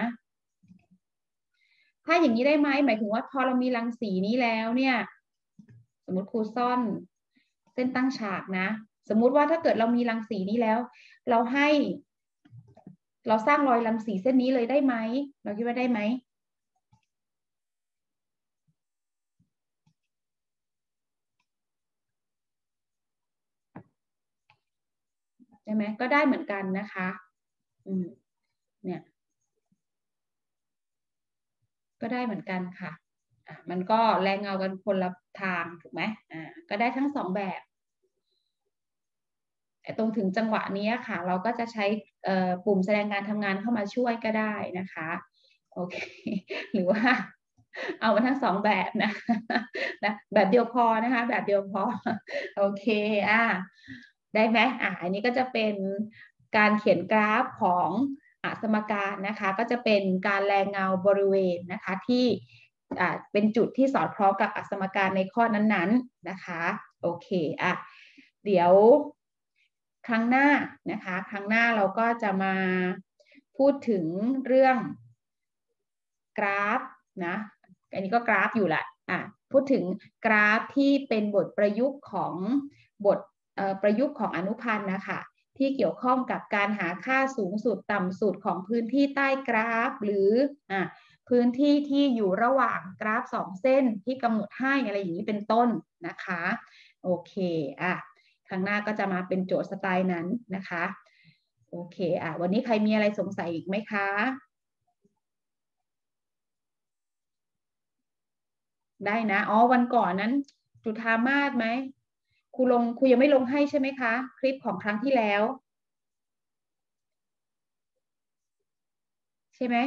ถ้าอย่างนี้ได้ไหมหมายถึงว่าพอเรามีรังสีนี้แล้วเนี่ยสมมติครูซ่อนเส้นตั้งฉากนะสมมุติว่าถ้าเกิดเรามีรังสีนี้แล้ว เราให้เราสร้างรอยรังสีเส้นนี้เลยได้ไหมเราคิดว่าได้ไหมใช่ไหมก็ได้เหมือนกันนะคะอืมเนี่ยก็ได้เหมือนกันค่ะอ่ะมันก็แรงเงากันคนละทางถูกไหมอ่าก็ได้ทั้งสองแบบแต่ตรงถึงจังหวะนี้ค่ะ เราก็จะใช้ปุ่มแสดงการทำงานเข้ามาช่วยก็ได้นะคะโอเคหรือว่าเอามาทั้งสองแบบนะนะแบบเดียวพอนะคะแบบเดียวพอโอเคอ่ะได้ไหมอ่ะอันนี้ก็จะเป็นการเขียนกราฟของอ่ะสมการนะคะก็จะเป็นการแรงเงาบริเวณนะคะที่อ่ะเป็นจุดที่สอดคล้องกับสมการในข้อนั้นๆนะคะโอเคอ่ะเดี๋ยวครั้งหน้านะคะครั้งหน้าเราก็จะมาพูดถึงเรื่องกราฟนะอันนี้ก็กราฟอยู่แหละอ่ะพูดถึงกราฟที่เป็นบทประยุกต์ของบทประยุกต์ของอนุพันธ์นะคะที่เกี่ยวข้องกับการหาค่าสูงสุดต่ำสุดของพื้นที่ใต้กราฟหรืออ่ะพื้นที่ที่อยู่ระหว่างกราฟสองเส้นที่กำหนดให้อะไรอย่างนี้เป็นต้นนะคะโอเคอ่ะครั้งหน้าก็จะมาเป็นโจทย์สไตล์นั้นนะคะโอเคอ่ะวันนี้ใครมีอะไรสงสัยอีกไหมคะได้นะอ๋อวันก่อนนั้นจุฑามาสไหมครูลงครูยังไม่ลงให้ใช่ไหมคะคลิปของครั้งที่แล้วใช่ไหม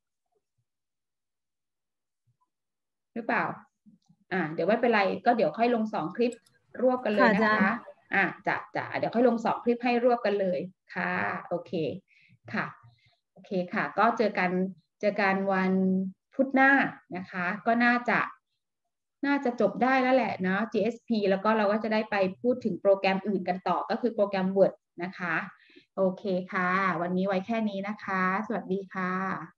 หรือเปล่าอ่าเดี๋ยวไม่เป็นไรก็เดี๋ยวค่อยลงสองคลิปรวบกันเลยนะคะอ่าจะจะเดี๋ยวค่อยลงสองคลิปให้รวบกันเลยค่ะโอเคค่ะโอเคค่ะก็เจอกันเจอกันวันพุธหน้านะคะก็น่าจะน่าจะจบได้แล้วแหละนะ จี เอส พี แล้วก็เราก็จะได้ไปพูดถึงโปรแกรมอื่นกันต่อก็คือโปรแกรม Word นะคะโอเคค่ะวันนี้ไว้แค่นี้นะคะสวัสดีค่ะ